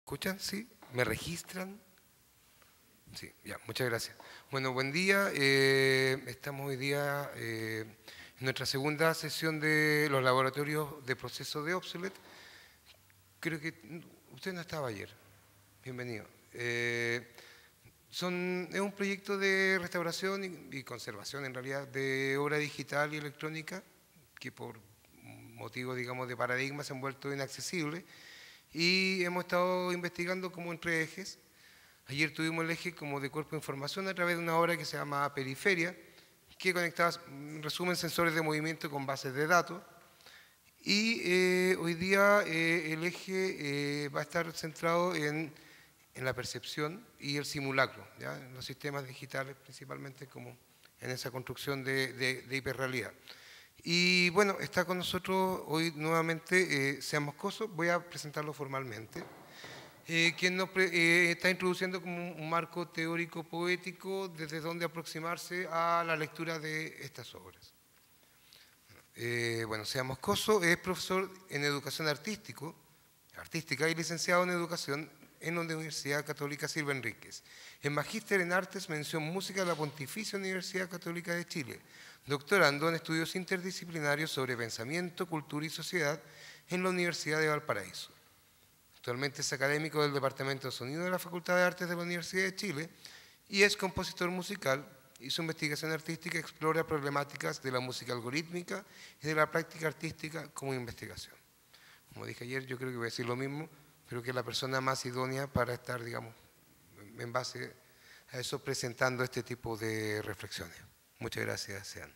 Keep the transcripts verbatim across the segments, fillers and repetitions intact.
escuchan? ¿Sí? ¿Me registran? Sí, ya, muchas gracias. Bueno, buen día. Eh, estamos hoy día eh, en nuestra segunda sesión de los laboratorios de proceso de Obsolet. Creo que usted no estaba ayer. Bienvenido. Eh, son, es un proyecto de restauración y, y conservación, en realidad, de obra digital y electrónica, que por motivo, digamos, de paradigma se han vuelto inaccesibles. Y hemos estado investigando como en tres ejes. Ayer tuvimos el eje como de cuerpo de información a través de una obra que se llama Periferia, que conectaba, en resumen, sensores de movimiento con bases de datos. Y eh, hoy día eh, el eje eh, va a estar centrado en, en la percepción y el simulacro, ¿ya? En los sistemas digitales principalmente, como en esa construcción de, de, de hiperrealidad. Y bueno, está con nosotros hoy nuevamente eh, Sean Moscoso. Voy a presentarlo formalmente. Eh, quien nos eh, está introduciendo como un marco teórico poético desde donde aproximarse a la lectura de estas obras. Eh, bueno, Sean Moscoso es profesor en educación artístico, artística y licenciado en educación en la Universidad Católica Silva Enríquez. Es magíster en artes, mención música de la Pontificia Universidad Católica de Chile, doctorando en estudios interdisciplinarios sobre pensamiento, cultura y sociedad en la Universidad de Valparaíso. Actualmente es académico del Departamento de Sonido de la Facultad de Artes de la Universidad de Chile y es compositor musical, y su investigación artística explora problemáticas de la música algorítmica y de la práctica artística como investigación. Como dije ayer, yo creo que voy a decir lo mismo, pero que es la persona más idónea para estar, digamos, en base a eso, presentando este tipo de reflexiones. Muchas gracias, Sean.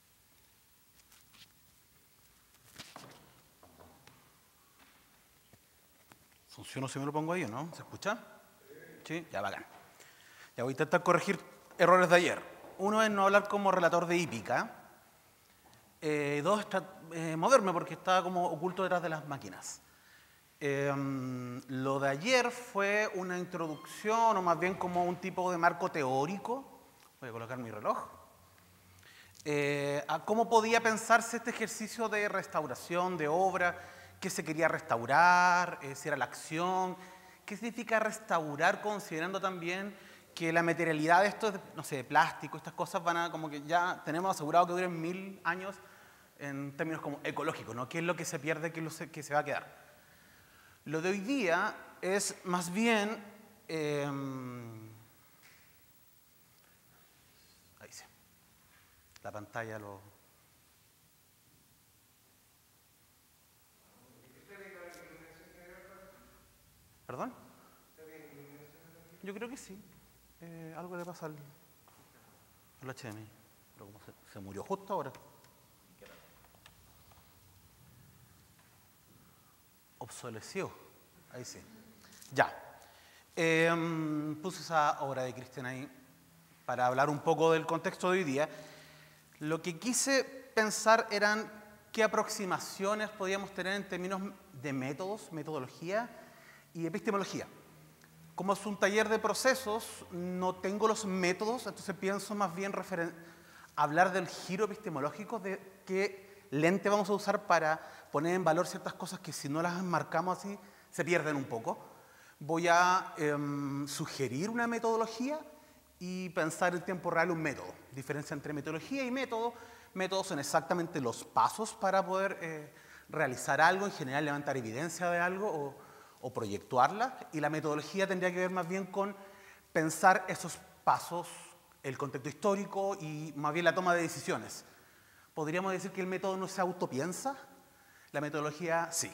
¿Funciona si me lo pongo ahí o no? ¿Se escucha? Sí, ya, bacán. Ya voy a intentar corregir errores de ayer. Uno es no hablar como relator de hípica. Eh, dos, eh, moverme porque estaba como oculto detrás de las máquinas. Eh, lo de ayer fue una introducción, o más bien como un tipo de marco teórico. Voy a colocar mi reloj. Eh, a cómo podía pensarse este ejercicio de restauración de obra, qué se quería restaurar, eh, si era la acción, qué significa restaurar considerando también que la materialidad de esto, no sé, de plástico, estas cosas van a, como que ya tenemos asegurado que duren mil años en términos como ecológicos, ¿no? ¿Qué es lo que se pierde, qué es lo que se va a quedar? Lo de hoy día es más bien, eh, ahí sí, la pantalla lo... ¿Perdón? Yo creo que sí. Eh, algo le pasa al, al H D M I. Pero como se, se murió justo ahora. Obsoleció. Ahí sí. Ya. Eh, puse esa obra de Cristian ahí para hablar un poco del contexto de hoy día. Lo que quise pensar eran qué aproximaciones podíamos tener en términos de métodos, metodología y epistemología. Como es un taller de procesos, no tengo los métodos, entonces pienso más bien hablar del giro epistemológico, de qué lente vamos a usar para poner en valor ciertas cosas que si no las enmarcamos así, se pierden un poco. Voy a eh, sugerir una metodología y pensar en tiempo real un método. Diferencia entre metodología y método. Métodos son exactamente los pasos para poder eh, realizar algo, en general levantar evidencia de algo o o proyectarla, y la metodología tendría que ver más bien con pensar esos pasos, el contexto histórico y más bien la toma de decisiones. ¿Podríamos decir que el método no se autopiensa? La metodología sí.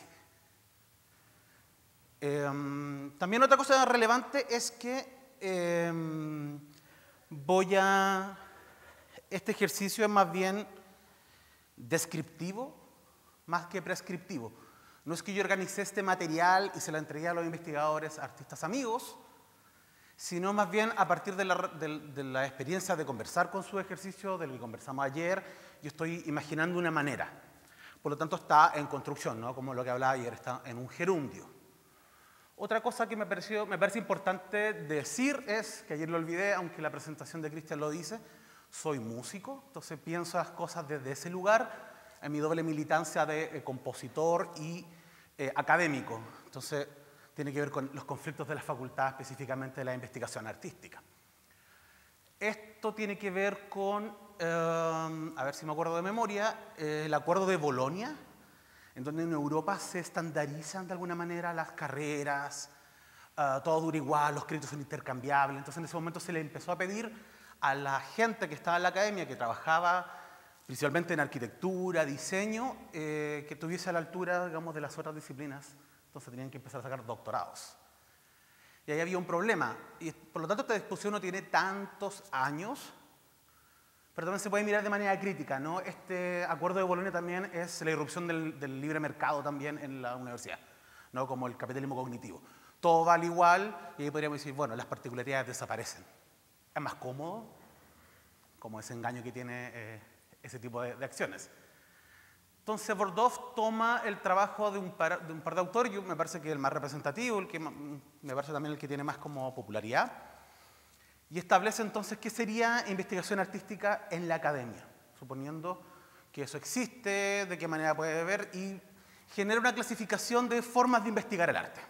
Eh, también otra cosa relevante es que eh, voy a... Este ejercicio es más bien descriptivo más que prescriptivo. No es que yo organicé este material y se lo entregué a los investigadores, artistas amigos, sino más bien a partir de la, de, de la experiencia de conversar con su ejercicio, de lo que conversamos ayer, yo estoy imaginando una manera. Por lo tanto, está en construcción, ¿no? Como lo que hablaba ayer, está en un gerundio. Otra cosa que me, pareció, me parece importante decir es, que ayer lo olvidé, aunque la presentación de Cristian lo dice, soy músico, entonces pienso las cosas desde ese lugar, en mi doble militancia de eh, compositor y eh, académico. Entonces, tiene que ver con los conflictos de la facultad, específicamente de la investigación artística. Esto tiene que ver con, eh, a ver si me acuerdo de memoria, eh, el Acuerdo de Bolonia, en donde en Europa se estandarizan de alguna manera las carreras, uh, todo dura igual, los créditos son intercambiables. Entonces en ese momento se le empezó a pedir a la gente que estaba en la academia, que trabajaba principalmente en arquitectura, diseño, eh, que tuviese a la altura, digamos, de las otras disciplinas. Entonces tenían que empezar a sacar doctorados. Y ahí había un problema, y por lo tanto esta discusión no tiene tantos años, pero también se puede mirar de manera crítica, ¿no? Este Acuerdo de Bolonia también es la irrupción del, del libre mercado también en la universidad, ¿no? Como el capitalismo cognitivo. Todo vale igual, y ahí podríamos decir, bueno, las particularidades desaparecen. Es más cómodo, como ese engaño que tiene eh, ese tipo de, de acciones. Entonces Bordov toma el trabajo de un, par, de un par de autores, yo me parece que el más representativo, el que me parece también el que tiene más como popularidad, y establece entonces qué sería investigación artística en la academia, suponiendo que eso existe, de qué manera puede ver, y genera una clasificación de formas de investigar el arte.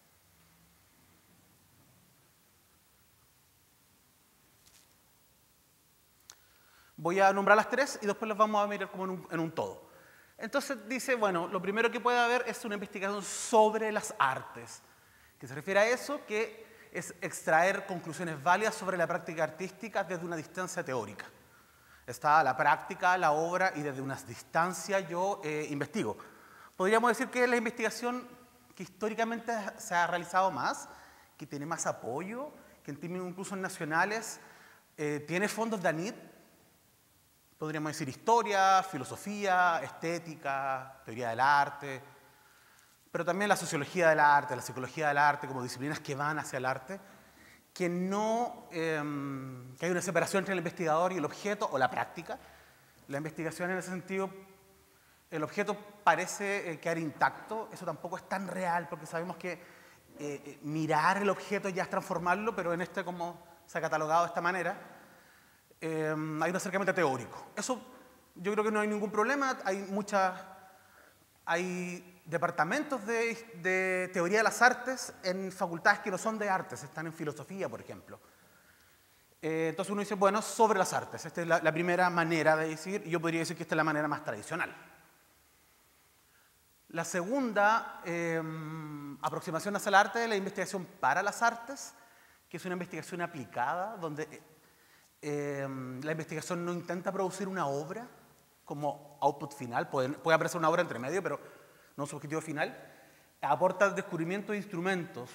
Voy a nombrar las tres y después las vamos a mirar como en un, en un todo. Entonces dice, bueno, lo primero que puede haber es una investigación sobre las artes, que se refiere a eso, que es extraer conclusiones válidas sobre la práctica artística desde una distancia teórica. Está la práctica, la obra, y desde una distancia yo eh, investigo. Podríamos decir que es la investigación que históricamente se ha realizado más, que tiene más apoyo, que en términos incluso nacionales eh, tiene fondos de A N I D. Podríamos decir historia, filosofía, estética, teoría del arte, pero también la sociología del arte, la psicología del arte como disciplinas que van hacia el arte, que no, eh, que hay una separación entre el investigador y el objeto o la práctica. La investigación en ese sentido, el objeto parece eh, quedar intacto, eso tampoco es tan real porque sabemos que eh, mirar el objeto ya es transformarlo, pero en este como se ha catalogado de esta manera, Eh, hay un acercamiento teórico. Eso yo creo que no hay ningún problema. Hay muchas, hay departamentos de, de teoría de las artes en facultades que no son de artes, están en filosofía, por ejemplo. Eh, entonces uno dice, bueno, sobre las artes. Esta es la, la primera manera de decir, y yo podría decir que esta es la manera más tradicional. La segunda eh, aproximación hacia el arte es la investigación para las artes, que es una investigación aplicada, donde Eh, la investigación no intenta producir una obra como output final, puede, puede aparecer una obra entre medio, pero no su objetivo final. Aporta el descubrimiento de instrumentos.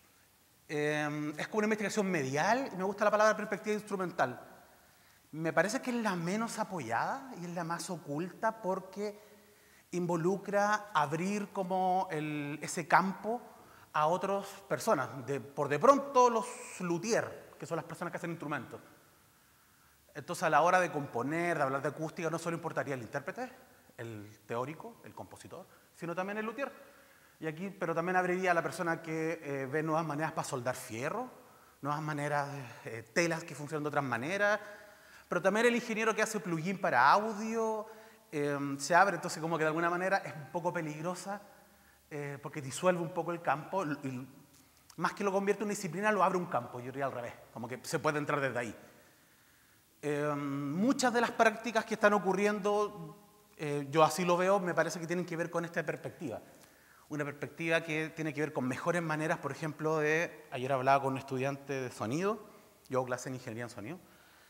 Eh, es como una investigación medial, y me gusta la palabra perspectiva instrumental. Me parece que es la menos apoyada y es la más oculta porque involucra abrir como el, ese campo a otras personas. De, por de pronto los luthiers, que son las personas que hacen instrumentos. Entonces, a la hora de componer, de hablar de acústica, no solo importaría el intérprete, el teórico, el compositor, sino también el luthier. Y aquí, pero también abriría a la persona que eh, ve nuevas maneras para soldar fierro, nuevas maneras, eh, telas que funcionan de otras maneras, pero también el ingeniero que hace plugin para audio, eh, se abre, entonces como que de alguna manera es un poco peligrosa, eh, porque disuelve un poco el campo, y más que lo convierte en una disciplina, lo abre un campo, yo diría al revés, como que se puede entrar desde ahí. Eh, muchas de las prácticas que están ocurriendo, eh, yo así lo veo, me parece que tienen que ver con esta perspectiva. Una perspectiva que tiene que ver con mejores maneras, por ejemplo, de... Ayer hablaba con un estudiante de sonido, yo hago clase en ingeniería en sonido,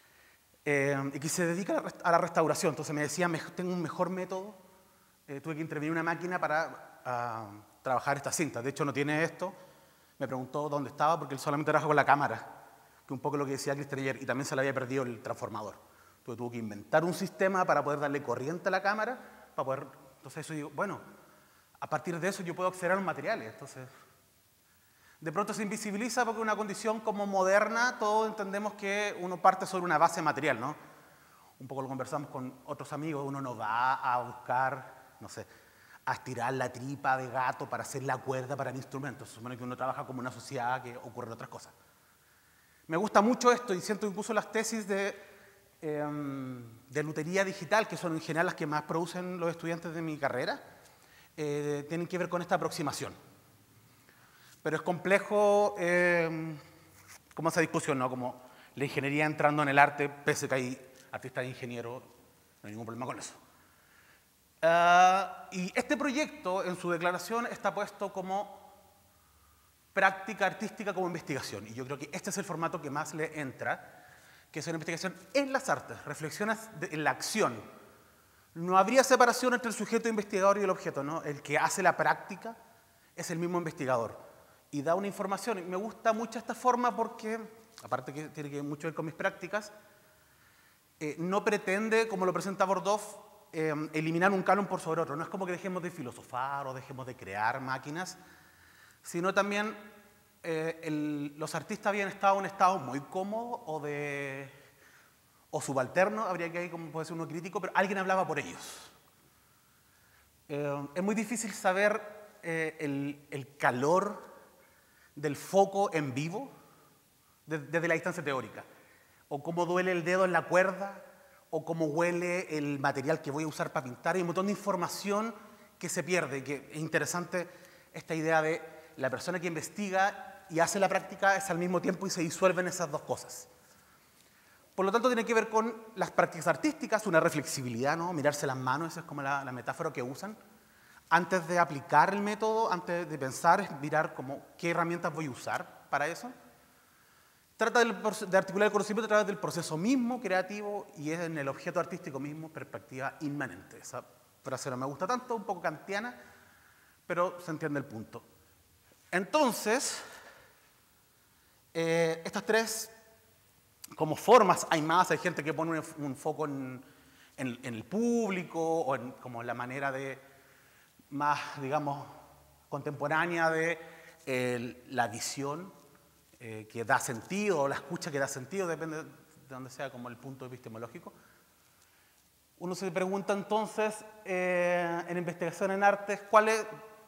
eh, y que se dedica a la restauración. Entonces me decía, tengo un mejor método, eh, tuve que intervenir una máquina para uh, trabajar esta cinta. De hecho, no tiene esto. Me preguntó dónde estaba, porque él solamente trabaja con la cámara, que un poco lo que decía Cristian ayer, y también se le había perdido el transformador. Entonces tuvo que inventar un sistema para poder darle corriente a la cámara, para poder... Entonces eso digo, bueno, a partir de eso yo puedo acceder a los materiales. Entonces, de pronto se invisibiliza porque una condición como moderna, todos entendemos que uno parte sobre una base material, ¿no? Un poco lo conversamos con otros amigos, uno no va a buscar, no sé, a estirar la tripa de gato para hacer la cuerda para el instrumento. Se supone que uno trabaja como una sociedad que ocurren otras cosas. Me gusta mucho esto y siento incluso las tesis de, eh, de lutería digital, que son en general las que más producen los estudiantes de mi carrera, eh, tienen que ver con esta aproximación. Pero es complejo eh, como esa discusión, ¿no? Como la ingeniería entrando en el arte, pese que hay artistas e ingenieros, no hay ningún problema con eso. Uh, y este proyecto, en su declaración, está puesto como práctica artística como investigación. Y yo creo que este es el formato que más le entra, que es una investigación en las artes, reflexiones de, en la acción. No habría separación entre el sujeto investigador y el objeto, ¿no? El que hace la práctica es el mismo investigador y da una información. Y me gusta mucho esta forma porque, aparte que tiene que mucho que ver con mis prácticas, eh, no pretende, como lo presenta Bordov, eh, eliminar un canon por sobre otro. No es como que dejemos de filosofar o dejemos de crear máquinas, sino también eh, el, los artistas habían estado en un estado muy cómodo o, de, o subalterno, habría que ir, como puede ser uno crítico, pero alguien hablaba por ellos. Eh, es muy difícil saber eh, el, el calor del foco en vivo desde, desde la distancia teórica, o cómo duele el dedo en la cuerda, o cómo huele el material que voy a usar para pintar. Hay un montón de información que se pierde, que es interesante esta idea de la persona que investiga y hace la práctica es al mismo tiempo y se disuelven esas dos cosas. Por lo tanto, tiene que ver con las prácticas artísticas, una reflexibilidad, ¿no? Mirarse las manos, esa es como la, la metáfora que usan. Antes de aplicar el método, antes de pensar, es mirar como qué herramientas voy a usar para eso. Trata de articular el conocimiento a través del proceso mismo creativo y es en el objeto artístico mismo perspectiva inmanente. Esa frase no me gusta tanto, un poco kantiana, pero se entiende el punto. Entonces, eh, estas tres como formas, hay más, hay gente que pone un, un foco en, en, en el público o en como la manera de más, digamos, contemporánea de eh, la visión eh, que da sentido, o la escucha que da sentido, depende de donde sea como el punto epistemológico. Uno se pregunta entonces, eh, en investigación en artes, ¿cuáles,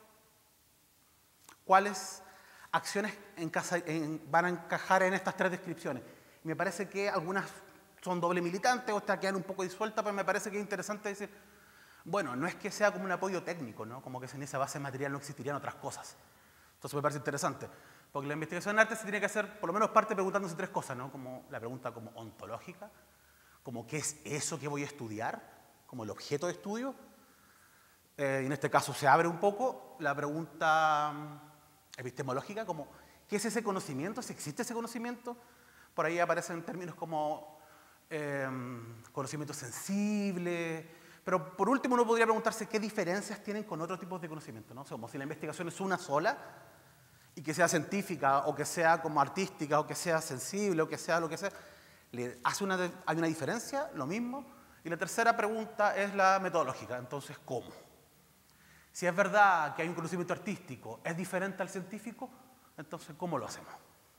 cuáles acciones en casa, en, van a encajar en estas tres descripciones? Me parece que algunas son doble militantes, otras quedan un poco disueltas, pero me parece que es interesante decir, bueno, no es que sea como un apoyo técnico, ¿no? Como que en esa base material no existirían otras cosas. Entonces me parece interesante, porque la investigación en arte se tiene que hacer, por lo menos parte preguntándose tres cosas, ¿no? Como la pregunta como ontológica, como qué es eso que voy a estudiar, como el objeto de estudio. Eh, y en este caso se abre un poco la pregunta epistemológica, como qué es ese conocimiento, si existe ese conocimiento. Por ahí aparecen términos como eh, conocimiento sensible, pero por último uno podría preguntarse qué diferencias tienen con otros tipos de conocimiento, ¿no? O sea, como si la investigación es una sola y que sea científica o que sea como artística o que sea sensible o que sea lo que sea, ¿le hace una, ¿hay una diferencia? Lo mismo. Y la tercera pregunta es la metodológica, entonces ¿cómo? Si es verdad que hay un conocimiento artístico, ¿es diferente al científico? Entonces ¿cómo lo hacemos?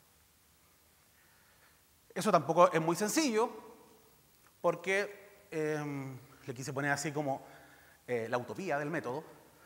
Eso tampoco es muy sencillo, porque eh, le quise poner así como eh, la utopía del método,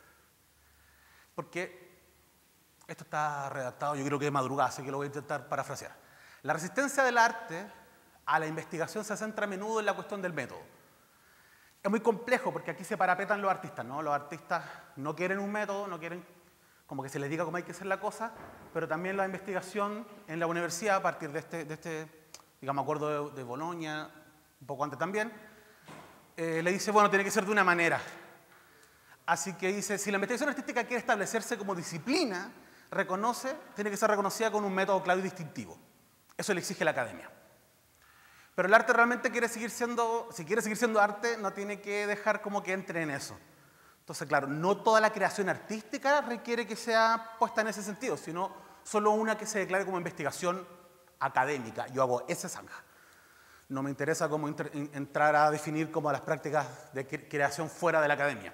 porque esto está redactado yo creo que de madrugada, así que lo voy a intentar parafrasear. La resistencia del arte a la investigación se centra a menudo en la cuestión del método. Es muy complejo porque aquí se parapetan los artistas, ¿no? Los artistas no quieren un método, no quieren como que se les diga cómo hay que hacer la cosa, pero también la investigación en la universidad a partir de este, de este digamos, acuerdo de, de Bolonia, un poco antes también, eh, le dice, bueno, tiene que ser de una manera. Así que dice, si la investigación artística quiere establecerse como disciplina, reconoce, tiene que ser reconocida con un método claro y distintivo. Eso le exige la academia. Pero el arte realmente quiere seguir siendo, si quiere seguir siendo arte, no tiene que dejar como que entre en eso. Entonces, claro, no toda la creación artística requiere que sea puesta en ese sentido, sino solo una que se declare como investigación académica. Yo hago esa zanja. No me interesa cómo entrar a definir como las prácticas de creación fuera de la academia.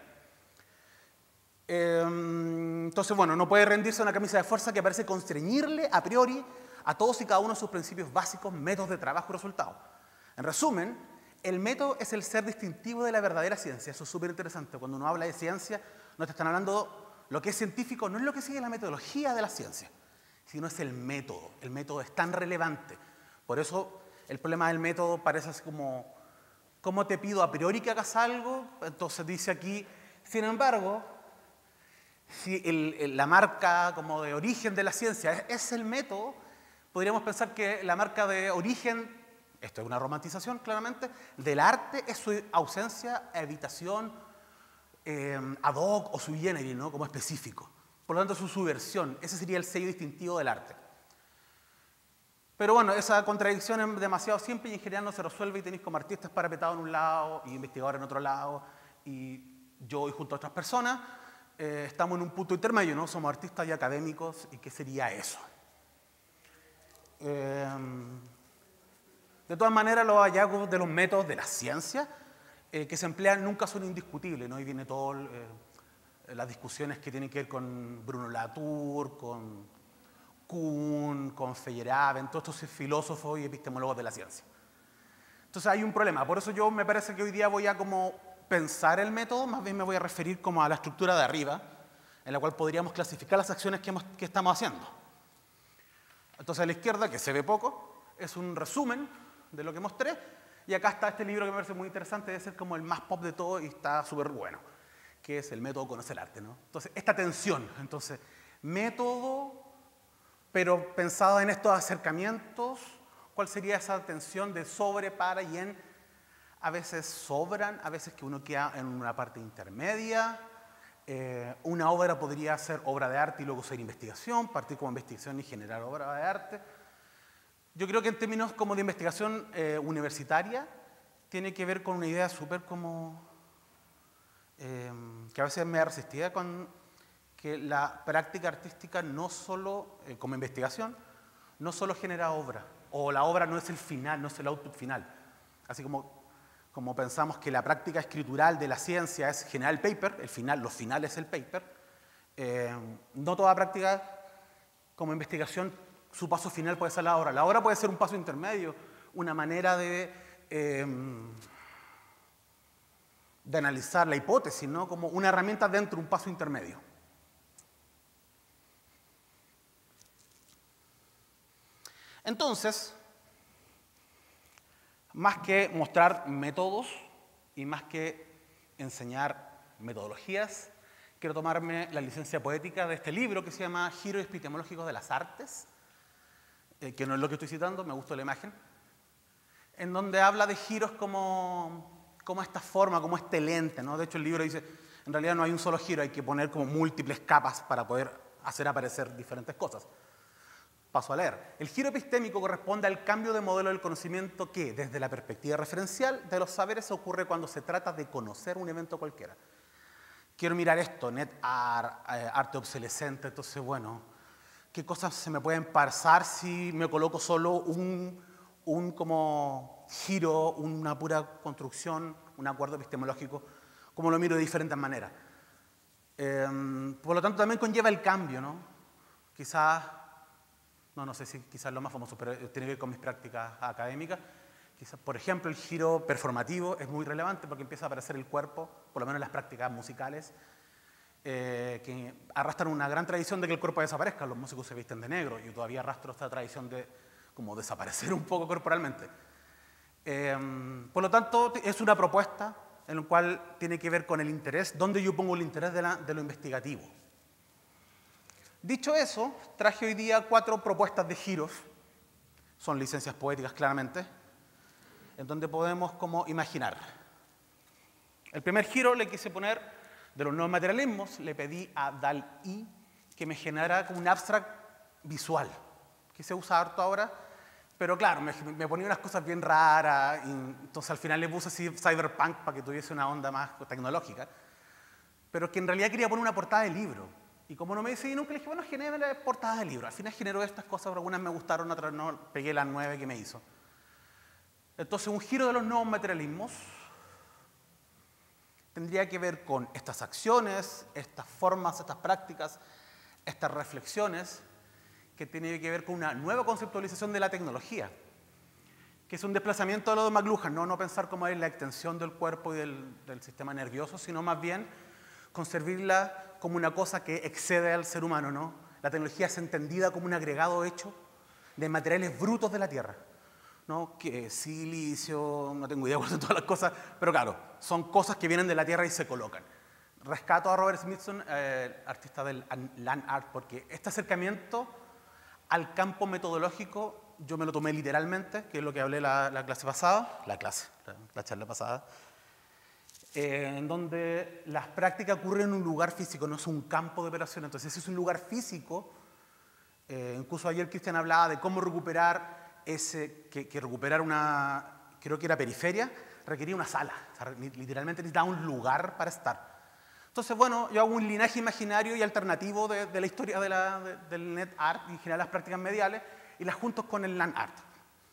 Eh, entonces, bueno, no puede rendirse a una camisa de fuerza que parece constreñirle a priori a todos y cada uno de sus principios básicos, métodos de trabajo y resultados. En resumen, el método es el ser distintivo de la verdadera ciencia. Eso es súper interesante. Cuando uno habla de ciencia, no te están hablando lo que es científico, no es lo que sigue la metodología de la ciencia, sino es el método. El método es tan relevante. Por eso el problema del método parece así como, ¿cómo te pido a priori que hagas algo? Entonces dice aquí, sin embargo, si el, el, la marca como de origen de la ciencia es, es el método, podríamos pensar que la marca de origen, esto es una romantización claramente, del arte es su ausencia, evitación, eh, ad hoc o sui generis, ¿no? Como específico. Por lo tanto, su subversión, ese sería el sello distintivo del arte. Pero bueno, esa contradicción es demasiado simple y en general no se resuelve y tenéis como artistas parapetados en un lado y investigadores en otro lado y yo y junto a otras personas eh, estamos en un punto intermedio, ¿no? Somos artistas y académicos y ¿qué sería eso? Eh, de todas maneras, los hallazgos de los métodos de la ciencia eh, que se emplean nunca son indiscutibles, ¿no? Y viene todo eh, las discusiones que tienen que ver con Bruno Latour, con Kuhn, con Feyerabend, todos estos filósofos y epistemólogos de la ciencia. Entonces hay un problema, por eso yo me parece que hoy día voy a como pensar el método, más bien me voy a referir como a la estructura de arriba, en la cual podríamos clasificar las acciones que, hemos, que estamos haciendo. Entonces a la izquierda, que se ve poco, es un resumen de lo que mostré, y acá está este libro que me parece muy interesante, debe ser como el más pop de todo y está súper bueno, que es El método conoce el arte, ¿no? Entonces, esta tensión, entonces, método, pero pensado en estos acercamientos, ¿cuál sería esa tensión de sobre, para y en? A veces sobran, a veces que uno queda en una parte intermedia. Eh, una obra podría ser obra de arte y luego ser investigación, partir como investigación y generar obra de arte. Yo creo que en términos como de investigación eh, universitaria, tiene que ver con una idea súper como, eh, que a veces me ha resistido con que la práctica artística no solo, eh, como investigación, no solo genera obra, o la obra no es el final, no es el output final. Así como, como pensamos que la práctica escritural de la ciencia es generar el paper, el final, los finales es el paper, eh, no toda práctica como investigación, su paso final puede ser la obra. La obra puede ser un paso intermedio, una manera de, eh, de analizar la hipótesis, ¿no? Como una herramienta dentro de un paso intermedio. Entonces, más que mostrar métodos y más que enseñar metodologías, quiero tomarme la licencia poética de este libro que se llama Giros epistemológicos de las artes, eh, que no es lo que estoy citando, me gustó la imagen, en donde habla de giros como, como esta forma, como este lente, ¿no? De hecho, el libro dice, en realidad no hay un solo giro, hay que poner como múltiples capas para poder hacer aparecer diferentes cosas. Paso a leer. El giro epistémico corresponde al cambio de modelo del conocimiento que, desde la perspectiva referencial de los saberes, ocurre cuando se trata de conocer un evento cualquiera. Quiero mirar esto, net art, eh, arte obsolescente, entonces, bueno, ¿qué cosas se me pueden pasar si me coloco solo un, un como giro, una pura construcción, un acuerdo epistemológico, como lo miro de diferentes maneras? Eh, por lo tanto, también conlleva el cambio, ¿no? Quizás... No, no sé si quizás lo más famoso, pero tiene que ver con mis prácticas académicas. Quizás, por ejemplo, el giro performativo es muy relevante porque empieza a aparecer el cuerpo, por lo menos en las prácticas musicales, eh, que arrastran una gran tradición de que el cuerpo desaparezca. Los músicos se visten de negro. Yo todavía arrastro esta tradición de como desaparecer un poco corporalmente. Eh, por lo tanto, es una propuesta en la cual tiene que ver con el interés, dónde yo pongo el interés de, la, de lo investigativo. Dicho eso, traje hoy día cuatro propuestas de giros, son licencias poéticas claramente, en donde podemos como imaginar. El primer giro le quise poner de los nuevos materialismos, le pedí a Dalí que me generara como un abstract visual, que se usa harto ahora, pero claro, me, me ponía unas cosas bien raras, y entonces al final le puse así cyberpunk para que tuviese una onda más tecnológica, pero que en realidad quería poner una portada de libro. Y como no me decidí nunca, le dije, bueno, genera portadas de libros. Al final generó estas cosas, pero algunas me gustaron, otras no, pegué las nueve que me hizo. Entonces, un giro de los nuevos materialismos tendría que ver con estas acciones, estas formas, estas prácticas, estas reflexiones, que tienen que ver con una nueva conceptualización de la tecnología, que es un desplazamiento de lo de McLuhan, no, no pensar como es la extensión del cuerpo y del, del sistema nervioso, sino más bien concebirla como una cosa que excede al ser humano, ¿no? La tecnología es entendida como un agregado hecho de materiales brutos de la Tierra, ¿no? Que silicio, no tengo idea cuáles son todas las cosas, pero claro, son cosas que vienen de la Tierra y se colocan. rescato a Robert Smithson, eh, artista del land art, porque este acercamiento al campo metodológico yo me lo tomé literalmente, que es lo que hablé la, la clase pasada, la clase, la, la charla pasada, eh, en donde las prácticas ocurren en un lugar físico, no es un campo de operación. Entonces, si es un lugar físico, eh, incluso ayer Cristian hablaba de cómo recuperar ese, que, que recuperar una, creo que era periferia, requería una sala, o sea, literalmente necesitaba un lugar para estar. Entonces, bueno, yo hago un linaje imaginario y alternativo de, de la historia de la, de, del net art y en general las prácticas mediales y las junto con el land art.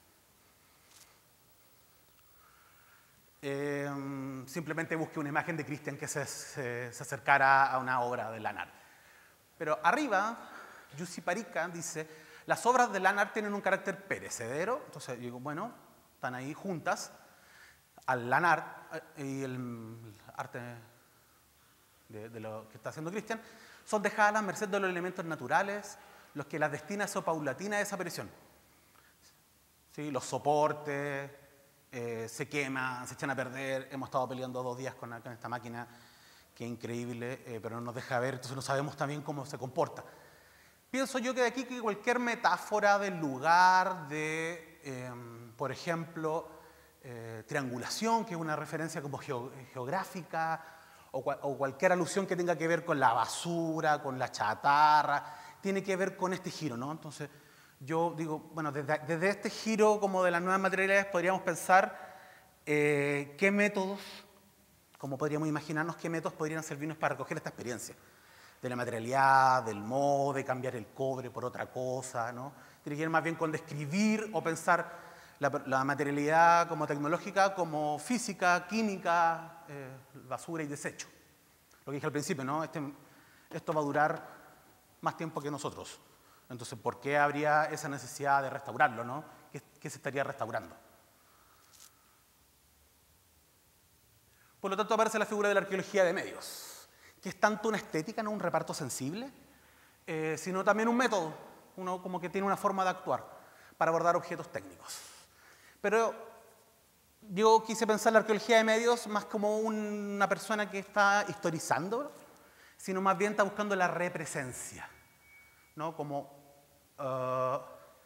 Eh, simplemente busqué una imagen de Cristian que se, se, se acercara a una obra de land art. Pero arriba, Jussi Parikka dice, las obras de land art tienen un carácter perecedero. Entonces digo, bueno, están ahí juntas al land art y el arte de, de lo que está haciendo Cristian, son dejadas a la merced de los elementos naturales, los que las destina a su paulatina desaparición. ¿Sí? Los soportes eh, se queman, se echan a perder. Hemos estado peleando dos días con, con esta máquina que es increíble, eh, pero no nos deja ver, entonces no sabemos también cómo se comporta. Pienso yo que de aquí que cualquier metáfora del lugar, de, eh, por ejemplo, eh, triangulación, que es una referencia como geo, geográfica, o, cual, o cualquier alusión que tenga que ver con la basura, con la chatarra, tiene que ver con este giro, ¿no? Entonces, yo digo, bueno, desde, desde este giro como de las nuevas materialidades podríamos pensar eh, qué métodos, como podríamos imaginarnos, qué métodos podrían servirnos para recoger esta experiencia de la materialidad, del modo, de cambiar el cobre por otra cosa, ¿no? Tiene que ver más bien con describir o pensar la, la materialidad como tecnológica, como física, química, eh, basura y desecho. Lo que dije al principio, ¿no? Este, esto va a durar más tiempo que nosotros. Entonces, ¿por qué habría esa necesidad de restaurarlo, ¿no? ¿Qué, qué se estaría restaurando? Por lo tanto, aparece la figura de la arqueología de medios, que es tanto una estética, no un reparto sensible, eh, sino también un método, uno como que tiene una forma de actuar para abordar objetos técnicos. Pero yo quise pensar la arqueología de medios más como una persona que está historizando, sino más bien está buscando la represencia, ¿no? Como uh,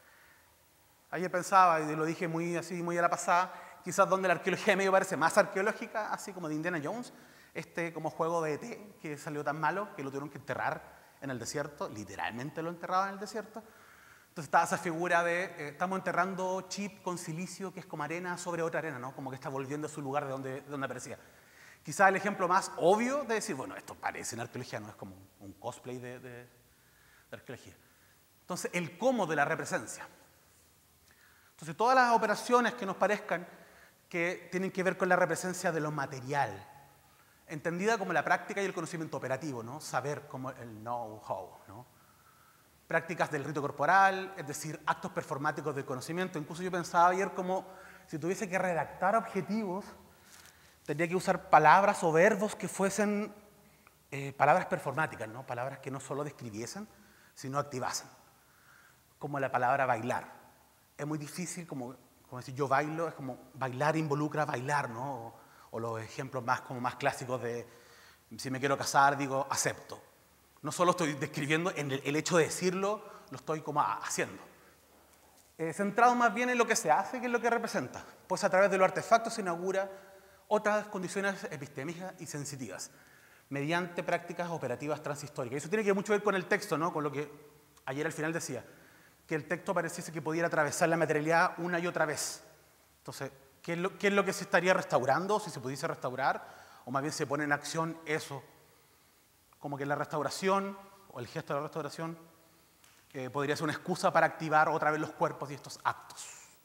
ayer pensaba, y lo dije muy así, muy a la pasada, quizás donde la arqueología de medio parece más arqueológica, así como de Indiana Jones, este como juego de E T que salió tan malo que lo tuvieron que enterrar en el desierto, literalmente lo enterraban en el desierto. Entonces estaba esa figura de, eh, estamos enterrando chip con silicio, que es como arena sobre otra arena, ¿no? Como que está volviendo a su lugar de donde, de donde aparecía. Quizás el ejemplo más obvio de decir, bueno, esto parece en arqueología, no es como un cosplay de, de, de arqueología. Entonces, el cómo de la represencia. Entonces, todas las operaciones que nos parezcan que tienen que ver con la represencia de lo material, entendida como la práctica y el conocimiento operativo, ¿no? Saber como el know-how, ¿no? Prácticas del rito corporal, es decir, actos performáticos del conocimiento. Incluso yo pensaba ayer como si tuviese que redactar objetivos, tendría que usar palabras o verbos que fuesen eh, palabras performáticas, ¿no? Palabras que no solo describiesen, sino activasen. Como la palabra bailar. Es muy difícil, como, como decir yo bailo, es como bailar involucra bailar, ¿no? O, o los ejemplos más, como más clásicos de si me quiero casar, digo acepto. No solo estoy describiendo, en el, el hecho de decirlo, lo estoy como haciendo. Eh, centrado más bien en lo que se hace que en lo que representa. Pues a través de los artefactos se inaugura otras condiciones epistémicas y sensitivas, mediante prácticas operativas transhistóricas. Y eso tiene que mucho ver con el texto, ¿no? Con lo que ayer al final decía, que el texto pareciese que pudiera atravesar la materialidad una y otra vez. Entonces, ¿qué es lo, qué es lo que se estaría restaurando? Si se pudiese restaurar, o más bien se pone en acción eso. Como que la restauración, o el gesto de la restauración, eh, podría ser una excusa para activar otra vez los cuerpos y estos actos.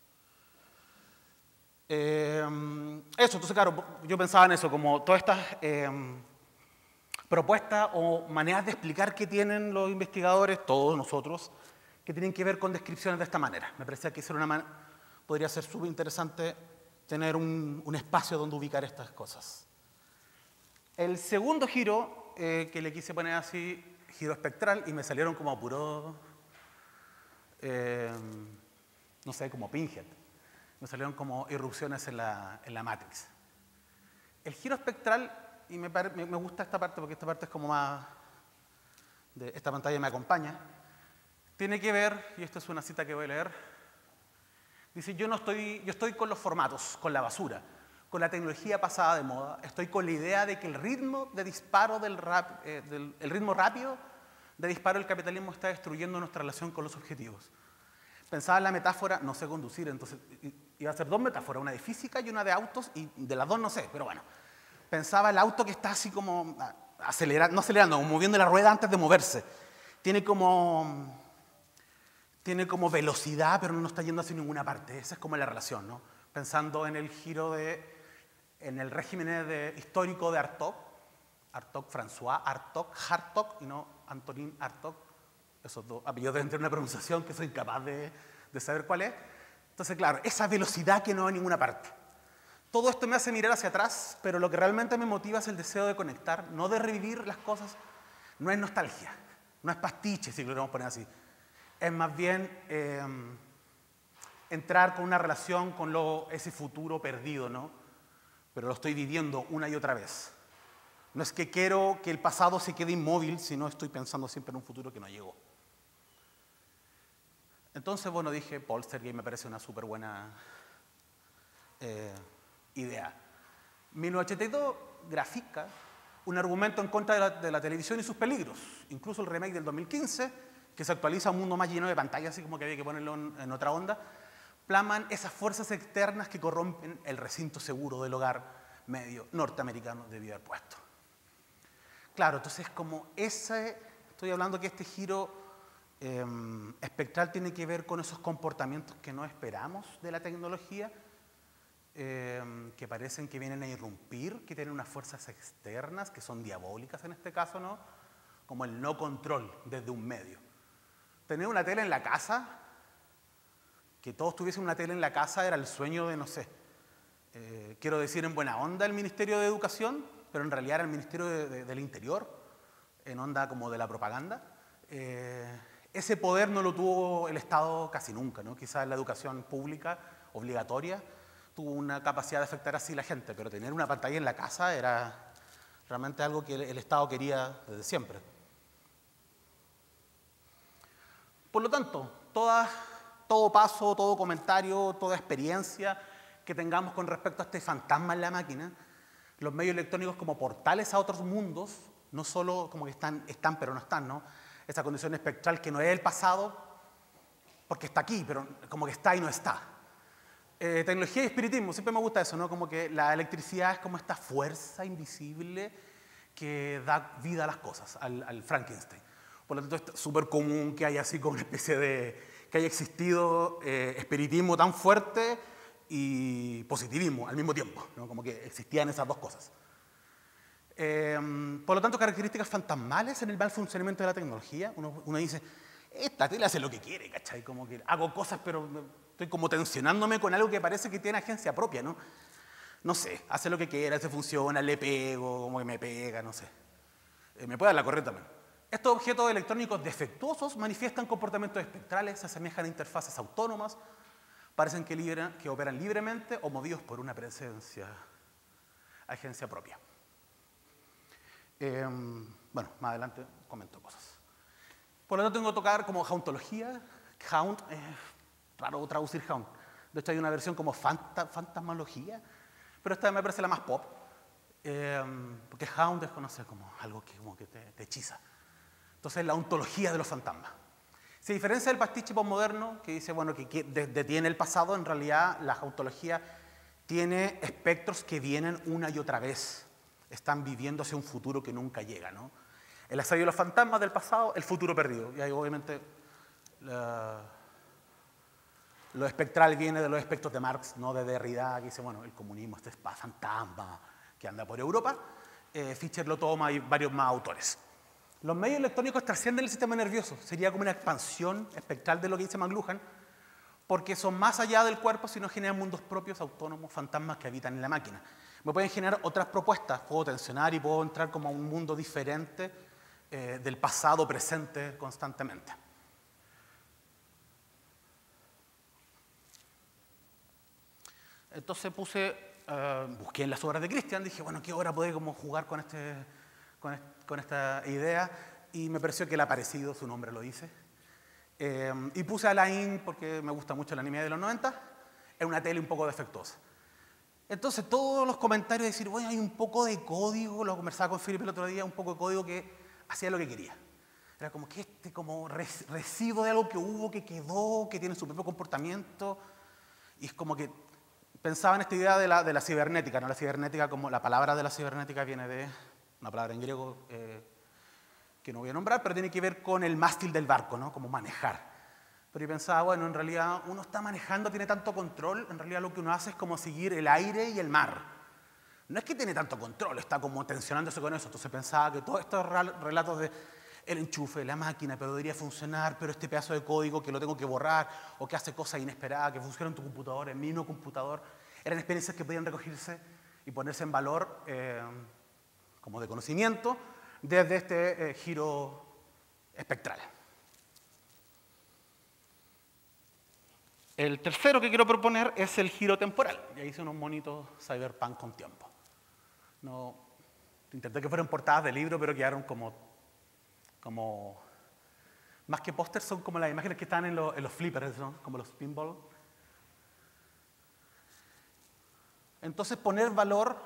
Eh, eso, entonces claro, yo pensaba en eso, como todas estas eh, propuestas o maneras de explicar que tienen los investigadores, todos nosotros, que tienen que ver con descripciones de esta manera. Me parecía que era una podría ser súper interesante tener un, un espacio donde ubicar estas cosas. El segundo giro Eh, que le quise poner así, giro espectral, y me salieron como puro, eh, no sé, como Pinhead. Me salieron como irrupciones en la, en la Matrix. El giro espectral y me, me, me gusta esta parte porque esta parte es como más, de, esta pantalla me acompaña, tiene que ver, y esta es una cita que voy a leer, dice, yo, no estoy, yo estoy con los formatos, con la basura, con la tecnología pasada de moda, estoy con la idea de que el ritmo de disparo del, rap, eh, del el ritmo rápido de disparo del capitalismo está destruyendo nuestra relación con los objetivos. Pensaba en la metáfora, no sé conducir, entonces iba a hacer dos metáforas, una de física y una de autos, y de las dos no sé, pero bueno. Pensaba el auto que está así como acelerando, no acelerando, como moviendo la rueda antes de moverse. Tiene como, tiene como velocidad, pero no está yendo hacia ninguna parte. Esa es como la relación, ¿no? Pensando en el giro de, en el régimen de, histórico de Artaud, Artaud, François Artaud, Hartog y no Antonin Artaud. Esos dos apellidos deben tener una pronunciación que soy incapaz de, de saber cuál es. Entonces, claro, esa velocidad que no va a ninguna parte. Todo esto me hace mirar hacia atrás, pero lo que realmente me motiva es el deseo de conectar, no de revivir las cosas. No es nostalgia, no es pastiche, si lo queremos poner así. Es más bien eh, entrar con una relación con lo, ese futuro perdido, ¿no? Pero lo estoy viviendo una y otra vez. No es que quiero que el pasado se quede inmóvil, sino estoy pensando siempre en un futuro que no llegó. Entonces, bueno, dije, Poltergeist me parece una súper buena eh, idea. mil novecientos ochenta y dos grafica un argumento en contra de la, de la televisión y sus peligros. Incluso el remake del dos mil quince, que se actualiza a un mundo más lleno de pantallas, así como que había que ponerlo en, en otra onda, plasman esas fuerzas externas que corrompen el recinto seguro del hogar medio norteamericano debió haber puesto. Claro, entonces como ese, estoy hablando que este giro Eh, espectral tiene que ver con esos comportamientos que no esperamos de la tecnología, eh, que parecen que vienen a irrumpir, que tienen unas fuerzas externas, que son diabólicas en este caso, ¿no? Como el no control desde un medio. Tener una tele en la casa, que todos tuviesen una tele en la casa era el sueño de, no sé, eh, quiero decir en buena onda el Ministerio de Educación, pero en realidad era el Ministerio de, de, del Interior, en onda como de la propaganda. Eh, Ese poder no lo tuvo el Estado casi nunca, ¿no? Quizás la educación pública obligatoria tuvo una capacidad de afectar así a la gente, pero tener una pantalla en la casa era realmente algo que el Estado quería desde siempre. Por lo tanto, toda, todo paso, todo comentario, toda experiencia que tengamos con respecto a este fantasma en la máquina, los medios electrónicos como portales a otros mundos, no solo como que están, están pero no están, ¿no? Esa condición espectral que no es el pasado, porque está aquí, pero como que está y no está. Eh, tecnología y espiritismo, siempre me gusta eso, ¿no? Como que la electricidad es como esta fuerza invisible que da vida a las cosas, al, al Frankenstein. Por lo tanto, es súper común que haya así como una especie de, que haya existido eh, espiritismo tan fuerte y positivismo al mismo tiempo, ¿no? Como que existían esas dos cosas. Eh, por lo tanto, características fantasmales en el mal funcionamiento de la tecnología. Uno, uno dice, esta tele hace lo que quiere, ¿cachai? Como que hago cosas, pero estoy como tensionándome con algo que parece que tiene agencia propia, ¿no? No sé, hace lo que quiera, se funciona, le pego, como que me pega, no sé. Eh, me puede dar la corriente también. Estos objetos electrónicos defectuosos manifiestan comportamientos espectrales, se asemejan a interfaces autónomas, parecen que, libre, que operan libremente o movidos por una presencia, agencia propia. Eh, bueno, más adelante comento cosas. Por lo tanto, tengo que tocar como jauntología. Jaunt, eh, raro traducir jaunt. De hecho, hay una versión como fanta, fantasmología, pero esta me parece la más pop. Eh, porque jaunt es, no sé, como algo que, como que te, te hechiza. Entonces, la ontología de los fantasmas. Se diferencia del pastiche postmoderno, que dice, bueno, que, que detiene el pasado. En realidad, la jauntología tiene espectros que vienen una y otra vez. Están viviendo hacia un futuro que nunca llega, ¿no? El asedio de los fantasmas del pasado, el futuro perdido. Y ahí obviamente la, lo espectral viene de los espectros de Marx, no de Derrida, que dice, bueno, el comunismo, este es fantasma que anda por Europa. Eh, Fischer lo toma y varios más autores. Los medios electrónicos trascienden el sistema nervioso. Sería como una expansión espectral de lo que dice McLuhan, porque son más allá del cuerpo, sino generan mundos propios, autónomos, fantasmas que habitan en la máquina. Me pueden generar otras propuestas, puedo tensionar y puedo entrar como a un mundo diferente eh, del pasado presente constantemente. Entonces puse uh, busqué en las obras de Christian, dije, bueno, ¿qué obra puede como jugar con, este, con, este, con esta idea? Y me pareció que el aparecido, su nombre lo dice. Eh, y puse a Alain, porque me gusta mucho el anime de los noventa, en una tele un poco defectuosa. Entonces todos los comentarios de decir, bueno, hay un poco de código, lo conversaba con Felipe el otro día, un poco de código que hacía lo que quería. Era como que este como residuo de algo que hubo, que quedó, que tiene su propio comportamiento. Y es como que pensaba en esta idea de la, de la cibernética, ¿no? La cibernética, como la palabra de la cibernética viene de una palabra en griego eh, que no voy a nombrar, pero tiene que ver con el mástil del barco, ¿no? Como manejar. Pero yo pensaba, bueno, en realidad uno está manejando, tiene tanto control, en realidad lo que uno hace es como seguir el aire y el mar. No es que tiene tanto control, está como tensionándose con eso. Entonces pensaba que todos estos relatos de el enchufe, la máquina, pero debería funcionar, pero este pedazo de código que lo tengo que borrar, o que hace cosas inesperadas, que funciona en tu computador, en mi mismo computador, eran experiencias que podían recogerse y ponerse en valor eh, como de conocimiento desde este eh, giro espectral. El tercero que quiero proponer es el giro temporal. Ya hice unos monitos cyberpunk con tiempo. No, intenté que fueran portadas de libro, pero quedaron como, como más que pósters, son como las imágenes que están en, lo, en los flippers, ¿no? Como los pinball. Entonces, poner valor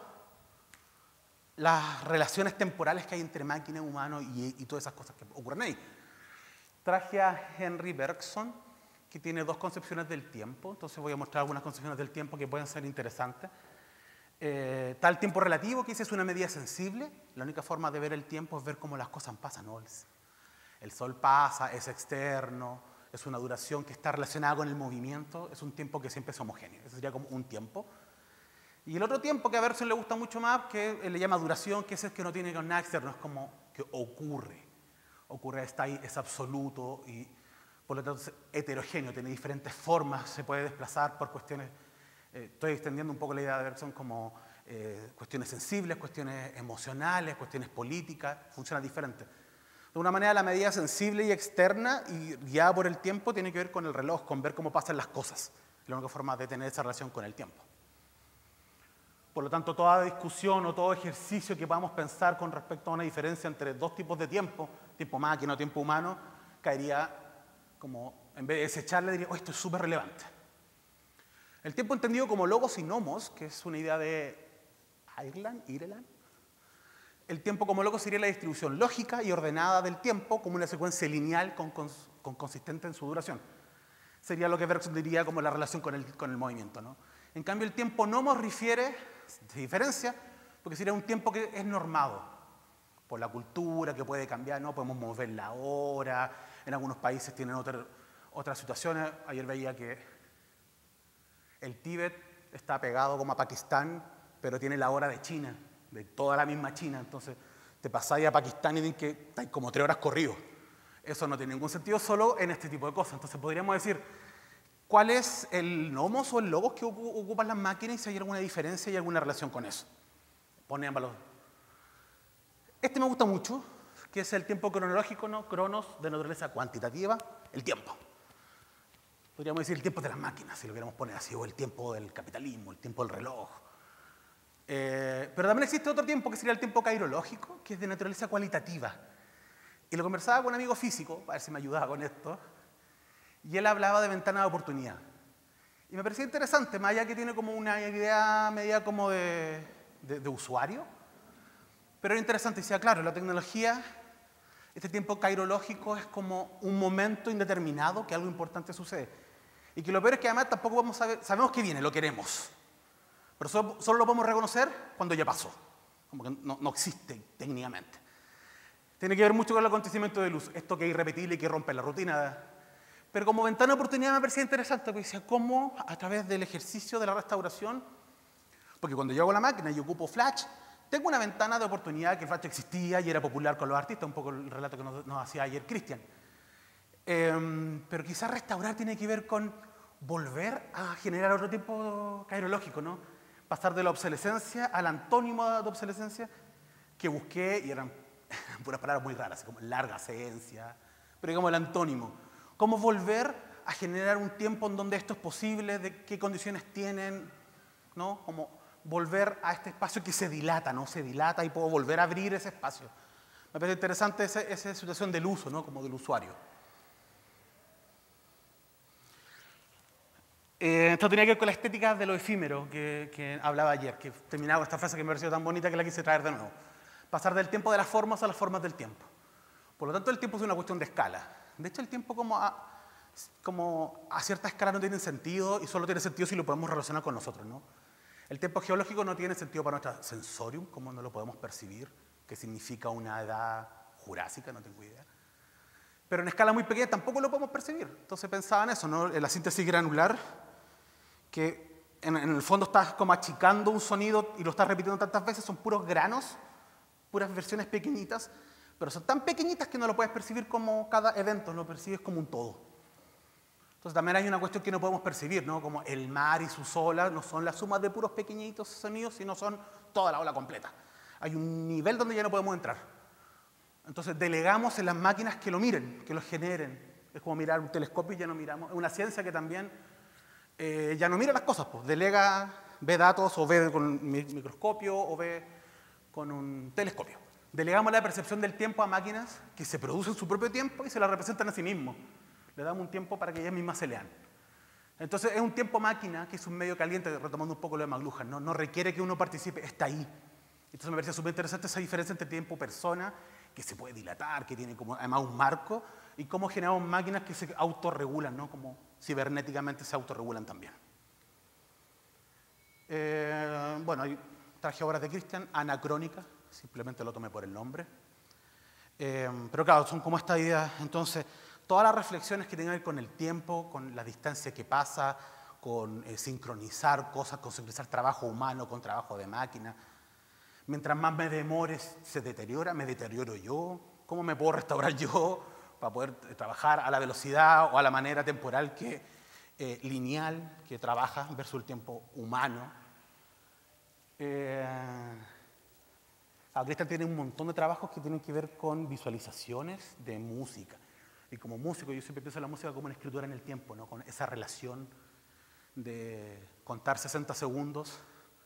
las relaciones temporales que hay entre máquina y humano y, y todas esas cosas que ocurren ahí. Traje a Henry Bergson, que tiene dos concepciones del tiempo, entonces voy a mostrar algunas concepciones del tiempo que pueden ser interesantes. Eh, está el tiempo relativo, que dice es una medida sensible. La única forma de ver el tiempo es ver cómo las cosas pasan, ¿no? El, el sol pasa, es externo, es una duración que está relacionada con el movimiento, es un tiempo que siempre es homogéneo, ese sería como un tiempo. Y el otro tiempo que a Bergson le gusta mucho más, que él le llama duración, que es el que no tiene con nada externo, es como que ocurre, ocurre, está ahí, es absoluto y por lo tanto es heterogéneo, tiene diferentes formas, se puede desplazar por cuestiones, eh, estoy extendiendo un poco la idea de Bergson como eh, cuestiones sensibles, cuestiones emocionales, cuestiones políticas, funciona diferente. De una manera la medida sensible y externa y guiada por el tiempo tiene que ver con el reloj, con ver cómo pasan las cosas, es la única forma de tener esa relación con el tiempo. Por lo tanto, toda discusión o todo ejercicio que podamos pensar con respecto a una diferencia entre dos tipos de tiempo, tiempo máquina o tiempo humano, caería como, en vez de desecharle, diría, oh, esto es súper relevante. El tiempo entendido como logos y nomos, que es una idea de Ireland, Ireland. El tiempo como logos sería la distribución lógica y ordenada del tiempo como una secuencia lineal con, con, con consistente en su duración. Sería lo que Bergson diría como la relación con el, con el movimiento, ¿no? En cambio, el tiempo nomos refiere, se diferencia, porque sería un tiempo que es normado por la cultura, que puede cambiar, ¿no? Podemos mover la hora, en algunos países tienen otra, otras situaciones. Ayer veía que el Tíbet está pegado como a Pakistán, pero tiene la hora de China, de toda la misma China. Entonces, te pasáis a Pakistán y dicen que estáis como tres horas corridos. Eso no tiene ningún sentido solo en este tipo de cosas. Entonces, podríamos decir, ¿cuál es el nomos o el logos que ocupan las máquinas y si hay alguna diferencia y alguna relación con eso? Ponen en valor. Este me gusta mucho, que es el tiempo cronológico, ¿no? Cronos, de naturaleza cuantitativa, el tiempo. Podríamos decir el tiempo de las máquinas, si lo queremos poner así, o el tiempo del capitalismo, el tiempo del reloj. Eh, pero también existe otro tiempo que sería el tiempo cairológico, que es de naturaleza cualitativa. Y lo conversaba con un amigo físico, a ver si me ayudaba con esto, y él hablaba de ventana de oportunidad. Y me parecía interesante, más allá que tiene como una idea media como de, de, de usuario, pero era interesante, decía, claro, la tecnología, este tiempo cairológico es como un momento indeterminado que algo importante sucede. Y que lo peor es que además tampoco vamos a saber, sabemos que viene, lo queremos, pero solo, solo lo podemos reconocer cuando ya pasó, como que no, no existe técnicamente. Tiene que ver mucho con el acontecimiento de luz, esto que es irrepetible y que rompe la rutina. Pero como ventana de oportunidad me parecía interesante, porque decía, ¿cómo a través del ejercicio de la restauración? Porque cuando yo hago la máquina y ocupo Flash, tengo una ventana de oportunidad que el Flash existía y era popular con los artistas, un poco el relato que nos, nos hacía ayer Christian. Eh, pero quizás restaurar tiene que ver con volver a generar otro tipo cairológico, ¿no? Pasar de la obsolescencia al antónimo de obsolescencia que busqué, y eran puras palabras muy raras, como larga ascedencia, pero digamos el antónimo. ¿Cómo volver a generar un tiempo en donde esto es posible? ¿De qué condiciones tienen? ¿No? Como volver a este espacio que se dilata, ¿no? Se dilata y puedo volver a abrir ese espacio. Me parece interesante esa, esa situación del uso, ¿no? Como del usuario. Eh, esto tenía que ver con la estética de lo efímero que, que hablaba ayer, que terminaba esta frase que me pareció tan bonita que la quise traer de nuevo. Pasar del tiempo de las formas a las formas del tiempo. Por lo tanto, el tiempo es una cuestión de escala. De hecho, el tiempo como a, como a cierta escala no tiene sentido y solo tiene sentido si lo podemos relacionar con nosotros, ¿no? El tiempo geológico no tiene sentido para nuestra sensorium, como no lo podemos percibir, que significa una edad jurásica, no tengo idea. Pero en escala muy pequeña tampoco lo podemos percibir. Entonces pensaba en eso, ¿no? En la síntesis granular, que en, en el fondo estás como achicando un sonido y lo estás repitiendo tantas veces, son puros granos, puras versiones pequeñitas, pero son tan pequeñitas que no lo puedes percibir como cada evento, lo percibes como un todo. Entonces también hay una cuestión que no podemos percibir, ¿no? Como el mar y sus olas no son la suma de puros pequeñitos sonidos, sino son toda la ola completa. Hay un nivel donde ya no podemos entrar. Entonces delegamos en las máquinas que lo miren, que lo generen. Es como mirar un telescopio y ya no miramos. Es una ciencia que también eh, ya no mira las cosas, pues delega, ve datos o ve con un microscopio o ve con un telescopio. Delegamos la percepción del tiempo a máquinas que se producen su propio tiempo y se la representan a sí mismos. Le damos un tiempo para que ellas mismas se lean. Entonces es un tiempo máquina, que es un medio caliente, retomando un poco lo de McLuhan, ¿no? No requiere que uno participe, está ahí. Entonces me parecía súper interesante esa diferencia entre tiempo-persona, que se puede dilatar, que tiene como además un marco, y cómo generamos máquinas que se autorregulan, ¿no? Como cibernéticamente se autorregulan también. Eh, bueno, traje obras de Christian, anacrónicas, simplemente lo tomé por el nombre. Eh, pero claro, son como estas ideas, entonces, todas las reflexiones que tengan que ver con el tiempo, con la distancia que pasa, con eh, sincronizar cosas, con sincronizar trabajo humano con trabajo de máquina. Mientras más me demores, se deteriora, me deterioro yo. ¿Cómo me puedo restaurar yo para poder trabajar a la velocidad o a la manera temporal que, eh, lineal que trabaja versus el tiempo humano? Eh, Christian tiene un montón de trabajos que tienen que ver con visualizaciones de música. Y como músico, yo siempre pienso en la música como una escritura en el tiempo, ¿no? Con esa relación de contar sesenta segundos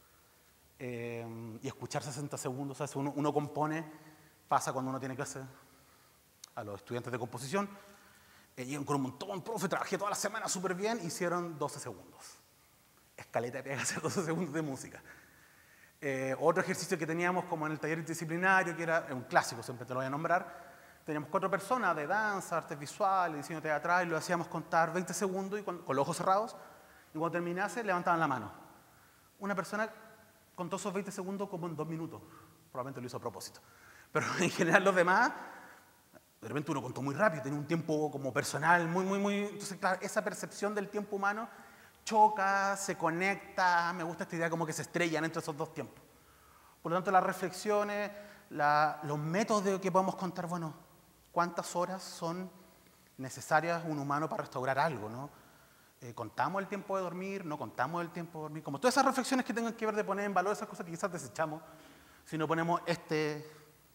eh, y escuchar sesenta segundos. O sea, uno, uno compone, pasa cuando uno tiene clase a los estudiantes de composición, eh, llegan con un montón, profe, trabajé toda la semana súper bien, hicieron doce segundos. Escaleta de pega hacer doce segundos de música. Eh, otro ejercicio que teníamos como en el taller interdisciplinario, que era un clásico, siempre te lo voy a nombrar. Teníamos cuatro personas de danza, artes visuales, diseño teatral, y lo hacíamos contar veinte segundos y cuando, con los ojos cerrados, y cuando terminase levantaban la mano. Una persona contó esos veinte segundos como en dos minutos, probablemente lo hizo a propósito. Pero en general los demás, de repente uno contó muy rápido, tenía un tiempo como personal, muy, muy, muy... Entonces, claro, esa percepción del tiempo humano choca, se conecta, me gusta esta idea como que se estrellan entre esos dos tiempos. Por lo tanto, las reflexiones, la, los métodos de que podemos contar, bueno, ¿cuántas horas son necesarias un humano para restaurar algo, ¿no? Eh, ¿Contamos el tiempo de dormir? ¿No contamos el tiempo de dormir? Como todas esas reflexiones que tengan que ver de poner en valor esas cosas que quizás desechamos si no ponemos este,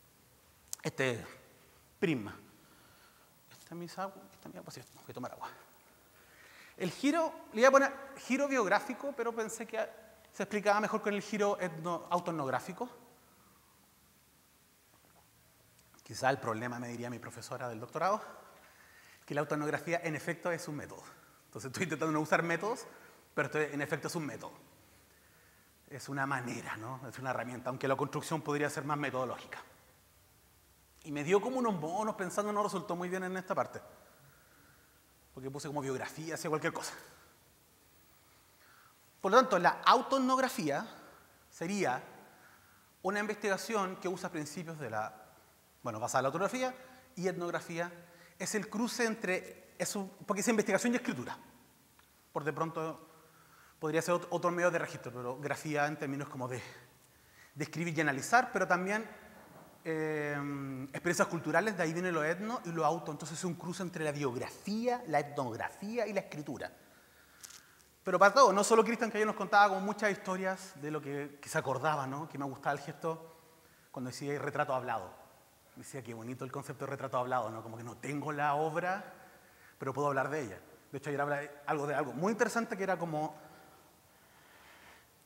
este prisma. ¿Esta es mi agua? ¿Esta es mi agua? Sí, tengo que tomar agua. El giro, le iba a poner giro biográfico, pero pensé que se explicaba mejor con el giro etno, autoetnográfico. Quizá el problema, me diría mi profesora del doctorado, que la autoetnografía en efecto es un método. Entonces estoy intentando no usar métodos, pero esto en efecto es un método. Es una manera, ¿no? Es una herramienta, aunque la construcción podría ser más metodológica. Y me dio como unos monos pensando, no resultó muy bien en esta parte. Porque puse como biografía, hacía cualquier cosa. Por lo tanto, la autoetnografía sería una investigación que usa principios de la, bueno, basada en la autografía y etnografía. Es el cruce entre eso, porque es investigación y escritura. Por de pronto podría ser otro medio de registro, pero grafía en términos como de, de escribir y analizar, pero también eh, experiencias culturales, de ahí viene lo etno y lo auto. Entonces es un cruce entre la biografía, la etnografía y la escritura. Pero para todo, no solo Christian, que ayer nos contaba como muchas historias de lo que, que se acordaba, ¿no? Que me gustaba el gesto cuando decía el retrato hablado. Decía qué bonito el concepto de retrato hablado, ¿no? Como que no tengo la obra, pero puedo hablar de ella. De hecho, ayer hablaba algo de algo muy interesante que era como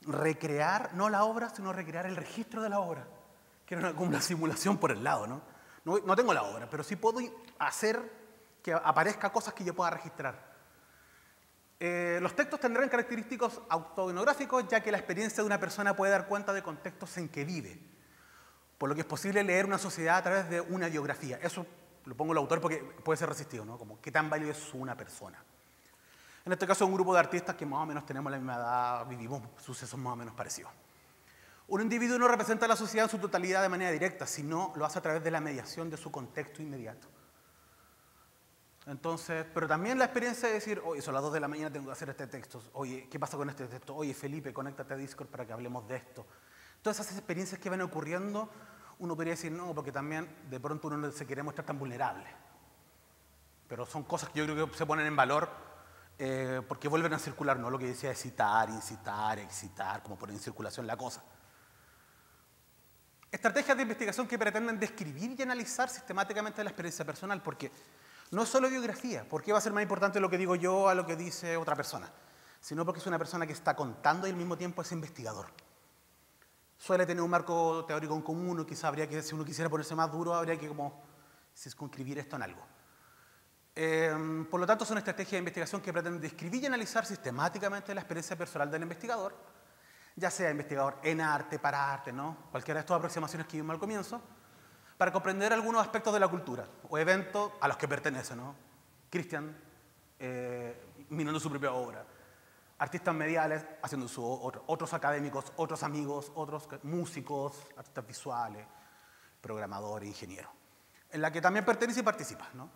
recrear, no la obra, sino recrear el registro de la obra, que era una, como una simulación por el lado, ¿no? No, no tengo la obra, pero sí puedo hacer que aparezca cosas que yo pueda registrar. Eh, los textos tendrán característicos autoetnográficos, ya que la experiencia de una persona puede dar cuenta de contextos en que vive, por lo que es posible leer una sociedad a través de una biografía. Eso lo pongo el autor porque puede ser resistido, ¿no? Como qué tan válido es una persona. En este caso, un grupo de artistas que más o menos tenemos la misma edad, vivimos sucesos más o menos parecidos. Un individuo no representa a la sociedad en su totalidad de manera directa, sino lo hace a través de la mediación de su contexto inmediato. Entonces, pero también la experiencia de decir, oye, son las dos de la mañana, tengo que hacer este texto. Oye, ¿qué pasa con este texto? Oye, Felipe, conéctate a Discord para que hablemos de esto. Todas esas experiencias que van ocurriendo, uno podría decir no, porque también de pronto uno no se quiere mostrar tan vulnerable. Pero son cosas que yo creo que se ponen en valor eh, porque vuelven a circular, ¿no? Lo que decía de citar, incitar, excitar, como poner en circulación la cosa. Estrategias de investigación que pretenden describir y analizar sistemáticamente la experiencia personal, porque no es solo biografía, porque va a ser más importante lo que digo yo a lo que dice otra persona, sino porque es una persona que está contando y al mismo tiempo es investigador. Suele tener un marco teórico en común, o quizá habría que, si uno quisiera ponerse más duro, habría que como circunscribir esto en algo. Eh, por lo tanto, son estrategias de investigación que pretenden describir y analizar sistemáticamente la experiencia personal del investigador, ya sea investigador en arte, para arte, ¿no? Cualquiera de estas aproximaciones que vimos al comienzo, para comprender algunos aspectos de la cultura o eventos a los que pertenece, ¿no? Cristian eh, minando su propia obra, artistas mediales haciendo su otro, otros académicos, otros amigos, otros músicos, artistas visuales, programadores, ingenieros, en la que también pertenece y participa, ¿no?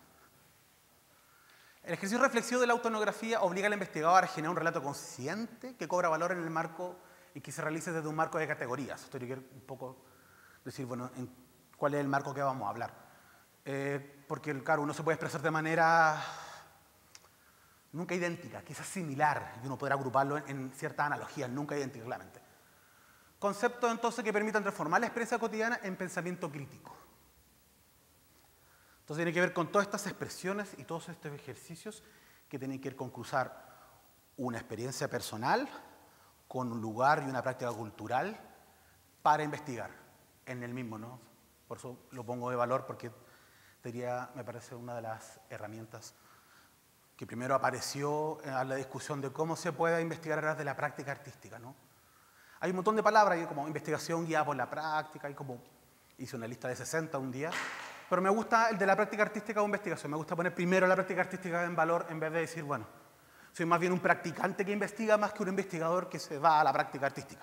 El ejercicio reflexivo de la autoetnografía obliga al investigador a generar un relato consciente que cobra valor en el marco y que se realice desde un marco de categorías. Esto quiero un poco decir, bueno, en cuál es el marco que vamos a hablar. Eh, porque, claro, uno se puede expresar de manera nunca idéntica, quizás similar, y uno podrá agruparlo en, en ciertas analogías, nunca idénticas, claramente. Conceptos, entonces, que permitan transformar la experiencia cotidiana en pensamiento crítico. Entonces, tiene que ver con todas estas expresiones y todos estos ejercicios que tienen que ver con cruzar una experiencia personal con un lugar y una práctica cultural para investigar en el mismo, ¿no? Por eso lo pongo de valor, porque diría, me parece una de las herramientas que primero apareció en la discusión de cómo se puede investigar a través de la práctica artística, ¿no? Hay un montón de palabras, hay como investigación guiada por la práctica, hay como, hice una lista de sesenta un día, pero me gusta el de la práctica artística o investigación, me gusta poner primero la práctica artística en valor en vez de decir, bueno, soy más bien un practicante que investiga más que un investigador que se va a la práctica artística.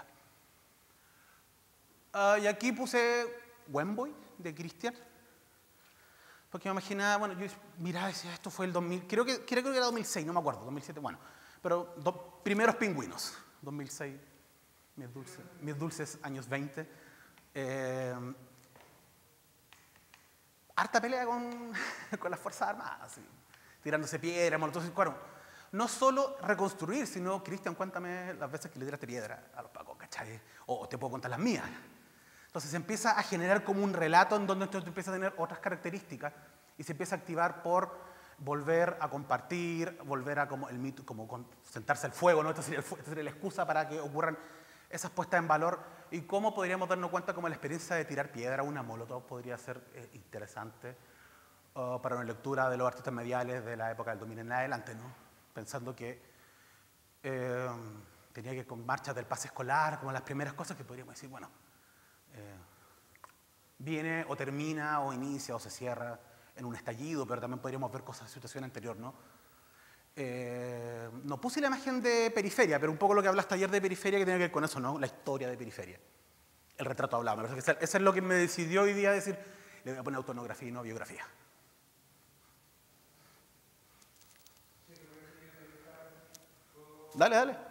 Uh, y aquí puse Wemboy, de Cristian, porque me imaginaba, bueno, yo miraba y decía, esto fue el dos mil, creo que, creo que era dos mil seis, no me acuerdo, dos mil siete, bueno, pero do, primeros pingüinos, dos mil seis, mis dulces, mis dulces años veinte. Eh, harta pelea con, con las Fuerzas Armadas, ¿sí? Tirándose piedra, entonces, claro, no solo reconstruir, sino, Cristian, cuéntame las veces que le tiraste piedra a los pacos, ¿cachai? O te puedo contar las mías. Entonces se empieza a generar como un relato en donde entonces empieza a tener otras características y se empieza a activar por volver a compartir, volver a como el mito, como con, sentarse al fuego, ¿no? Esta sería, el, esta sería la excusa para que ocurran esas puestas en valor y cómo podríamos darnos cuenta como la experiencia de tirar piedra a una molotov podría ser eh, interesante uh, para una lectura de los artistas mediales de la época del dos mil en adelante, ¿no? Pensando que eh, tenía que ir con marchas del pase escolar, como las primeras cosas que podríamos decir, bueno, eh, viene o termina o inicia o se cierra en un estallido, pero también podríamos ver cosas de situación anterior, ¿no? Eh, no puse la imagen de Periferia, pero un poco lo que hablaste ayer de Periferia que tiene que ver con eso, ¿no? La historia de Periferia. El retrato hablado. Me parece que eso es lo que me decidió hoy día decir, le voy a poner autoetnografía y no biografía. Dale, dale.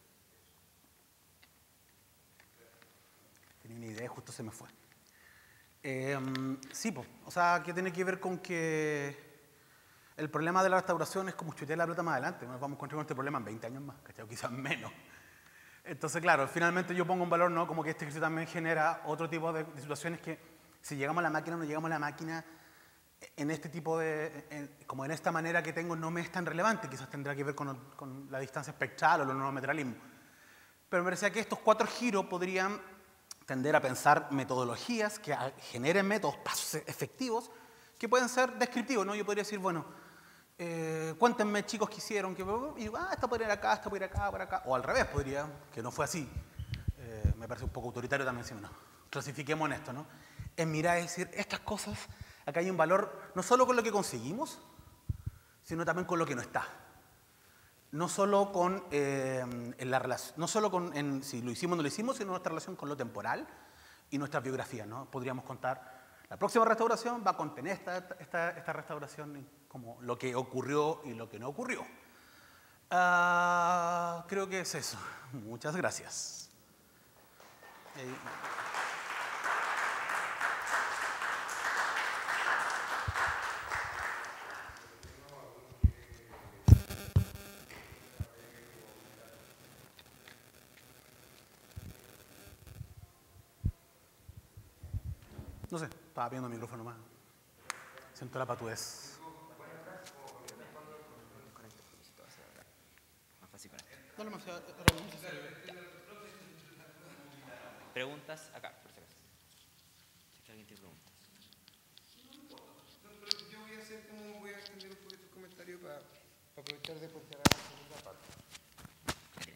Justo se me fue. Eh, sí, pues, o sea, que tiene que ver con que el problema de la restauración es como chutear la pelota más adelante. Nos vamos a encontrar con este problema en veinte años más, ¿cachai? O quizás menos. Entonces, claro, finalmente yo pongo un valor, ¿no? Como que este ejercicio también genera otro tipo de, de situaciones que si llegamos a la máquina o no llegamos a la máquina, en este tipo de, en, como en esta manera que tengo no me es tan relevante, quizás tendrá que ver con, con la distancia espectral o el nanometralismo. Pero me parecía que estos cuatro giros podrían tender a pensar metodologías que generen métodos, pasos efectivos, que pueden ser descriptivos, ¿no? Yo podría decir, bueno, eh, cuéntenme chicos que hicieron, que, y digo, ah, esta puede ir acá, esta puede ir acá, por acá, o al revés podría, que no fue así. Eh, me parece un poco autoritario también, si no, clasifiquemos en esto, ¿no? En mirar y decir, estas cosas, acá hay un valor, no solo con lo que conseguimos, sino también con lo que no está. No solo con, eh, en la relación, no solo con en, si lo hicimos o no lo hicimos, sino nuestra relación con lo temporal y nuestras biografías, ¿no? Podríamos contar, la próxima restauración va a contener esta, esta, esta restauración como lo que ocurrió y lo que no ocurrió. Uh, creo que es eso. Muchas gracias. Eh, No sé, estaba viendo el micrófono más. Siento la patudez. Más fácil con esto. No, no, no, Preguntas acá, por si acaso. Si alguien tiene preguntas. Yo voy a hacer como, voy a extender un poquito el comentario para, para aprovechar de pontear a la segunda parte.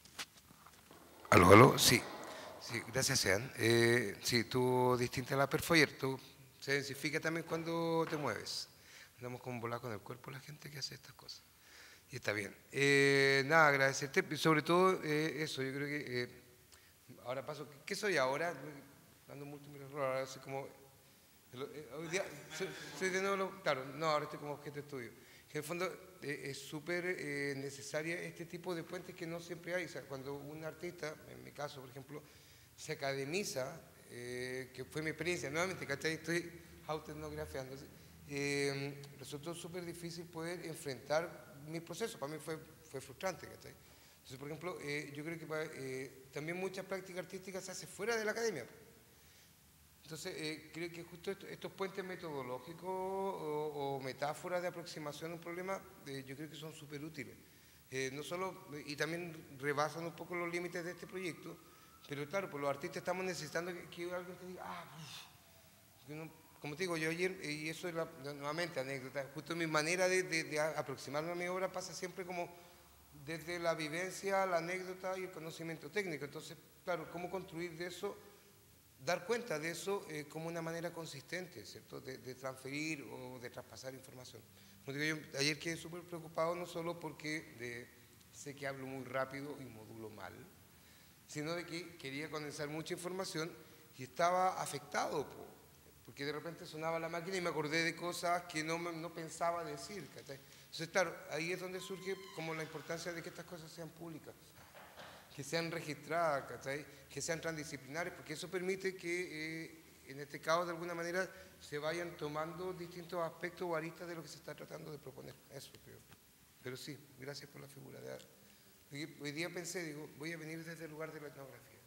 ¿Aló, aló? Sí. Sí, gracias, Sean. Eh, sí, tú, distinta a la Perfoyer, tú se densifica también cuando te mueves. Andamos como volar con el cuerpo la gente que hace estas cosas. Y está bien. Eh, nada, agradecerte. Sobre todo eh, eso, yo creo que eh, ahora paso. ¿Qué soy ahora? Dando múltiples errores. Ahora soy como. Eh, hoy día soy, soy de nuevo. Claro, no, ahora estoy como objeto de estudio. Que en el fondo eh, es súper eh, necesaria este tipo de puentes que no siempre hay. O sea, cuando un artista, en mi caso, por ejemplo, se academiza, eh, que fue mi experiencia, nuevamente, ¿cachai? Estoy autoetnografiándose, eh, resultó súper difícil poder enfrentar mi proceso, para mí fue, fue frustrante, ¿cachai? Entonces, por ejemplo, eh, yo creo que eh, también mucha práctica artística se hace fuera de la academia. Entonces, eh, creo que justo esto, estos puentes metodológicos o, o metáforas de aproximación a un problema, eh, yo creo que son súper útiles. Eh, no solo, y también rebasan un poco los límites de este proyecto, pero claro, pues los artistas estamos necesitando que, que alguien te diga, ah, uf, no, como te digo, yo ayer, y eso es la, nuevamente anécdota, justo mi manera de, de, de aproximarme a mi obra pasa siempre como desde la vivencia, la anécdota y el conocimiento técnico. Entonces, claro, cómo construir de eso, dar cuenta de eso eh, como una manera consistente, ¿cierto? De, de transferir o de traspasar información. Como digo, yo ayer quedé súper preocupado, no solo porque de, sé que hablo muy rápido y modulo mal, sino de que quería condensar mucha información y estaba afectado, po, porque de repente sonaba la máquina y me acordé de cosas que no, no pensaba decir, ¿cachai? Entonces, claro, ahí es donde surge como la importancia de que estas cosas sean públicas, que sean registradas, ¿cachai? Que sean transdisciplinares, porque eso permite que, eh, en este caso, de alguna manera, se vayan tomando distintos aspectos o aristas de lo que se está tratando de proponer. Eso creo. Pero sí, gracias por la figura de arte. Hoy día pensé, digo, voy a venir desde el lugar de la etnografía.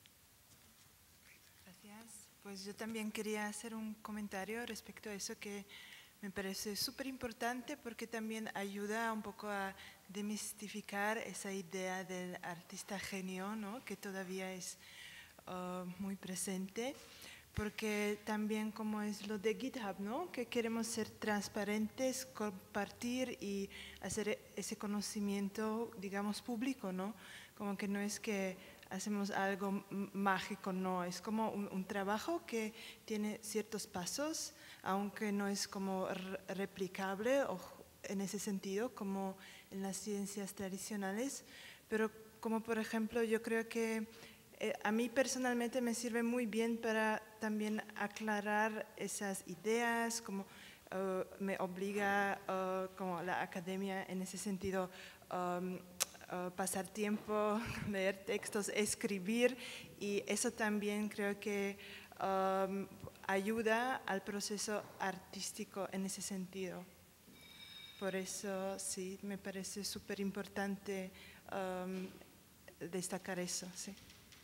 Gracias. Pues yo también quería hacer un comentario respecto a eso que me parece súper importante porque también ayuda un poco a demistificar esa idea del artista genio, ¿no? Que todavía es uh, muy presente. Porque también como es lo de GitHub, ¿no? Que queremos ser transparentes, compartir y hacer ese conocimiento, digamos, público, ¿no? Como que no es que hacemos algo mágico, no, es como un, un trabajo que tiene ciertos pasos, aunque no es como replicable o en ese sentido como en las ciencias tradicionales, pero como por ejemplo yo creo que Eh, a mí personalmente me sirve muy bien para también aclarar esas ideas, como uh, me obliga uh, como la academia en ese sentido um, uh, pasar tiempo, leer textos, escribir, y eso también creo que um, ayuda al proceso artístico en ese sentido. Por eso sí, me parece súper importante um, destacar eso. Sí.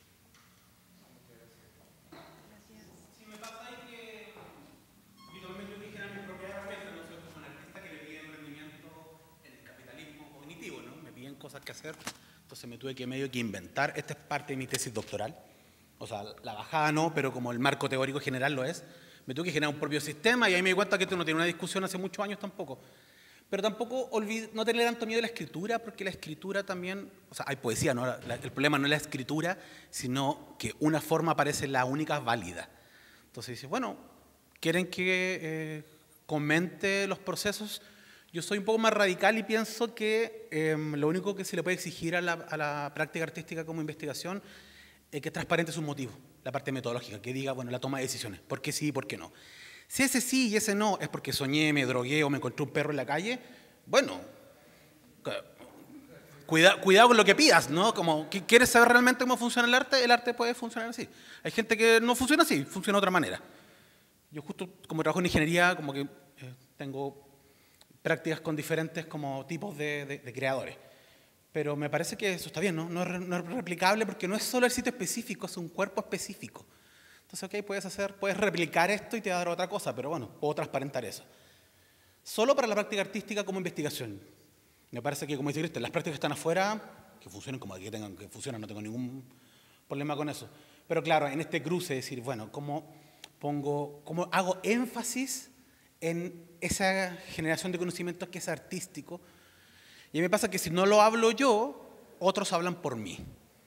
Si me pasa ahí que habitualmente yo dijera mi propia herramienta, no soy como un artista que le piden rendimiento en el capitalismo cognitivo, ¿no? Me piden cosas que hacer, entonces me tuve que medio que inventar. Esta es parte de mi tesis doctoral, o sea, la bajada no, pero como el marco teórico general lo es, me tuve que generar un propio sistema y ahí me di cuenta que esto no tiene una discusión hace muchos años tampoco. Pero tampoco olvid no tener tanto miedo a la escritura, porque la escritura también, o sea, hay poesía, ¿no? La, la, el problema no es la escritura, sino que una forma parece la única válida. Entonces dice, bueno, ¿quieren que eh, comente los procesos? Yo soy un poco más radical y pienso que eh, lo único que se le puede exigir a la, a la práctica artística como investigación es que transparente sus motivos, la parte metodológica, que diga, bueno, la toma de decisiones, por qué sí y por qué no. Si ese sí y ese no es porque soñé, me drogué o me encontré un perro en la calle, bueno, cuida, cuidado con lo que pidas, ¿no? Como, ¿quieres saber realmente cómo funciona el arte? El arte puede funcionar así. Hay gente que no funciona así, funciona de otra manera. Yo justo como trabajo en ingeniería, como que eh, tengo prácticas con diferentes como tipos de, de, de creadores. Pero me parece que eso está bien, ¿no? No es, no es replicable porque no es solo el sitio específico, es un cuerpo específico. Entonces, ok, puedes hacer, puedes replicar esto y te va a dar otra cosa, pero bueno, puedo transparentar eso. Solo para la práctica artística como investigación. Me parece que, como dice Cristian, las prácticas que están afuera, que funcionen como que tengan que funcionar, no tengo ningún problema con eso. Pero claro, en este cruce, decir, bueno, ¿cómo pongo, cómo hago énfasis en esa generación de conocimientos que es artístico? Y a mí me pasa que si no lo hablo yo, otros hablan por mí.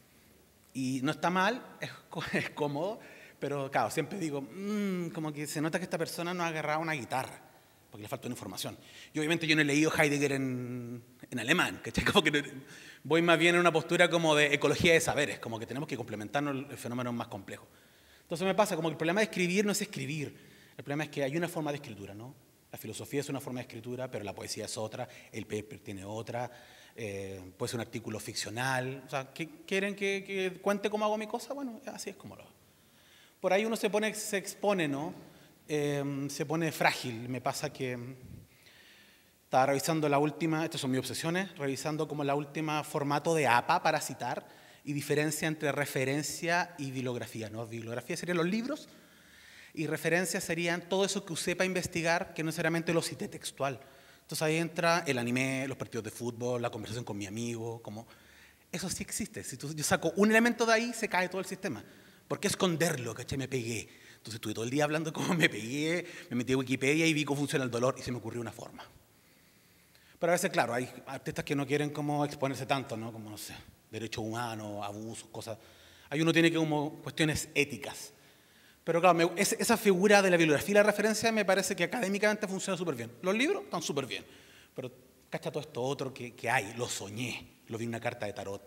Y no está mal, es, es cómodo. Pero claro, siempre digo, mmm, como que se nota que esta persona no ha agarrado una guitarra, porque le falta una información. Y obviamente yo no he leído Heidegger en, en alemán, ¿cachai? Como que voy más bien en una postura como de ecología de saberes, como que tenemos que complementarnos el fenómeno más complejo. Entonces me pasa como que el problema de escribir no es escribir, el problema es que hay una forma de escritura, ¿no? La filosofía es una forma de escritura, pero la poesía es otra, el paper tiene otra, eh, puede ser un artículo ficcional. O sea, ¿quieren que, que cuente cómo hago mi cosa? Bueno, así es como lo hago. Por ahí uno se pone, se expone, ¿no? Eh, se pone frágil. Me pasa que estaba revisando la última, estas son mis obsesiones, revisando como la última formato de A P A para citar y diferencia entre referencia y bibliografía, ¿no? Bibliografía serían los libros y referencia serían todo eso que usé para investigar, que no necesariamente lo cité textual. Entonces ahí entra el anime, los partidos de fútbol, la conversación con mi amigo, como eso sí existe. Si tú, yo saco un elemento de ahí, se cae todo el sistema. ¿Por qué esconderlo? ¿Cachai? Me pegué. Entonces estuve todo el día hablando de cómo me pegué, me metí a Wikipedia y vi cómo funciona el dolor y se me ocurrió una forma. Pero a veces, claro, hay artistas que no quieren como exponerse tanto, ¿no? Como, no sé, derechos humanos, abusos, cosas. Ahí uno tiene que como cuestiones éticas. Pero claro, me, esa figura de la bibliografía y la referencia me parece que académicamente funciona súper bien. Los libros están súper bien, pero cacha todo esto otro que, que hay, lo soñé, lo vi en una carta de tarot.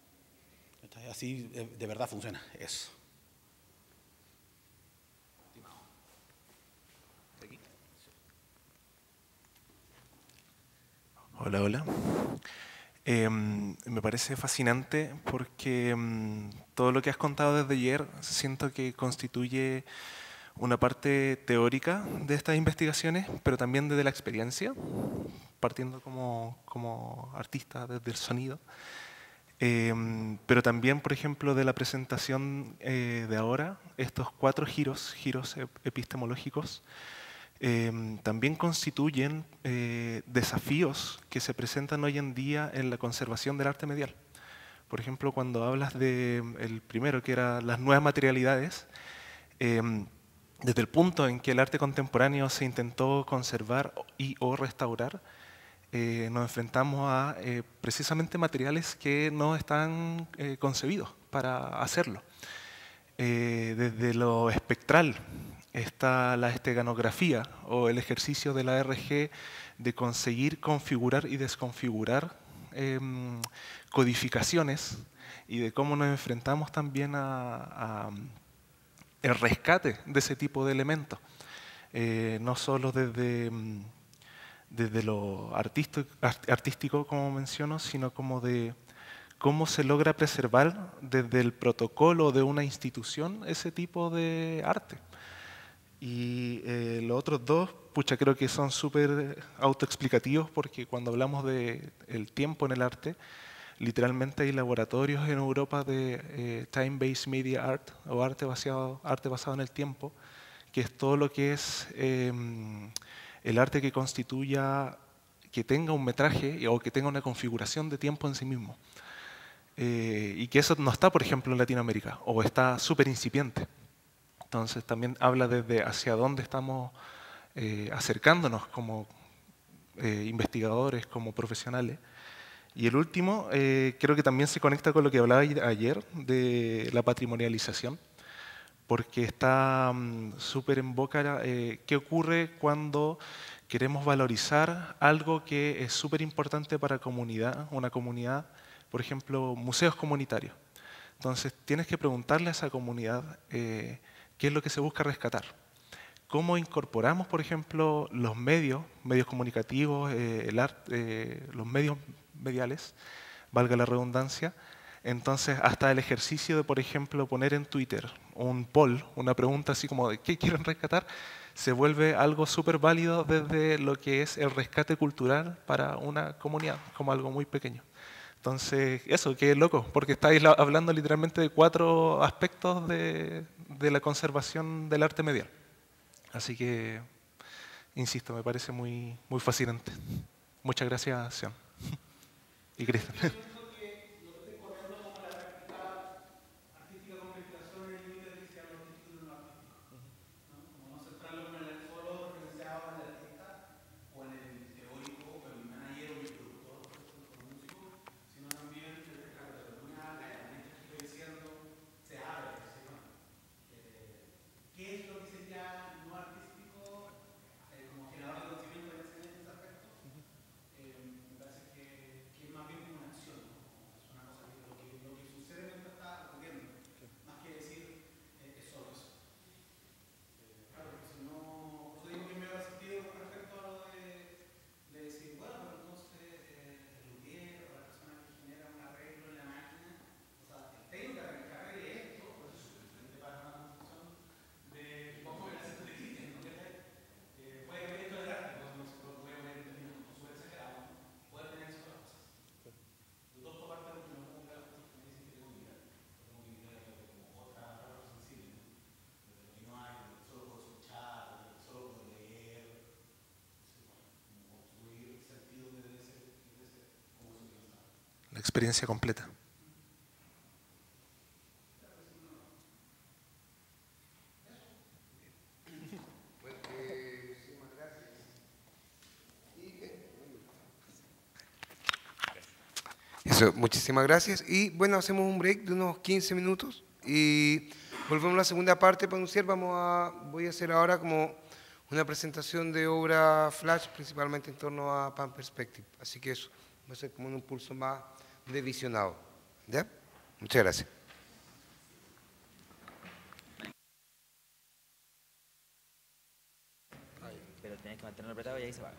Así de verdad funciona eso. Hola, hola. Eh, me parece fascinante porque um, todo lo que has contado desde ayer siento que constituye una parte teórica de estas investigaciones, pero también desde la experiencia, partiendo como, como artista desde el sonido. Eh, pero también, por ejemplo, de la presentación eh, de ahora, estos cuatro giros, giros epistemológicos, Eh, también constituyen eh, desafíos que se presentan hoy en día en la conservación del arte medial. Por ejemplo, cuando hablas del primero, que era las nuevas materialidades, eh, desde el punto en que el arte contemporáneo se intentó conservar y o restaurar, eh, nos enfrentamos a eh, precisamente materiales que no están eh, concebidos para hacerlo. Eh, desde lo espectral, está la esteganografía o el ejercicio de la R G de conseguir configurar y desconfigurar eh, codificaciones y de cómo nos enfrentamos también a, a el rescate de ese tipo de elementos, eh, no solo desde, desde lo artístico, artístico, como menciono, sino como de cómo se logra preservar desde el protocolo de una institución ese tipo de arte. Y eh, los otros dos, pucha, creo que son súper autoexplicativos porque cuando hablamos del tiempo en el arte, literalmente hay laboratorios en Europa de eh, Time-Based Media Art o arte basado, arte basado en el tiempo, que es todo lo que es eh, el arte que constituya, que tenga un metraje o que tenga una configuración de tiempo en sí mismo. Eh, y que eso no está, por ejemplo, en Latinoamérica, o está súper incipiente. Entonces también habla desde hacia dónde estamos eh, acercándonos como eh, investigadores, como profesionales. Y el último, eh, creo que también se conecta con lo que hablaba ayer de la patrimonialización, porque está um, súper en boca eh, qué ocurre cuando queremos valorizar algo que es súper importante para comunidad, una comunidad, por ejemplo, museos comunitarios. Entonces, tienes que preguntarle a esa comunidad eh, qué es lo que se busca rescatar. ¿Cómo incorporamos, por ejemplo, los medios, medios comunicativos, eh, el arte, eh, los medios mediales, valga la redundancia? Entonces, hasta el ejercicio de, por ejemplo, poner en Twitter un poll, una pregunta así como de ¿qué quieren rescatar?, se vuelve algo súper válido desde lo que es el rescate cultural para una comunidad, como algo muy pequeño. Entonces, eso, qué loco, porque estáis hablando literalmente de cuatro aspectos de, de la conservación del arte medial. Así que, insisto, me parece muy, muy fascinante. Muchas gracias, Sean. Y Cristian. La experiencia completa. Eso, muchísimas gracias. Y bueno, hacemos un break de unos quince minutos y volvemos a la segunda parte para anunciar. Vamos a, voy a hacer ahora como una presentación de obra flash, principalmente en torno a Pan Perspective. Así que eso va a ser como un impulso más de visionado. ¿Ya? Muchas gracias. Pero tenés que mantenerlo apretado y ahí se va.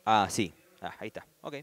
Ah, sí. Ah, ahí está. Ok.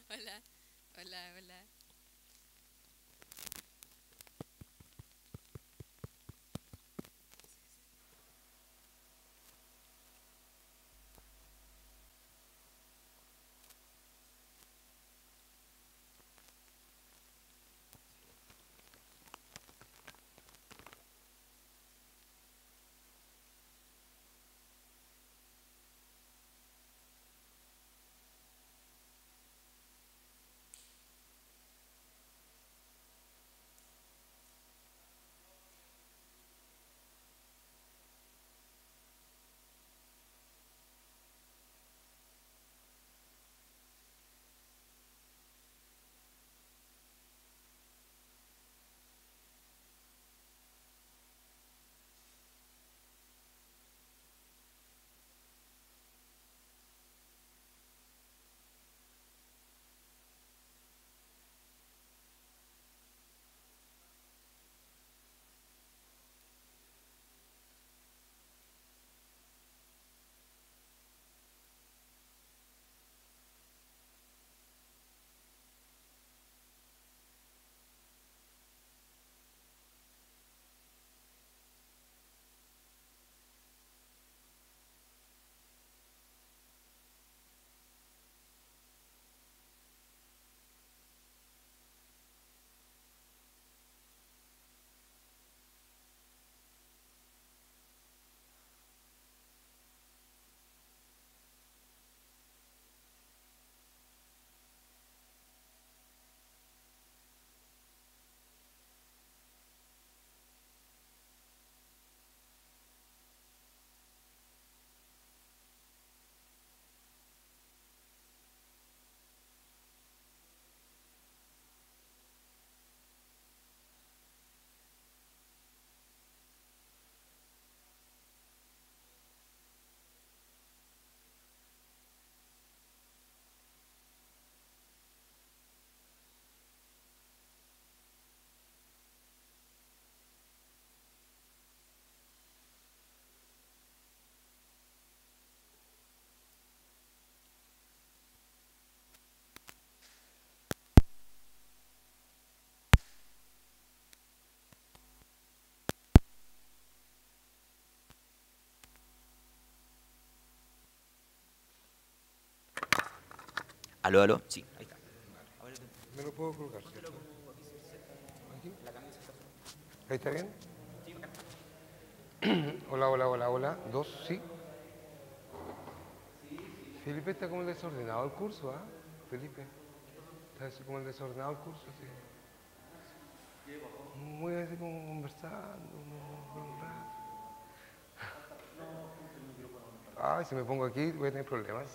Hola, hola, hola. Aló, aló. Sí, ahí está. Me lo puedo colocar, ¿cierto? ¿Aquí? ¿Ahí está bien? Hola, hola, hola, hola. Dos, sí. Felipe está como el desordenado el curso, ¿ah? Felipe. Está así como el desordenado el curso, sí. Muy así como conversando, como por un rato. Ay, si me pongo aquí voy a tener problemas.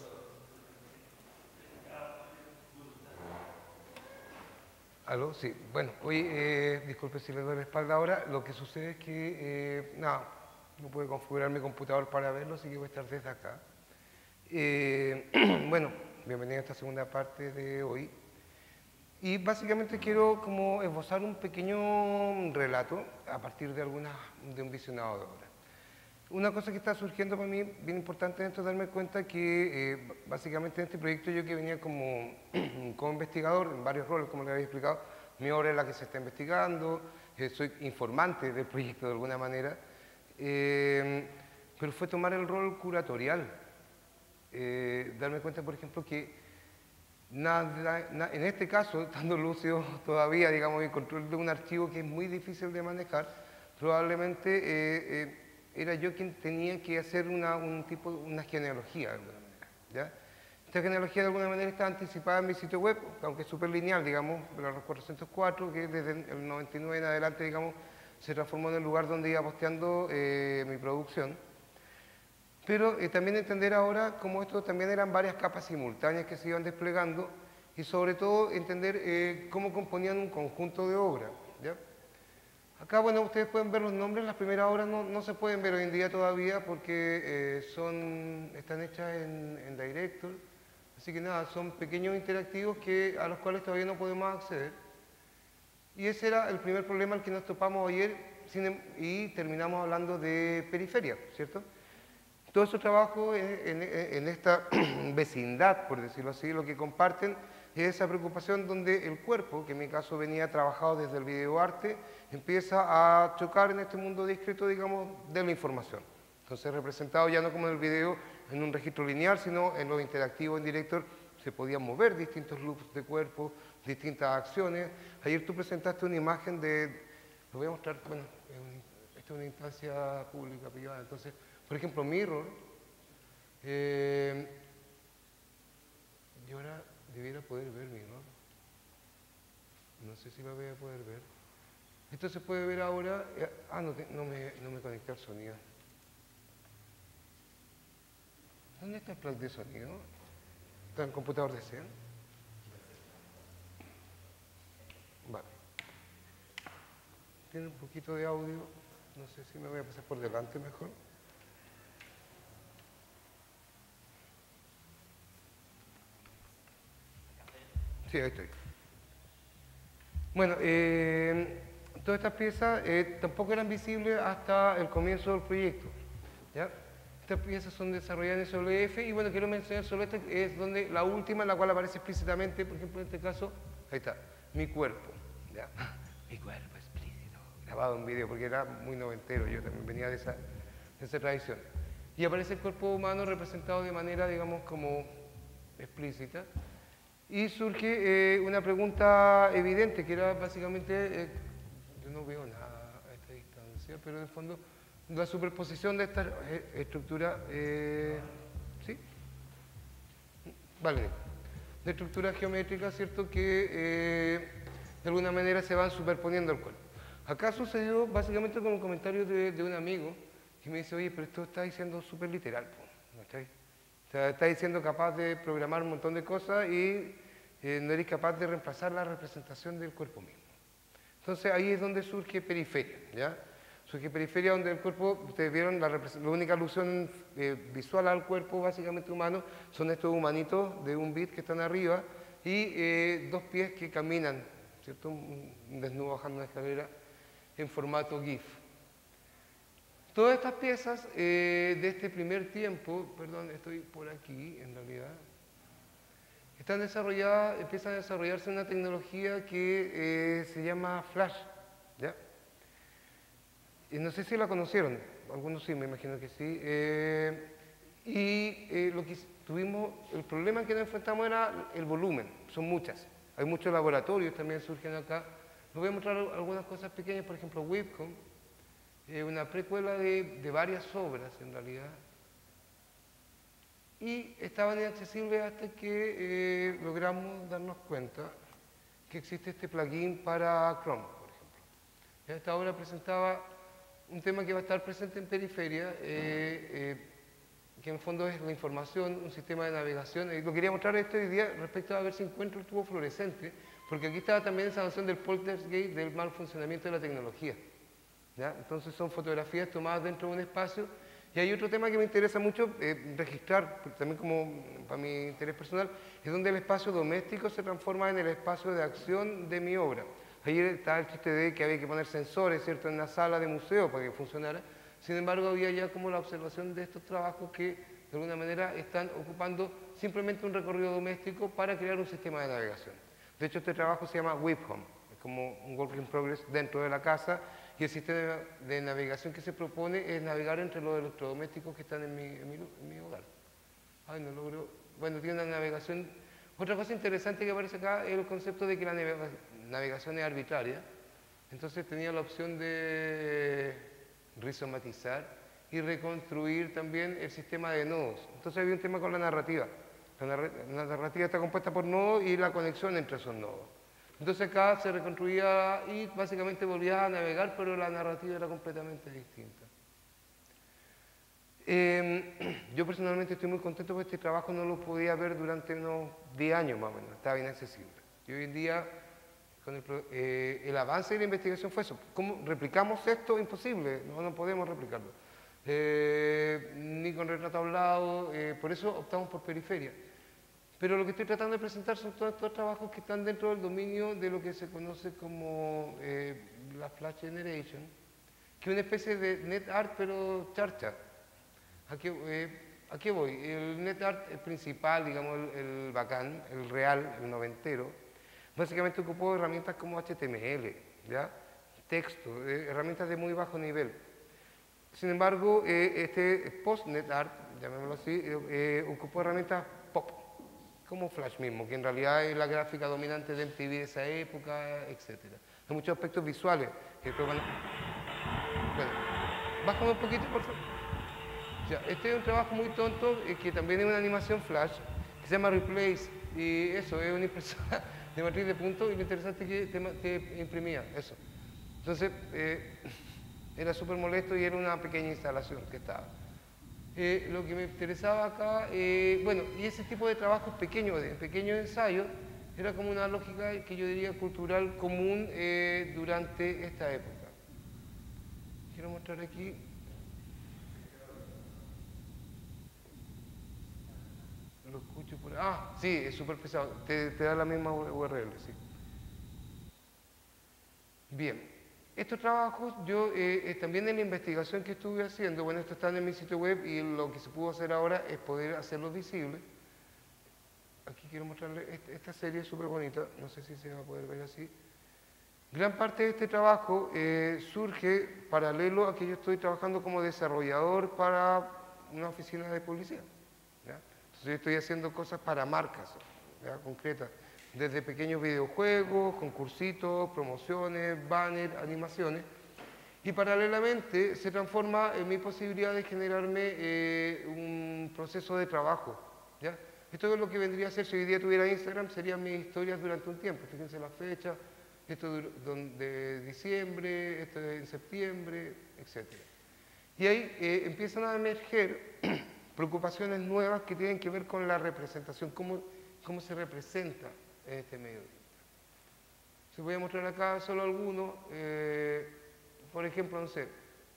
¿Aló? Sí. Bueno, oye, eh, disculpe si le doy la espalda ahora. Lo que sucede es que, eh, nada, no puedo configurar mi computador para verlo, así que voy a estar desde acá. Eh, bueno, bienvenido a esta segunda parte de hoy. Y básicamente quiero como esbozar un pequeño relato a partir de, algunas, de un visionado de obra. Una cosa que está surgiendo para mí, bien importante dentro, es darme cuenta que eh, básicamente en este proyecto yo que venía como, como investigador en varios roles, como les había explicado, mi obra es la que se está investigando, eh, soy informante del proyecto de alguna manera, eh, pero fue tomar el rol curatorial, eh, darme cuenta, por ejemplo, que nada, na, en este caso, estando lúcido todavía, digamos, en control de un archivo que es muy difícil de manejar, probablemente eh, eh, era yo quien tenía que hacer una, un tipo, una genealogía de alguna manera, ¿ya? Esta genealogía de alguna manera está anticipada en mi sitio web, aunque es súper lineal, digamos, de los cuatrocientos cuatro, que desde el noventa y nueve en adelante, digamos, se transformó en el lugar donde iba posteando eh, mi producción. Pero eh, también entender ahora cómo esto también eran varias capas simultáneas que se iban desplegando y sobre todo entender eh, cómo componían un conjunto de obras, ¿ya? Acá, bueno, ustedes pueden ver los nombres, las primeras obras no, no se pueden ver hoy en día todavía porque eh, son, están hechas en, en Director, así que nada, son pequeños interactivos que, a los cuales todavía no podemos acceder. Y ese era el primer problema al que nos topamos ayer sin, y terminamos hablando de periferia, ¿cierto? Todo ese trabajo en, en, en esta vecindad, por decirlo así, lo que comparten es esa preocupación donde el cuerpo, que en mi caso venía trabajado desde el videoarte, empieza a chocar en este mundo discreto, digamos, de la información. Entonces, representado ya no como en el video en un registro lineal, sino en lo interactivo, en director, se podían mover distintos loops de cuerpo, distintas acciones. Ayer tú presentaste una imagen de, lo voy a mostrar, bueno, esta es una instancia pública, privada, entonces, por ejemplo, Mirror, eh, yo ahora debiera poder ver Mirror, no sé si la voy a poder ver. Esto se puede ver ahora, eh, ah, no, te, no, me, no me conecté al sonido. ¿Dónde está el plug de sonido? ¿Está en el computador de Zen? Vale. Tiene un poquito de audio, no sé si me voy a pasar por delante mejor. Sí, ahí estoy. Bueno, eh, todas estas piezas eh, tampoco eran visibles hasta el comienzo del proyecto, ¿ya? Estas piezas son desarrolladas en S W F y bueno, quiero mencionar solo esta, que es donde la última en la cual aparece explícitamente, por ejemplo, en este caso, ahí está, mi cuerpo, ¿ya? Mi cuerpo explícito, grabado en vídeo porque era muy noventero, yo también venía de esa, de esa tradición. Y aparece el cuerpo humano representado de manera, digamos, como explícita. Y surge eh, una pregunta evidente, que era básicamente, eh, yo no veo nada a esta distancia, pero en el fondo, la superposición de estas eh, estructuras, eh, ¿sí? Vale, de estructuras geométricas, ¿cierto?, que eh, de alguna manera se van superponiendo al cuerpo. Acá sucedió básicamente con un comentario de, de un amigo, que me dice, oye, pero esto está diciendo súper literal, ¿no está ahí? O sea, está diciendo capaz de programar un montón de cosas y eh, no eres capaz de reemplazar la representación del cuerpo mismo. Entonces ahí es donde surge periferia, ¿ya? Surge periferia donde el cuerpo, ustedes vieron, la, la única alusión eh, visual al cuerpo básicamente humano son estos humanitos de un bit que están arriba y eh, dos pies que caminan, ¿cierto? Un, un desnudo bajando una escalera en formato GIF. Todas estas piezas eh, de este primer tiempo, perdón, estoy por aquí en realidad, están desarrolladas, empiezan a desarrollarse una tecnología que eh, se llama Flash, ¿ya? Y no sé si la conocieron, algunos sí, me imagino que sí. Eh, y eh, lo que tuvimos, el problema que nos enfrentamos era el volumen, son muchas. Hay muchos laboratorios también surgen acá. Les voy a mostrar algunas cosas pequeñas, por ejemplo, Whipcom. Eh, una precuela de, de varias obras, en realidad, y estaban inaccesibles hasta que eh, logramos darnos cuenta que existe este plugin para Chrome, por ejemplo. Esta obra presentaba un tema que va a estar presente en periferia, eh, eh, que en el fondo es la información, un sistema de navegación. Y lo quería mostrar esto hoy día respecto a ver si encuentro el tubo fluorescente, porque aquí estaba también esa noción del poltergeist, del mal funcionamiento de la tecnología. ¿Ya? Entonces son fotografías tomadas dentro de un espacio. Y hay otro tema que me interesa mucho eh, registrar, también como para mi interés personal, es donde el espacio doméstico se transforma en el espacio de acción de mi obra. Ayer estaba el chiste de que había que poner sensores, ¿cierto?, en la sala de museo para que funcionara. Sin embargo, había ya como la observación de estos trabajos que de alguna manera están ocupando simplemente un recorrido doméstico para crear un sistema de navegación. De hecho, este trabajo se llama Whiphome, es como un work in progress dentro de la casa. Y el sistema de navegación que se propone es navegar entre los electrodomésticos que están en mi, en mi, en mi hogar. Ay, no logro. Bueno, tiene una navegación. Otra cosa interesante que aparece acá es el concepto de que la navegación es arbitraria. Entonces tenía la opción de rizomatizar y reconstruir también el sistema de nodos. Entonces había un tema con la narrativa. La, narr la narrativa está compuesta por nodos y la conexión entre esos nodos. Entonces acá se reconstruía y básicamente volvía a navegar, pero la narrativa era completamente distinta. Eh, yo personalmente estoy muy contento porque este trabajo no lo podía ver durante unos diez años más o menos, estaba inaccesible. Y hoy en día, con el, eh, el avance de la investigación fue eso. ¿Cómo replicamos esto? Imposible, no, no podemos replicarlo. Eh, ni con retrato hablado, eh, por eso optamos por periferia. Pero lo que estoy tratando de presentar son todos estos trabajos que están dentro del dominio de lo que se conoce como eh, la Flash Generation, que es una especie de net art pero charcha. Aquí, eh, ¿A qué voy? El NetArt, el principal, digamos, el, el bacán, el real, el noventero, básicamente ocupó herramientas como H T M L, ¿ya? Texto, eh, herramientas de muy bajo nivel. Sin embargo, eh, este post-NetArt, llamémoslo así, eh, eh, ocupó herramientas pop, como Flash mismo, que en realidad es la gráfica dominante de M T V de esa época, etcétera. Hay muchos aspectos visuales que después van a... Bueno, bájame un poquito, por favor. Ya, este es un trabajo muy tonto, eh, que también es una animación Flash, que se llama Replace, y eso, es una impresora de matriz de puntos, y lo interesante es que te, te imprimía eso. Entonces, eh, era súper molesto y era una pequeña instalación que estaba. Eh, lo que me interesaba acá, eh, bueno, y ese tipo de trabajos pequeños, de pequeños ensayos, era como una lógica que yo diría cultural común eh, durante esta época. Quiero mostrar aquí. Lo escucho por... Ah, sí, es súper pesado. Te, te da la misma U R L, sí. Bien. Estos trabajos, yo eh, eh, también en la investigación que estuve haciendo, bueno, esto está en mi sitio web y lo que se pudo hacer ahora es poder hacerlos visibles. Aquí quiero mostrarles, esta, esta serie es súper bonita, no sé si se va a poder ver así. Gran parte de este trabajo eh, surge paralelo a que yo estoy trabajando como desarrollador para una oficina de publicidad, ¿ya? Entonces yo estoy haciendo cosas para marcas, ¿ya? Concretas. Desde pequeños videojuegos, concursitos, promociones, banners, animaciones. Y paralelamente se transforma en mi posibilidad de generarme eh, un proceso de trabajo, ¿ya? Esto es lo que vendría a ser, si hoy día tuviera Instagram, serían mis historias durante un tiempo. Fíjense la fecha, esto de diciembre, esto en septiembre, etcétera. Y ahí eh, empiezan a emerger preocupaciones nuevas que tienen que ver con la representación, cómo, cómo se representa en este medio. Se voy a mostrar acá solo algunos, eh, por ejemplo, no sé,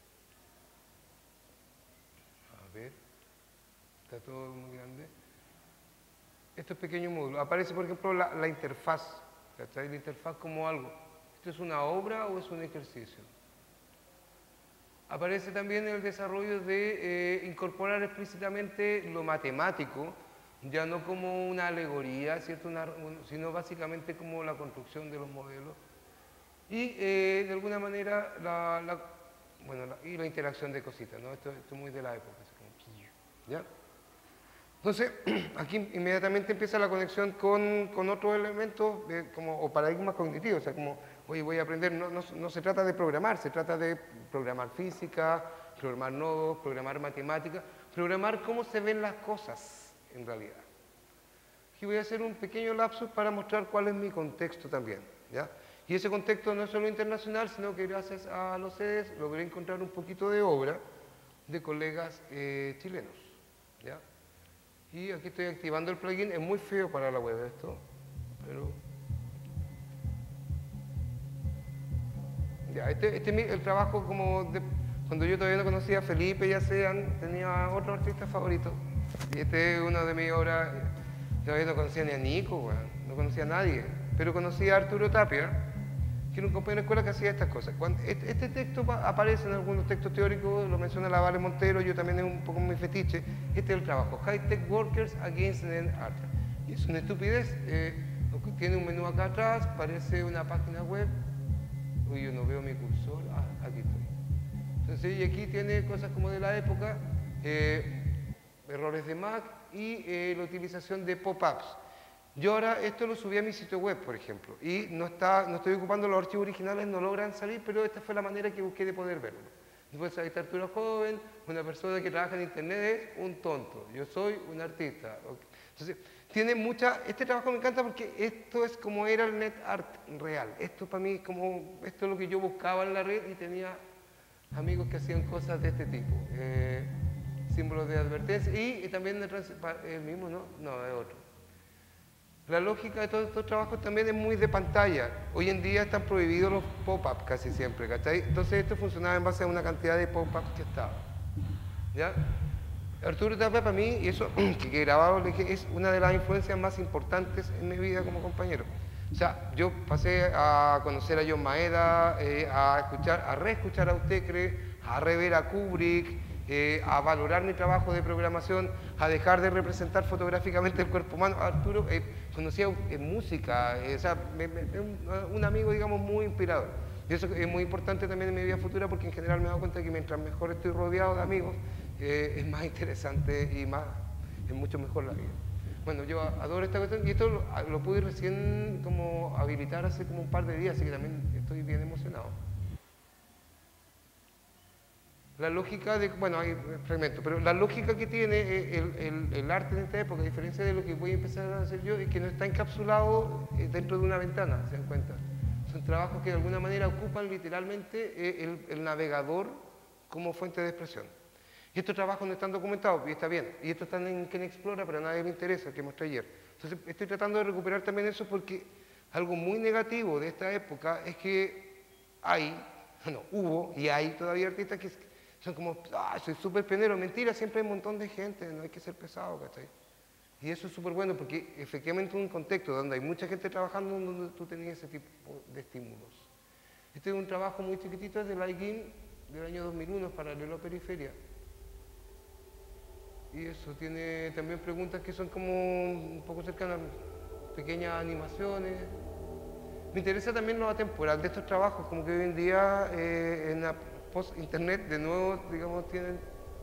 a ver, está todo muy grande. Estos pequeños módulos, aparece por ejemplo la, la interfaz, ¿cachai? La interfaz como algo, ¿esto es una obra o es un ejercicio? Aparece también el desarrollo de eh, incorporar explícitamente lo matemático, ya no como una alegoría, ¿cierto? Una, un, sino básicamente como la construcción de los modelos. Y eh, de alguna manera, la, la, bueno, la, y la interacción de cositas, ¿no? Esto, esto es muy de la época. ¿Ya? Entonces, aquí inmediatamente empieza la conexión con, con otros elementos eh, como, o paradigmas cognitivos, o sea, como, oye, voy a aprender, no, no, no se trata de programar, se trata de programar física, programar nodos, programar matemática, programar cómo se ven las cosas en realidad. Aquí voy a hacer un pequeño lapsus para mostrar cuál es mi contexto también, ¿ya? Y ese contexto no es solo internacional, sino que gracias a los C E D S logré encontrar un poquito de obra de colegas eh, chilenos, ¿ya? Y aquí estoy activando el plugin, es muy feo para la web esto, pero... Ya, este, este es el trabajo como de, cuando yo todavía no conocía a Felipe y a Sean, tenía otro artista favorito. Y este es uno de mis obras, todavía no conocía ni a Nico, bueno, no conocía a nadie, pero conocía a Arturo Tapia, que era un compañero de escuela que hacía estas cosas. Cuando este, este texto aparece en algunos textos teóricos, lo menciona la Vale Montero, yo también es un poco mi fetiche. Este es el trabajo, High Tech Workers Against Net Art. Y es una estupidez, eh, tiene un menú acá atrás, parece una página web. Uy, yo no veo mi cursor, ah, aquí estoy. Entonces, y aquí tiene cosas como de la época, eh, errores de Mac y eh, la utilización de pop-ups. Yo ahora esto lo subí a mi sitio web, por ejemplo, y no, está, no estoy ocupando los archivos originales, no logran salir, pero esta fue la manera que busqué de poder verlo. Después ahí está Arturo Joven, una persona que trabaja en internet es un tonto, yo soy un artista. Entonces, tiene mucha, este trabajo me encanta porque esto es como era el net art real, esto para mí como, esto es lo que yo buscaba en la red y tenía amigos que hacían cosas de este tipo. Eh, símbolos de advertencia y, y también el, el mismo, ¿no? No, es otro. La lógica de todos estos trabajos también es muy de pantalla. Hoy en día están prohibidos los pop-ups casi siempre, ¿cachai? Entonces esto funcionaba en base a una cantidad de pop-ups que estaba. ¿Ya? Arturo Tapia para mí, y eso que he grabado, le dije, es una de las influencias más importantes en mi vida como compañero. O sea, yo pasé a conocer a John Maeda, eh, a escuchar, a reescuchar a Utécre, a rever a Kubrick, eh, a valorar mi trabajo de programación, a dejar de representar fotográficamente el cuerpo humano. Arturo eh, conocía eh, música, eh, o sea, me, me, un, un amigo, digamos, muy inspirador. Y eso es muy importante también en mi vida futura, porque en general me he dado cuenta que mientras mejor estoy rodeado de amigos, eh, es más interesante y más, es mucho mejor la vida. Bueno, yo adoro esta cuestión y esto lo, lo pude recién como habilitar hace como un par de días, así que también estoy bien emocionado. La lógica de, bueno, hay fragmentos, pero la lógica que tiene el, el, el arte en esta época, a diferencia de lo que voy a empezar a hacer yo, es que no está encapsulado dentro de una ventana, ¿se dan cuenta? Son trabajos que de alguna manera ocupan literalmente el, el navegador como fuente de expresión. Y estos trabajos no están documentados, y está bien. Y estos están en Ken Explora, pero a nadie le interesa, el que mostré ayer. Entonces, estoy tratando de recuperar también eso porque algo muy negativo de esta época es que hay, bueno, hubo y hay todavía artistas que son como, ah, soy súper pionero. Mentira, siempre hay un montón de gente, no hay que ser pesado, ¿cachai? Y eso es súper bueno porque efectivamente es un contexto donde hay mucha gente trabajando donde tú tenías ese tipo de estímulos. Este es un trabajo muy chiquitito, es de Laigin del año dos mil uno, Paralelo Periferia. Y eso tiene también preguntas que son como un poco cercanas, pequeñas animaciones. Me interesa también lo atemporal de estos trabajos, como que hoy en día eh, en la post-internet de nuevo, digamos, tienen...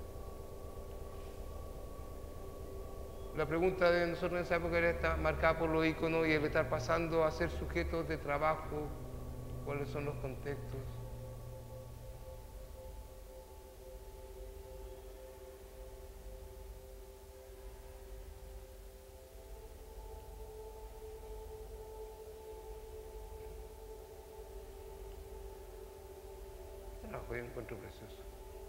La pregunta de nosotros en esa época era estar marcada por los iconos y el estar pasando a ser sujetos de trabajo, cuáles son los contextos. Yo encuentro precioso.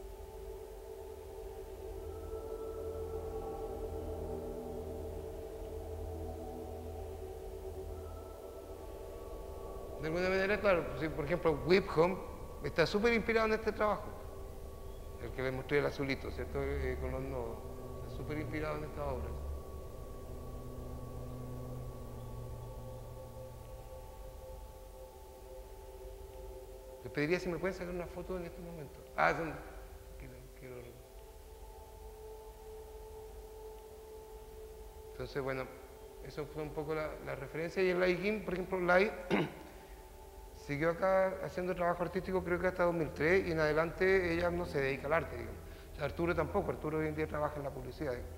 De alguna manera, claro, si por ejemplo Whiphome está súper inspirado en este trabajo, el que le mostré el azulito, ¿cierto? Eh, con los nodos, está súper inspirado en estas obras. Les pediría si me pueden sacar una foto en este momento. Ah, son... quiero, quiero... Entonces, bueno, eso fue un poco la, la referencia. Y en Laigin, por ejemplo, Lai siguió acá haciendo trabajo artístico creo que hasta dos mil tres y en adelante ella no se dedica al arte, digamos. O sea, Arturo tampoco, Arturo hoy en día trabaja en la publicidad. Digamos.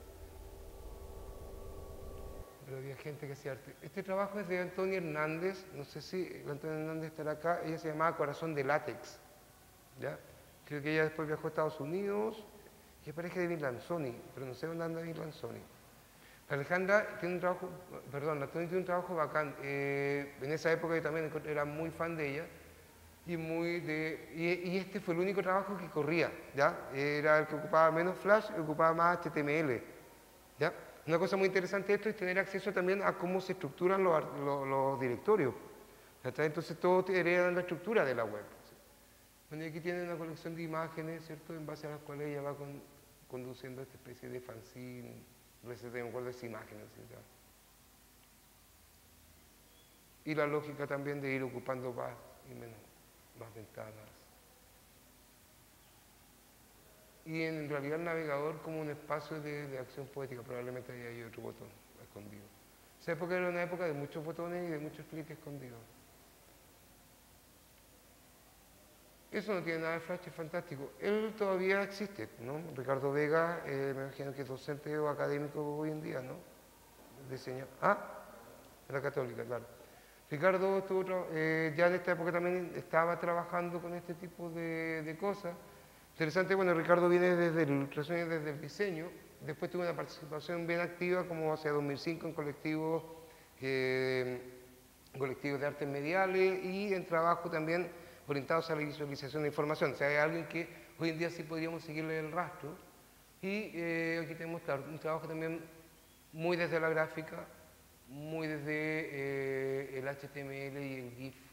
Pero había gente que hacía arte. Este trabajo es de Antonio Hernández, no sé si Antonio Hernández estará acá, ella se llamaba Corazón de Látex, ¿ya? Creo que ella después viajó a Estados Unidos y es pareja de Bill Lanzoni, pero no sé dónde anda Bill Lanzoni. Alejandra tiene un trabajo, perdón, Antonio tiene un trabajo bacán, eh, en esa época yo también era muy fan de ella y, muy de, y, y este fue el único trabajo que corría, ¿ya? Era el que ocupaba menos flash y ocupaba más H T M L, ¿ya? Una cosa muy interesante de esto es tener acceso también a cómo se estructuran los, los, los directorios. Entonces todo hereda la estructura de la web. Bueno, y aquí tienen una colección de imágenes, ¿cierto? En base a las cuales ella va con, conduciendo esta especie de fanzine, receta, me acuerdo de esa imagen, ¿cierto? Y la lógica también de ir ocupando más y menos, más ventanas. Y en realidad el navegador como un espacio de, de acción poética, probablemente ahí hay otro botón escondido. Esa época era una época de muchos botones y de muchos clics escondidos. Eso no tiene nada de flash, es fantástico. Él todavía existe, ¿no? Ricardo Vega, eh, me imagino que es docente o académico hoy en día, ¿no? Diseña. Ah, de la Católica, claro. Ricardo estuvo, eh, ya en esta época también estaba trabajando con este tipo de, de cosas. Interesante, bueno, Ricardo viene desde el, desde el diseño, después tuvo una participación bien activa como hacia dos mil cinco en colectivos, eh, colectivos de artes mediales y en trabajo también orientados a la visualización de información. O sea, hay alguien que hoy en día sí podríamos seguirle el rastro. Y eh, aquí tenemos, claro, un trabajo también muy desde la gráfica, muy desde eh, el H T M L y el GIF.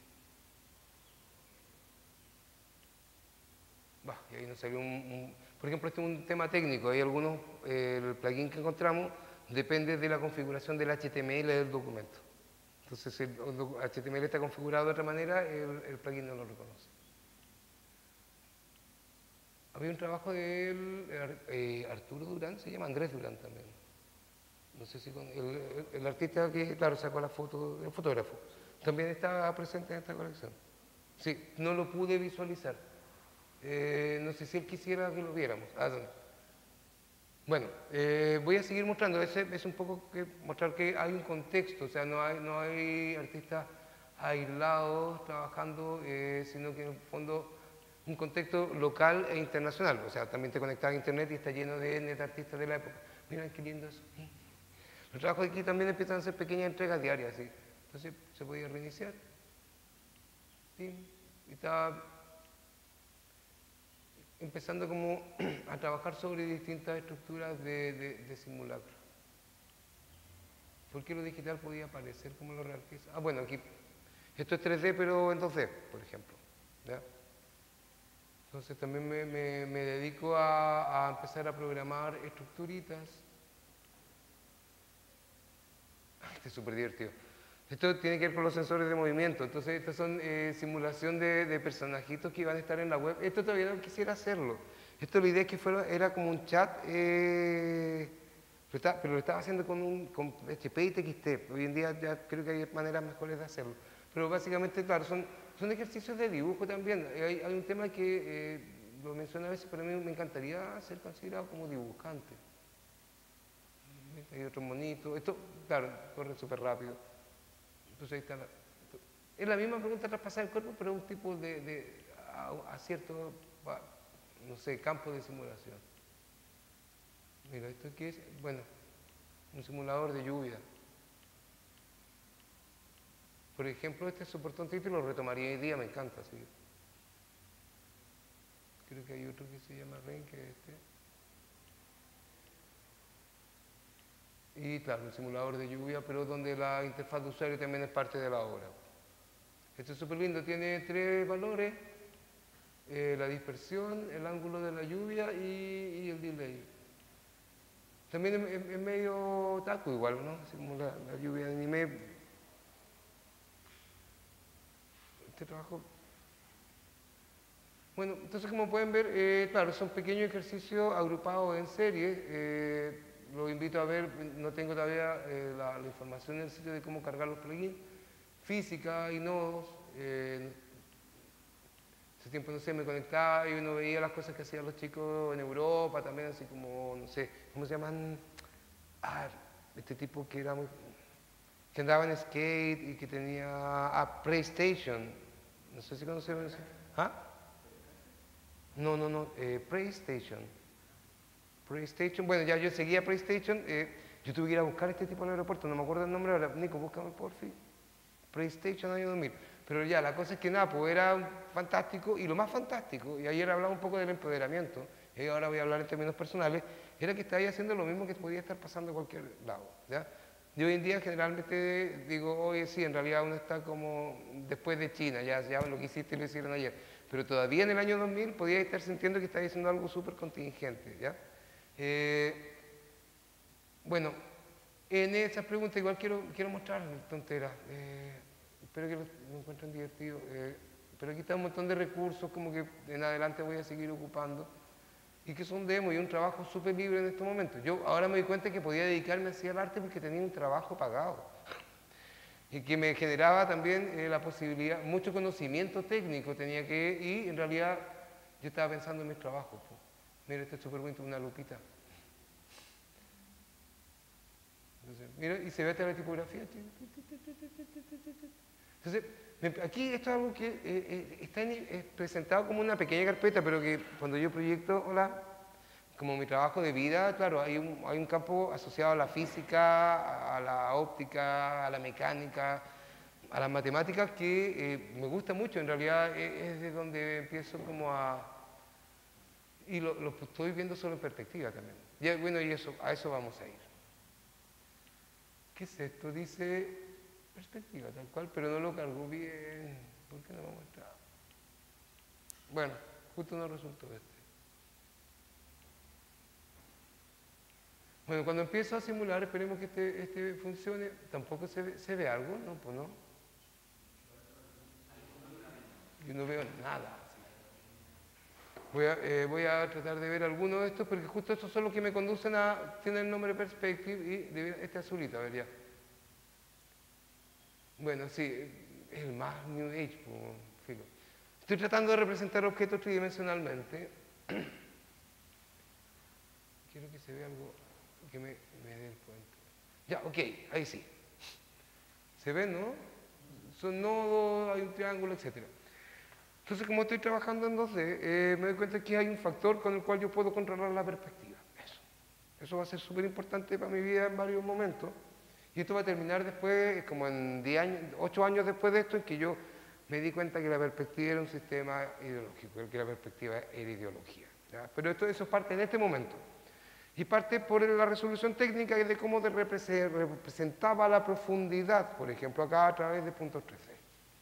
Bah, y ahí nos salió un, un... Por ejemplo, este es un tema técnico. Hay algunos, eh, el plugin que encontramos depende de la configuración del H T M L del documento. Entonces, si el H T M L está configurado de otra manera, el, el plugin no lo reconoce. había un trabajo de él, eh, Arturo Durán, se llama Andrés Durán también. No sé si con, el, el, el artista que, claro, sacó la foto, el fotógrafo, también estaba presente en esta colección. Sí, no lo pude visualizar. Eh, no sé si él quisiera que lo viéramos. Ah, bueno, eh, voy a seguir mostrando. Ese es un poco que mostrar que hay un contexto, o sea, no hay, no hay artistas aislados trabajando, eh, sino que en el fondo un contexto local e internacional. O sea, también te conectas a internet y está lleno de net artistas de la época. Miren qué lindo eso. Los trabajos de aquí también empiezan a ser pequeñas entregas diarias, ¿sí? Entonces se podía reiniciar. ¿Sí? Y estaba empezando como a trabajar sobre distintas estructuras de, de, de simulacro. ¿Por qué lo digital podía parecer como lo real que es? Ah, bueno, aquí, esto es tres D, pero en dos D, por ejemplo. ¿Ya? Entonces también me, me, me dedico a, a empezar a programar estructuritas. Este es súper divertido. Esto tiene que ver con los sensores de movimiento. Entonces, estas son eh, simulación de, de personajitos que iban a estar en la web. Esto todavía no quisiera hacerlo. Esto la idea es que fuera, era como un chat, eh, pero, está, pero lo estaba haciendo con un con H P y T X T. Hoy en día ya creo que hay maneras mejores de hacerlo. Pero básicamente, claro, son, son ejercicios de dibujo también. Hay, hay un tema que eh, lo menciono a veces, pero a mí me encantaría ser considerado como dibujante. Hay otro monito. Esto, claro, corre súper rápido. Entonces ahí está la, es la misma pregunta traspasar el cuerpo, pero un tipo de, de a, a cierto, no sé, campo de simulación. Mira, ¿esto qué es? Bueno, un simulador de lluvia. Por ejemplo, este soportó un título, lo retomaría hoy día, me encanta, sí. Creo que hay otro que se llama Rain, que es este. Y claro, un simulador de lluvia, pero donde la interfaz de usuario también es parte de la obra. Esto es súper lindo, tiene tres valores, eh, la dispersión, el ángulo de la lluvia y, y el delay. También es, es, es medio taco igual, ¿no? Así como la, la lluvia de anime. Este trabajo... Bueno, entonces como pueden ver, eh, claro, son pequeños ejercicios agrupados en serie. Eh, Lo invito a ver, no tengo todavía eh, la, la información en el sitio de cómo cargar los plugins. Física y nodos. Eh, hace tiempo, no sé, me conectaba y uno veía las cosas que hacían los chicos en Europa también, así como, no sé, ¿cómo se llaman? Ah, este tipo que era muy... que andaba en skate y que tenía... Ah, PlayStation. No sé si conocen eso. ¿Ah? No, no, no, eh, PlayStation. PlayStation, bueno, ya yo seguía PlayStation, eh, yo tuve que ir a buscar este tipo en el aeropuerto, no me acuerdo el nombre ahora, Nico, búscame por fin. PlayStation año dos mil. Pero ya, la cosa es que nada, pues era fantástico, y lo más fantástico, y ayer hablaba un poco del empoderamiento, y ahora voy a hablar en términos personales, era que estaba haciendo lo mismo que podía estar pasando en cualquier lado, ¿ya? Yo hoy en día generalmente digo, oye, sí, en realidad uno está como después de China, ya, ya lo que hiciste lo hicieron ayer, pero todavía en el año dos mil podía estar sintiendo que estaba haciendo algo súper contingente, ¿ya? Eh, bueno, en esas preguntas igual quiero, quiero mostrar tonteras. Eh, espero que lo, lo encuentren divertido. Eh, pero aquí está un montón de recursos como que en adelante voy a seguir ocupando y que son demos y un trabajo súper libre en estos momentos. Yo ahora me doy cuenta que podía dedicarme así al arte porque tenía un trabajo pagado y que me generaba también eh, la posibilidad, mucho conocimiento técnico tenía que, y en realidad yo estaba pensando en mis trabajos. Pues. Mira, este es súper bonito, una lupita. Entonces, mira, y se ve hasta la tipografía. Entonces, aquí esto es algo que eh, eh, está en, eh, presentado como una pequeña carpeta, pero que cuando yo proyecto, hola, como mi trabajo de vida, claro, hay un, hay un campo asociado a la física, a la óptica, a la mecánica, a las matemáticas que eh, me gusta mucho. En realidad es, es de donde empiezo como a... Y lo, lo estoy viendo solo en perspectiva también. Y bueno, y eso, a eso vamos a ir. ¿Qué es esto? Dice perspectiva tal cual, pero no lo cargó bien. ¿Por qué no lo muestra? Bueno, justo no resultó este. Bueno, cuando empiezo a simular, esperemos que este, este funcione. ¿Tampoco se ve, se ve algo? No, pues no. Yo no veo nada. Voy a, eh, voy a tratar de ver algunos de estos, porque justo estos son los que me conducen a... Tiene el nombre Perspective y de, este azulito, a ver ya. Bueno, sí, es el más New Age, pues, filo. Estoy tratando de representar objetos tridimensionalmente. Quiero que se vea algo que me, me dé el cuento. Ya, ok, ahí sí. ¿Se ven, no? Son nodos, hay un triángulo, etcétera. Entonces, como estoy trabajando en dos D, eh, me doy cuenta que hay un factor con el cual yo puedo controlar la perspectiva. Eso. Eso va a ser súper importante para mi vida en varios momentos. Y esto va a terminar después, como en diez años, ocho años después de esto, en que yo me di cuenta que la perspectiva era un sistema ideológico, que la perspectiva era ideología. ¿Ya? Pero esto, eso es parte en este momento. Y parte por la resolución técnica de cómo de repre- representaba la profundidad, por ejemplo, acá a través de puntos trece.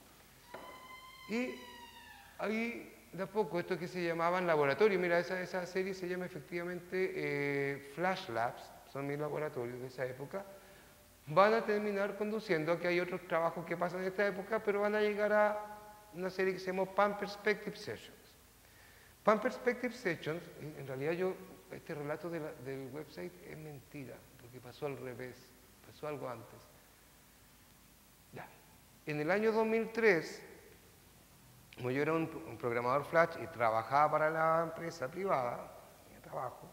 Y ahí, de a poco, esto que se llamaban laboratorios, mira, esa, esa serie se llama efectivamente eh, Flash Labs, son mis laboratorios de esa época, van a terminar conduciendo a que hay otros trabajos que pasan en esta época, pero van a llegar a una serie que se llama Pan Perspective Sessions. Pan Perspective Sessions, en realidad yo, este relato de la, del website es mentira, porque pasó al revés, pasó algo antes. Ya. En el año dos mil tres, como yo era un, un programador Flash y trabajaba para la empresa privada, mi trabajo,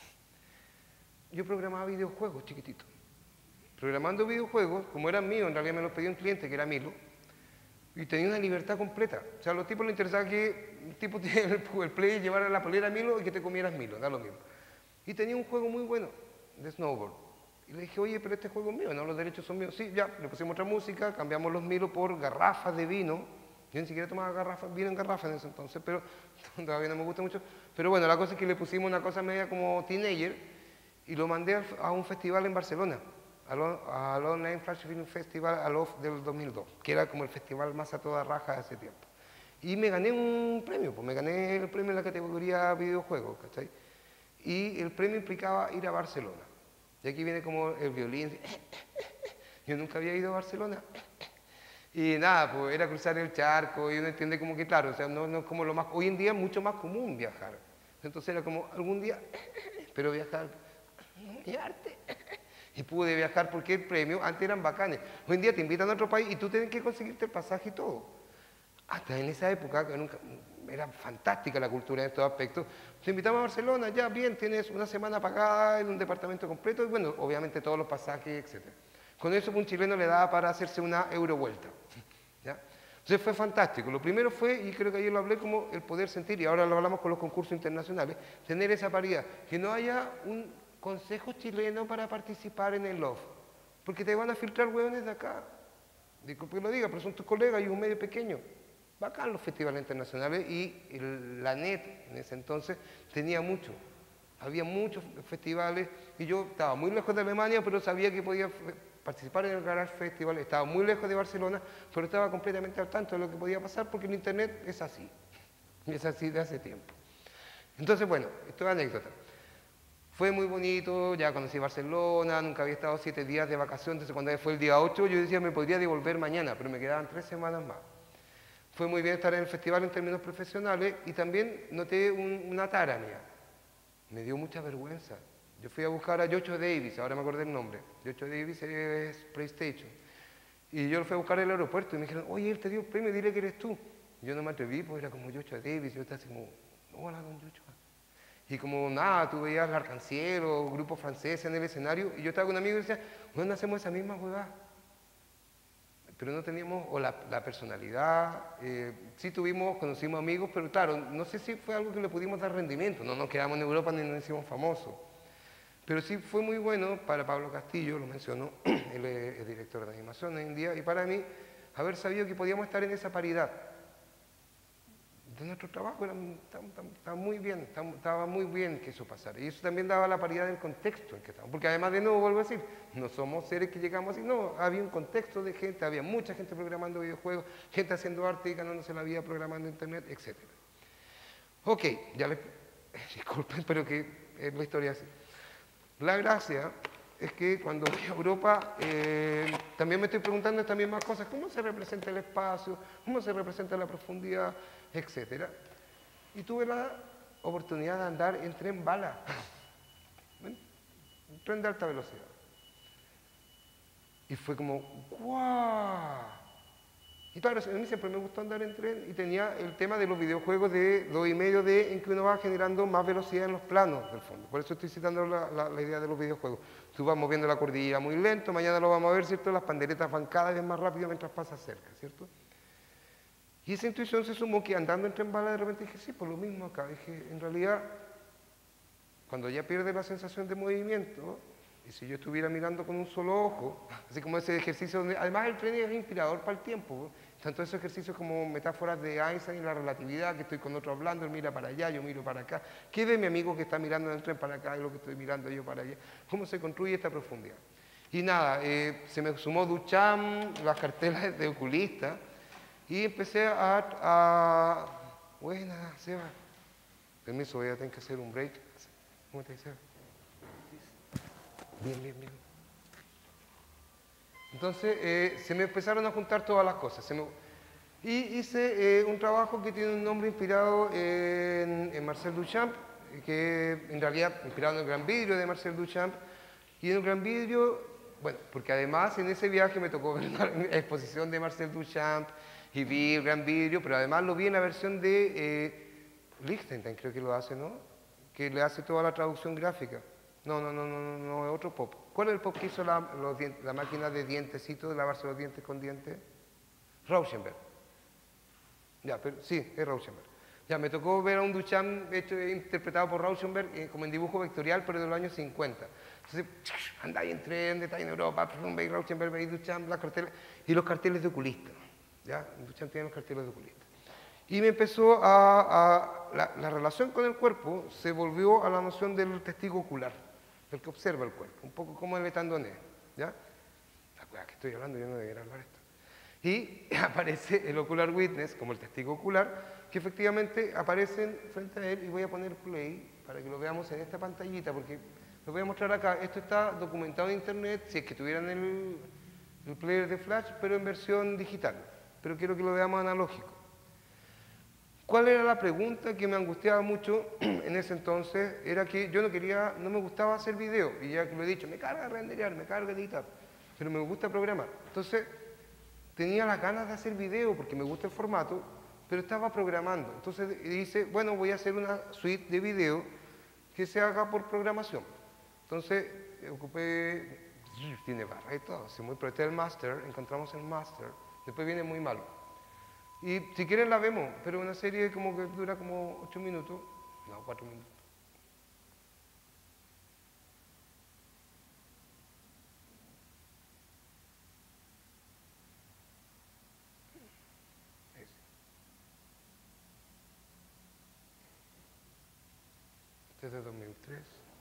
yo programaba videojuegos chiquititos. Programando videojuegos, como eran míos, en realidad me los pedía un cliente que era Milo, y tenía una libertad completa. O sea, a los tipos les interesaba que el tipo tiene el, el play, llevara la polera a Milo y que te comieras Milo, da lo mismo. Y tenía un juego muy bueno de snowboard. Y le dije, oye, pero este juego es mío, no, los derechos son míos. Sí, ya, le pusimos otra música, cambiamos los Milo por garrafas de vino. Yo ni siquiera tomaba garrafas, vino en garrafas en ese entonces, pero todavía no me gusta mucho. Pero bueno, la cosa es que le pusimos una cosa media como teenager y lo mandé a, a un festival en Barcelona, al Online Flash Film Festival al O F del dos mil dos, que era como el festival más a toda raja de ese tiempo. Y me gané un premio, pues me gané el premio en la categoría videojuegos, ¿cachai? Y el premio implicaba ir a Barcelona. Y aquí viene como el violín. Yo nunca había ido a Barcelona. Y nada, pues era cruzar el charco y uno entiende como que, claro, o sea, no, no es como lo más... Hoy en día es mucho más común viajar. Entonces era como, algún día, pero viajar, mi arte. Y pude viajar porque el premio, antes eran bacanes. Hoy en día te invitan a otro país y tú tienes que conseguirte el pasaje y todo. Hasta en esa época, que nunca, era fantástica la cultura en estos aspectos. Te invitamos a Barcelona, ya bien, tienes una semana pagada en un departamento completo y bueno, obviamente todos los pasajes, etcétera. Con eso un chileno le daba para hacerse una eurovuelta. ¿Ya? Entonces fue fantástico. Lo primero fue, y creo que ayer lo hablé, como el poder sentir, y ahora lo hablamos con los concursos internacionales, tener esa paridad. Que no haya un consejo chileno para participar en el L O F. Porque te van a filtrar hueones de acá. Disculpe que lo diga, pero son tus colegas y es un medio pequeño. Bacán los festivales internacionales y el, la N E T en ese entonces tenía mucho. Había muchos festivales y yo estaba muy lejos de Alemania, pero sabía que podía participar en el Garage Festival. Estaba muy lejos de Barcelona, pero estaba completamente al tanto de lo que podía pasar porque el Internet es así. Es así de hace tiempo. Entonces, bueno, esto es anécdota. Fue muy bonito, ya conocí Barcelona, nunca había estado siete días de vacaciones, entonces cuando fue el día ocho yo decía me podría devolver mañana, pero me quedaban tres semanas más. Fue muy bien estar en el festival en términos profesionales y también noté un, una tara mía. Me dio mucha vergüenza. Yo fui a buscar a Joshua Davis, ahora me acordé el nombre. Joshua Davis es PlayStation. Y yo lo fui a buscar en el aeropuerto y me dijeron, oye, él te dio un premio, dile que eres tú. Yo no me atreví, pues era como Joshua Davis, yo estaba así como, hola, don Joshua. Y como nada, tú veías al Arcanciero, grupos franceses en el escenario, y yo estaba con un amigo y decía, ¿dónde hacemos esa misma huevada? Pero no teníamos, o la, la personalidad, eh, sí tuvimos, conocimos amigos, pero claro, no sé si fue algo que le pudimos dar rendimiento, no nos quedamos en Europa ni nos hicimos famosos. Pero sí fue muy bueno para Pablo Castillo, lo mencionó, él es, es director de animación hoy en día, y para mí, haber sabido que podíamos estar en esa paridad. De nuestro trabajo era, estaba muy bien, estaba muy bien que eso pasara. Y eso también daba la paridad del contexto en que estábamos. Porque además, de nuevo, vuelvo a decir, no somos seres que llegamos así, no, había un contexto de gente, había mucha gente programando videojuegos, gente haciendo arte y ganándose la vida programando internet, etcétera. Ok, ya les... Disculpen, pero que es la historia así. La gracia es que cuando voy a Europa, eh, también me estoy preguntando estas mismas cosas, ¿cómo se representa el espacio? ¿Cómo se representa la profundidad? Etcétera. Y tuve la oportunidad de andar en tren bala. Un tren de alta velocidad. Y fue como, ¡guau! Y claro, a mí siempre me gustó andar en tren y tenía el tema de los videojuegos de dos y medio D en que uno va generando más velocidad en los planos del fondo. Por eso estoy citando la, la, la idea de los videojuegos. Tú vas moviendo la cordillera muy lento, mañana lo vamos a ver, ¿cierto? Las panderetas van cada vez más rápido mientras pasa cerca, ¿cierto? Y esa intuición se sumó que andando en tren bala de repente dije, sí, por lo mismo acá. Dije, en realidad, cuando ya pierde la sensación de movimiento, y si yo estuviera mirando con un solo ojo, así como ese ejercicio, donde, además el tren es inspirador para el tiempo, tanto esos ejercicios como metáforas de Einstein y la relatividad, que estoy con otro hablando, él mira para allá, yo miro para acá, ¿qué ve mi amigo que está mirando en el tren para acá y lo que estoy mirando yo para allá? ¿Cómo se construye esta profundidad? Y nada, eh, se me sumó Duchamp, las cartelas de oculista, y empecé a... a buena, Seba. Permiso, voy a tener que hacer un break. ¿Cómo te dice? Bien, bien, bien. Entonces, eh, se me empezaron a juntar todas las cosas. Se me... Y hice eh, un trabajo que tiene un nombre inspirado en, en Marcel Duchamp, que en realidad inspirado en el Gran Vidrio de Marcel Duchamp. Y en el Gran Vidrio, bueno, porque además en ese viaje me tocó ver una exposición de Marcel Duchamp y vi el Gran Vidrio, pero además lo vi en la versión de eh, Lichtenstein, creo que lo hace, ¿no? Que le hace toda la traducción gráfica. No, no, no, no, no, no, es otro pop. ¿Cuál es el pop que hizo la, los dientes, la máquina de dientecitos, de lavarse los dientes con dientes? Rauschenberg. Ya, pero sí, es Rauschenberg. Ya, me tocó ver a un Duchamp hecho, interpretado por Rauschenberg eh, como en dibujo vectorial, pero de los años cincuenta. Entonces, anda ahí en tren, detalle en Europa, veis Rauschenberg, veis Duchamp, las carteles, y los carteles de oculista. ¿Ya? Duchamp tiene los carteles de oculista. Y me empezó a... a la, la relación con el cuerpo se volvió a la noción del testigo ocular, del que observa el cuerpo, un poco como el Betandoné, ¿ya? La cosa que estoy hablando, yo no debería hablar esto. Y aparece el ocular witness, como el testigo ocular, que efectivamente aparecen frente a él, y voy a poner play para que lo veamos en esta pantallita, porque lo voy a mostrar acá. Esto está documentado en internet, si es que tuvieran el, el player de Flash, pero en versión digital. Pero quiero que lo veamos analógico. ¿Cuál era la pregunta que me angustiaba mucho en ese entonces? Era que yo no quería, no me gustaba hacer video, y ya que lo he dicho, me carga renderear, me carga editar, pero me gusta programar. Entonces, tenía las ganas de hacer video porque me gusta el formato, pero estaba programando. Entonces dice, bueno, voy a hacer una suite de video que se haga por programación. Entonces, ocupé, tiene barra y todo, si muy proyecté el master, encontramos el master, después viene muy malo. Y si quieren la vemos, pero una serie como que dura como ocho minutos, no, cuatro minutos. Este es de dos mil tres.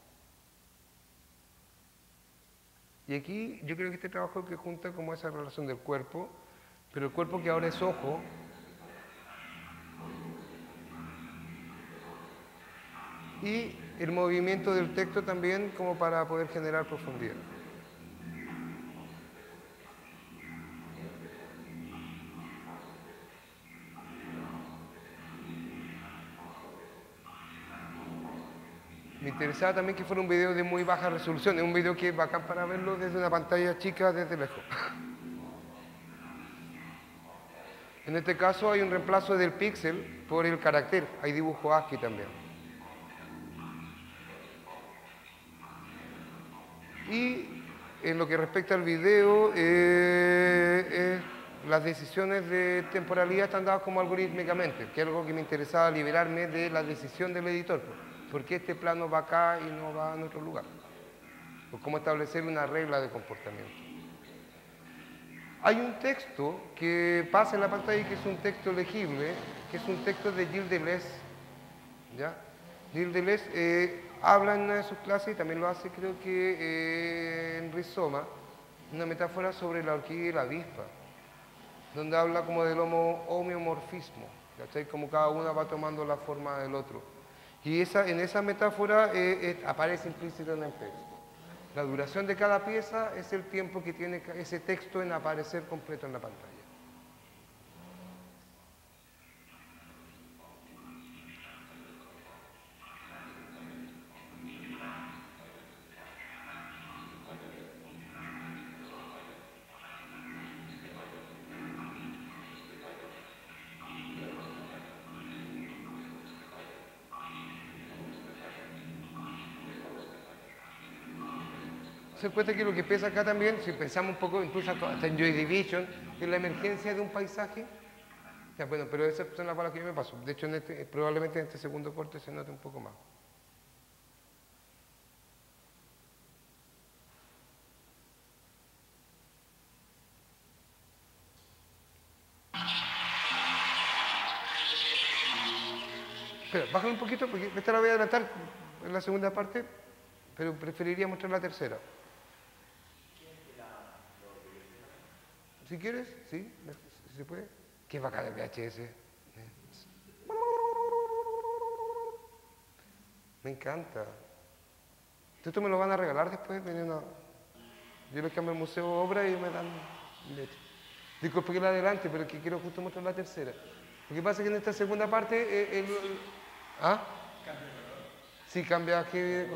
Y aquí yo creo que este trabajo es el que junta como esa relación del cuerpo, pero el cuerpo que ahora es ojo, y el movimiento del texto también como para poder generar profundidad. Me interesaba también que fuera un video de muy baja resolución, es un video que es bacán para verlo desde una pantalla chica, desde lejos. En este caso hay un reemplazo del píxel por el carácter, hay dibujo ASCII también. Y en lo que respecta al video, eh, eh, las decisiones de temporalidad están dadas como algorítmicamente, que es algo que me interesaba liberarme de la decisión del editor. ¿Por qué este plano va acá y no va en otro lugar? O cómo establecer una regla de comportamiento. Hay un texto que pasa en la pantalla y que es un texto legible, que es un texto de Gilles Deleuze. ¿Ya? Gilles Deleuze eh, habla en una de sus clases, y también lo hace creo que eh, en Rizoma, una metáfora sobre la orquídea y la avispa, donde habla como del homo, homeomorfismo, ¿cachai? Como cada una va tomando la forma del otro. Y esa, en esa metáfora eh, eh, aparece implícito en el texto. La duración de cada pieza es el tiempo que tiene ese texto en aparecer completo en la pantalla. Se cuenta que lo que pesa acá también, si pensamos un poco, incluso hasta en Joy Division, que la emergencia de un paisaje. Ya, bueno, pero esas son las balas que yo me paso. De hecho, en este, probablemente en este segundo corte se note un poco más. Espera, bájame un poquito porque esta la voy a adelantar en la segunda parte, pero preferiría mostrar la tercera. Si quieres, sí, si se puede. Qué bacán el V H S. Me encanta. Esto me lo van a regalar después. Una... Yo les cambio al museo obra y me dan leche. Disculpe que la adelante, pero es que quiero justo mostrar la tercera. Lo que pasa es que en esta segunda parte... Eh, el, el, ¿ah? Cambia de color. Sí, cambia que...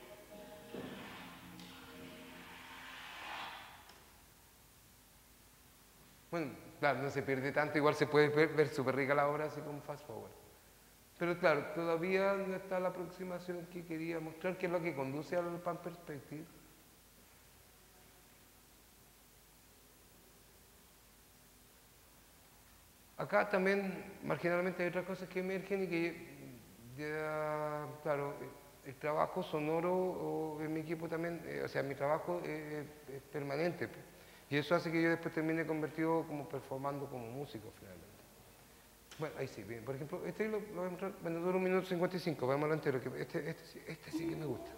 Bueno, claro, no se pierde tanto, igual se puede ver, ver súper rica la obra así como fast forward. Pero claro, todavía no está la aproximación que quería mostrar, que es lo que conduce al Pan Perspective. Acá también, marginalmente, hay otras cosas que emergen y que ya, claro, el trabajo sonoro o en mi equipo también, eh, o sea, mi trabajo es, es permanente. Y eso hace que yo después termine convertido como performando como músico finalmente. Bueno, ahí sí, bien. Por ejemplo, este lo, lo voy a mostrar, bueno, dura un minuto cincuenta y cinco, veámoslo entero, que este, este, este sí que me gusta.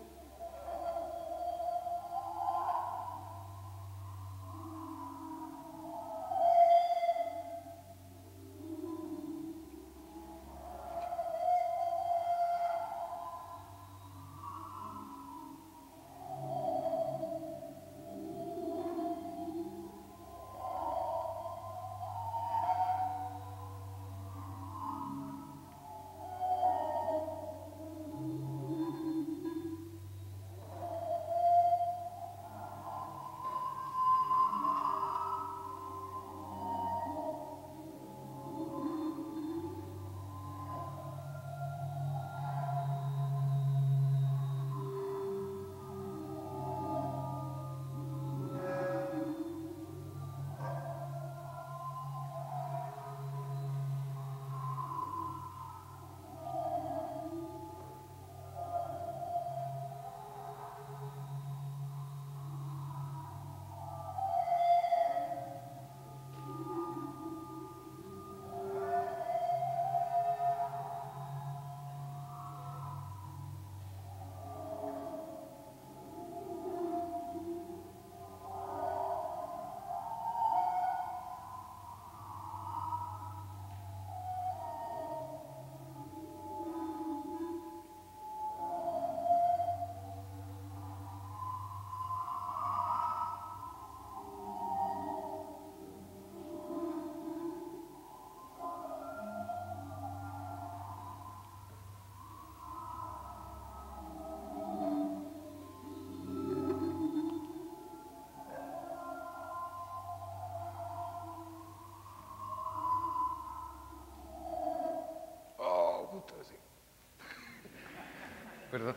Perdón,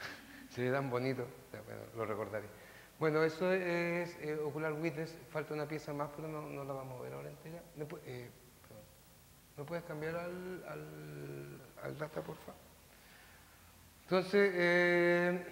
se ve tan bonito, bueno, lo recordaré. Bueno, eso es eh, Ocular Witness, falta una pieza más, pero no, no la vamos a ver ahora entera. ¿Me, eh, ¿me puedes cambiar al, al, al data, por favor? Entonces, eh,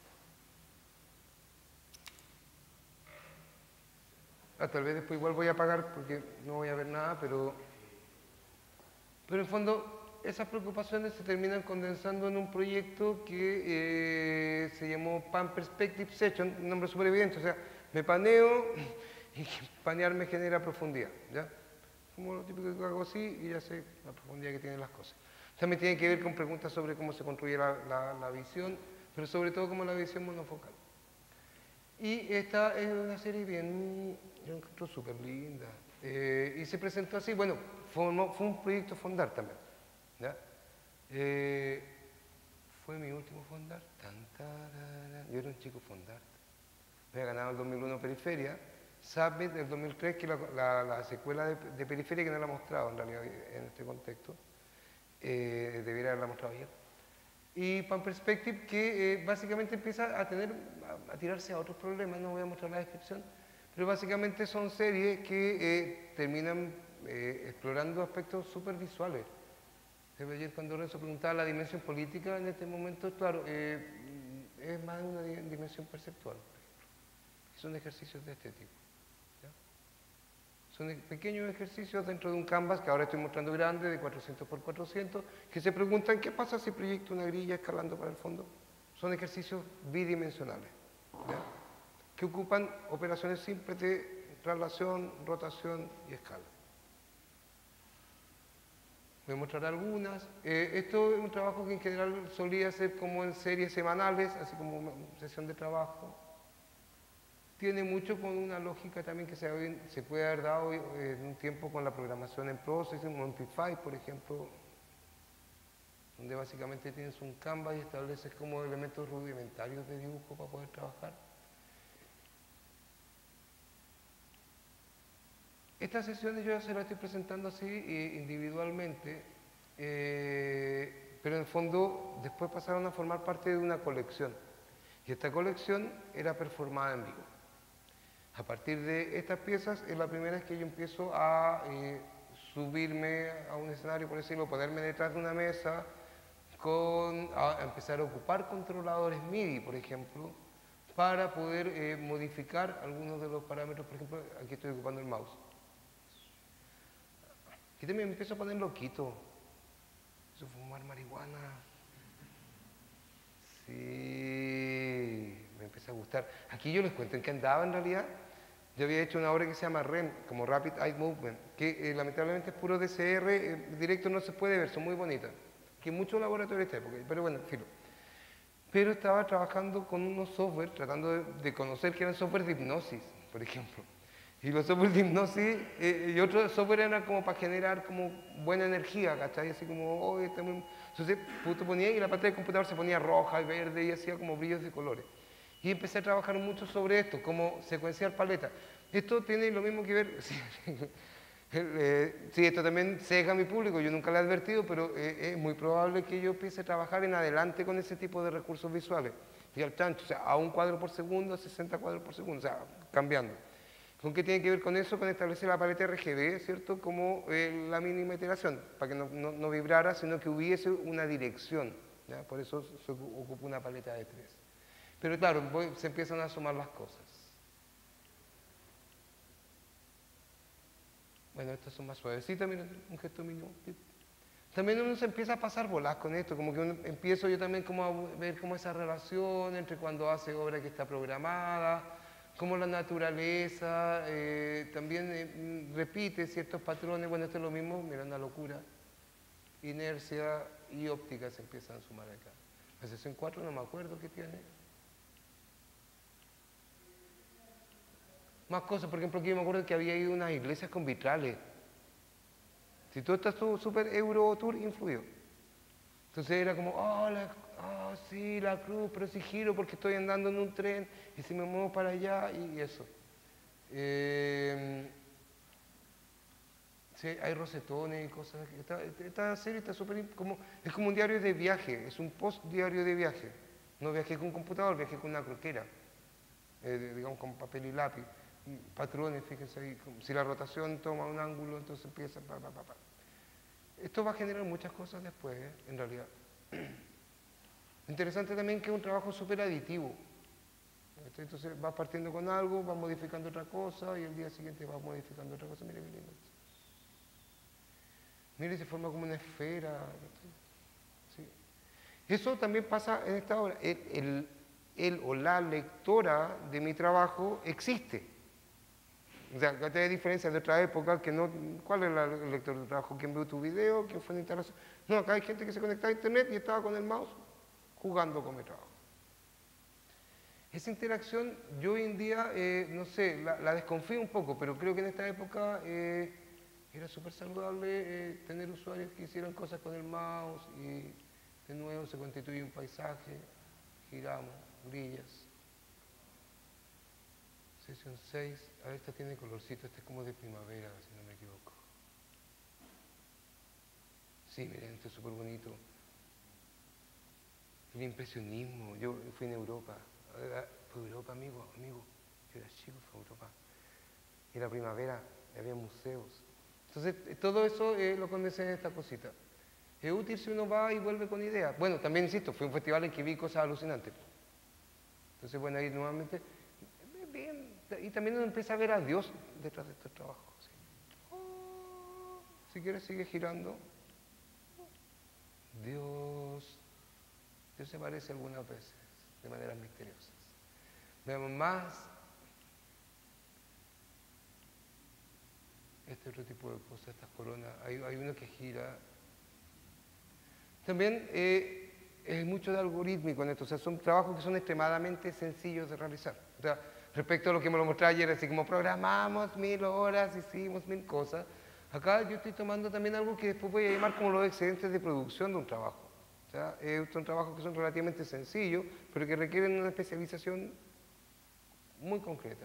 ah, tal vez después igual voy a apagar porque no voy a ver nada, pero, pero en fondo... Esas preocupaciones se terminan condensando en un proyecto que eh, se llamó Pan Perspective Session, un nombre súper evidente, o sea, me paneo y panear me genera profundidad, ¿ya? Como lo típico que hago así y ya sé la profundidad que tienen las cosas. También tiene que ver con preguntas sobre cómo se construye la, la, la visión, pero sobre todo como la visión monofocal. Y esta es una serie bien, yo encuentro súper linda, eh, y se presentó así, bueno, formó, fue un proyecto Fondar también. ¿Ya? Eh, fue mi último Fondar. Tan, tarara. Yo era un chico Fondar. Me había ganado el dos mil uno Periferia. Summit del dos mil tres, que es la, la, la secuela de, de Periferia, que no la he mostrado en realidad en este contexto. Eh, debería haberla mostrado ayer. Y Pan Perspective, que eh, básicamente empieza a tener, a, a tirarse a otros problemas, no voy a mostrar la descripción, pero básicamente son series que eh, terminan eh, explorando aspectos súper visuales. Ayer cuando Renzo preguntaba la dimensión política, en este momento, claro, eh, es más de una dimensión perceptual, por ejemplo. Son ejercicios de este tipo. ¿Ya? Son pequeños ejercicios dentro de un canvas que ahora estoy mostrando grande, de cuatrocientos por cuatrocientos, que se preguntan qué pasa si proyecto una grilla escalando para el fondo. Son ejercicios bidimensionales, ¿ya? Que ocupan operaciones simples de traslación, rotación y escala. Voy a mostrar algunas. Eh, esto es un trabajo que en general solía hacer como en series semanales, así como una sesión de trabajo. Tiene mucho con una lógica también que se, se puede haber dado en un tiempo con la programación en Processing, Montify, por ejemplo, donde básicamente tienes un canvas y estableces como elementos rudimentarios de dibujo para poder trabajar. Estas sesiones yo ya se las estoy presentando así eh, individualmente, eh, pero en el fondo después pasaron a formar parte de una colección. Y esta colección era performada en vivo. A partir de estas piezas es la primera vez que yo empiezo a eh, subirme a un escenario, por decirlo, ponerme detrás de una mesa, con, a empezar a ocupar controladores M I D I, por ejemplo, para poder eh, modificar algunos de los parámetros. Por ejemplo, aquí estoy ocupando el mouse. Aquí también me empiezo a poner loquito. Eso, fumar marihuana. Sí, me empieza a gustar. Aquí yo les cuento en qué andaba en realidad. Yo había hecho una obra que se llama R E M, como Rapid Eye Movement, que eh, lamentablemente es puro D C R, eh, directo no se puede ver, son muy bonitas. Que muchos laboratorios de esta época, pero bueno, filo. Pero estaba trabajando con unos software, tratando de, de conocer que eran software de hipnosis, por ejemplo. Y los software de hipnosis eh, y otros software eran como para generar como buena energía, ¿cachai? Así como, oh, este muy... Entonces, tú ponía y la pantalla del computador se ponía roja y verde y hacía como brillos de colores. Y empecé a trabajar mucho sobre esto, como secuenciar paletas. Esto tiene lo mismo que ver... Sí, eh, sí, esto también sesga a mi público, yo nunca lo he advertido, pero eh, es muy probable que yo empiece a trabajar en adelante con ese tipo de recursos visuales. Y al chancho, o sea, a un cuadro por segundo, a sesenta cuadros por segundo, o sea, cambiando. ¿Con qué tiene que ver con eso? Con establecer la paleta R G B, ¿cierto? Como eh, la mínima iteración, para que no, no, no vibrara, sino que hubiese una dirección, ¿ya? Por eso se ocupa una paleta de tres. Pero claro, voy, se empiezan a sumar las cosas. Bueno, estas son más suavecitas, miren, un gesto mínimo. También uno se empieza a pasar bolas con esto, como que uno, empiezo yo también como a ver como esa relación entre cuando hace obra que está programada, como la naturaleza, eh, también eh, repite ciertos patrones. Bueno, esto es lo mismo, mira, una locura. Inercia y óptica se empiezan a sumar acá. La sesión cuatro no me acuerdo qué tiene. Más cosas, por ejemplo, aquí yo me acuerdo que había ido a unas iglesias con vitrales. Si tú estás súper Eurotour influido. Entonces era como, oh, la, oh, sí, la cruz, pero si giro porque estoy andando en un tren y si me muevo para allá y eso. Eh, sí, hay rosetones y cosas. Esta, esta serie está súper, como, es como un diario de viaje, es un post diario de viaje. No viajé con un computador, viajé con una croquera, eh, digamos con papel y lápiz. Patrones, fíjense ahí, si la rotación toma un ángulo, entonces empieza, pa, pa, pa, pa. Esto va a generar muchas cosas después, ¿eh? En realidad. Interesante también que es un trabajo súper aditivo. Entonces vas partiendo con algo, vas modificando otra cosa y el día siguiente vas modificando otra cosa. Mire, mire, mire. Mire, se forma como una esfera. ¿Sí? Eso también pasa en esta obra. El, el, el o la lectora de mi trabajo existe. O sea, acá hay diferencias de otra época que no... ¿Cuál es el lector de trabajo? ¿Quién vio tu video? ¿Quién fue en instalación? No, acá hay gente que se conectaba a internet y estaba con el mouse jugando con mi trabajo. Esa interacción yo hoy en día, eh, no sé, la, la desconfío un poco, pero creo que en esta época eh, era súper saludable eh, tener usuarios que hicieran cosas con el mouse y de nuevo se constituye un paisaje, giramos, brillas. Sesión seis, a ver, esta tiene colorcito, este es como de primavera, si no me equivoco. Sí, miren, este es súper bonito. el impresionismo. Yo fui en Europa, fue Europa, amigo, amigo, yo era chico, fue Europa. Era primavera, había museos. Entonces, todo eso eh, lo condensé en esta cosita. Es útil si uno va y vuelve con ideas. Bueno, también insisto, fue un festival en que vi cosas alucinantes. Entonces, bueno, ahí nuevamente, bien, y también uno empieza a ver a Dios detrás de estos trabajos. ¿Sí? Oh, si quieres, sigue girando. Dios, Dios se aparece algunas veces, de maneras misteriosas. Veamos más. Este otro tipo de cosas, estas coronas. Hay, hay uno que gira. También eh, es mucho de algorítmico en esto, o sea, son trabajos que son extremadamente sencillos de realizar. O sea, respecto a lo que me lo mostré ayer, así como programamos mil horas, hicimos mil cosas, acá yo estoy tomando también algo que después voy a llamar como los excedentes de producción de un trabajo. O sea, eh, son trabajos que son relativamente sencillos, pero que requieren una especialización muy concreta.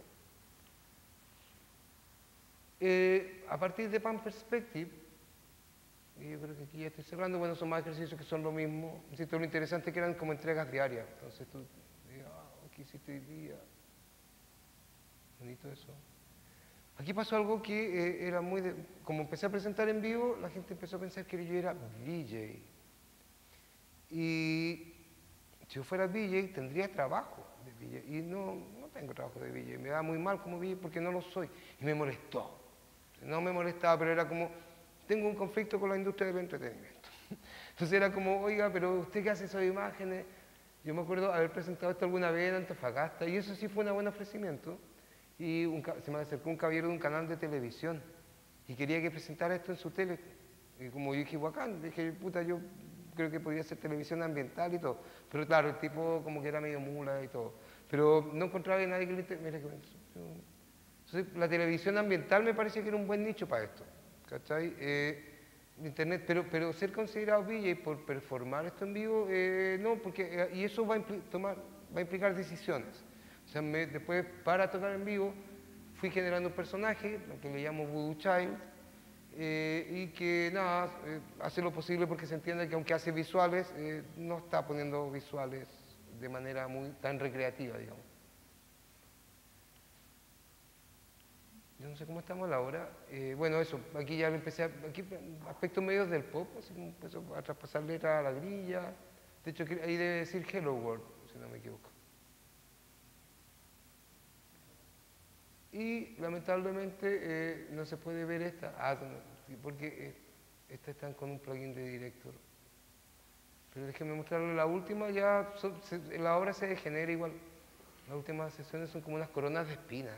Eh, a partir de Pan Perspective, y yo creo que aquí ya estoy cerrando, bueno, son más ejercicios que son lo mismo. Insisto, lo interesante es que eran como entregas diarias. Entonces tú dices, ah, ¿qué hiciste hoy día? Bonito eso. Aquí pasó algo que eh, era muy... De, como empecé a presentar en vivo, la gente empezó a pensar que yo era V J. Y si yo fuera V J, tendría trabajo de V J. Y no, no tengo trabajo de V J. Me da muy mal como V J porque no lo soy. Y me molestó. No me molestaba, pero era como... Tengo un conflicto con la industria del entretenimiento. Entonces era como, oiga, pero usted qué hace esas imágenes. Yo me acuerdo haber presentado esto alguna vez en Antofagasta y eso sí fue un buen ofrecimiento. Y un, se me acercó un caballero de un canal de televisión y quería que presentara esto en su tele. Y como yo dije, bacán, dije, puta, yo creo que podría ser televisión ambiental y todo. Pero claro, el tipo como que era medio mula y todo. Pero no encontraba a nadie que le interesara. Mira, entonces, la televisión ambiental me parecía que era un buen nicho para esto. ¿Cachai? Eh, Internet, pero, pero ser considerado V J por performar esto en vivo, eh, no, porque, eh, y eso va a, tomar, va a implicar decisiones. O sea, me, después, para tocar en vivo, fui generando un personaje, lo que le llamo Voodoo Child, eh, y que, nada, eh, hace lo posible porque se entiende que aunque hace visuales, eh, no está poniendo visuales de manera muy tan recreativa, digamos. Yo no sé cómo estamos a la hora. Eh, bueno, eso, aquí ya empecé, a, aquí aspectos medios del pop, así como empezó a traspasar letra a la grilla. De hecho, ahí debe decir Hello World, si no me equivoco. Y lamentablemente eh, no se puede ver esta, ah, porque eh, esta están con un plugin de Director. Pero déjenme mostrarles la última, ya son, se, la obra se degenera igual. Las últimas sesiones son como unas coronas de espinas.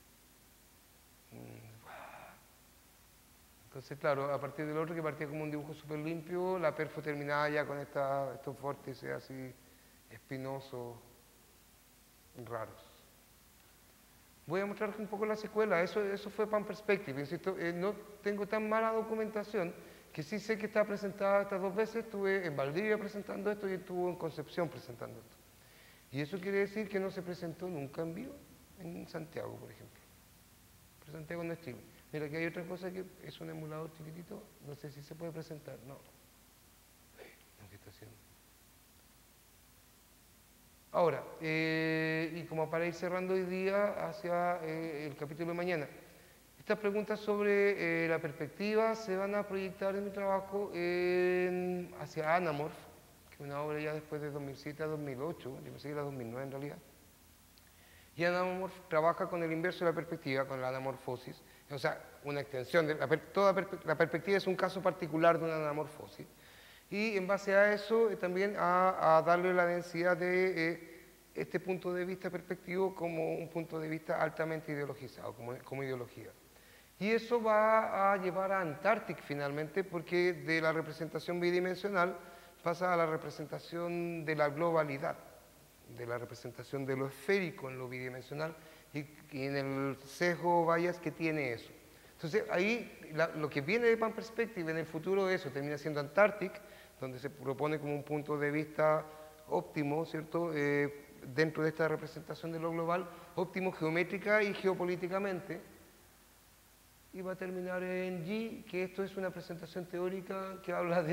Entonces, claro, a partir del otro que partía como un dibujo súper limpio, la perfo terminaba ya con esta, estos vórtices así espinosos, raros. Voy a mostrarles un poco la secuela, eso, eso fue Pan Perspective, insisto, eh, no tengo tan mala documentación que sí sé que está presentada estas dos veces, estuve en Valdivia presentando esto y estuve en Concepción presentando esto. Y eso quiere decir que no se presentó nunca en vivo en Santiago, por ejemplo. Pero Santiago no es Chile. Mira, aquí hay otra cosa que es un emulador chiquitito, no sé si se puede presentar, no. ¿Qué está haciendo? Ahora, eh, y como para ir cerrando hoy día hacia eh, el capítulo de mañana, estas preguntas sobre eh, la perspectiva se van a proyectar en mi trabajo en, hacia Anamorph, que es una obra ya después de dos mil siete a dos mil ocho, yo pensé que era dos mil nueve en realidad. Y Anamorph trabaja con el inverso de la perspectiva, con la anamorfosis, o sea, una extensión, de la, toda per, la perspectiva es un caso particular de una anamorfosis. Y en base a eso eh, también a, a darle la densidad de eh, este punto de vista perspectivo como un punto de vista altamente ideologizado, como, como ideología. Y eso va a llevar a Antarctic finalmente, porque de la representación bidimensional pasa a la representación de la globalidad, de la representación de lo esférico en lo bidimensional y, y en el sesgo bias que tiene eso. Entonces ahí la, lo que viene de Pan Perspective en el futuro eso termina siendo Antarctic, donde se propone como un punto de vista óptimo, ¿cierto? Eh, dentro de esta representación de lo global, óptimo geométrica y geopolíticamente, y va a terminar en G, que esto es una presentación teórica que habla de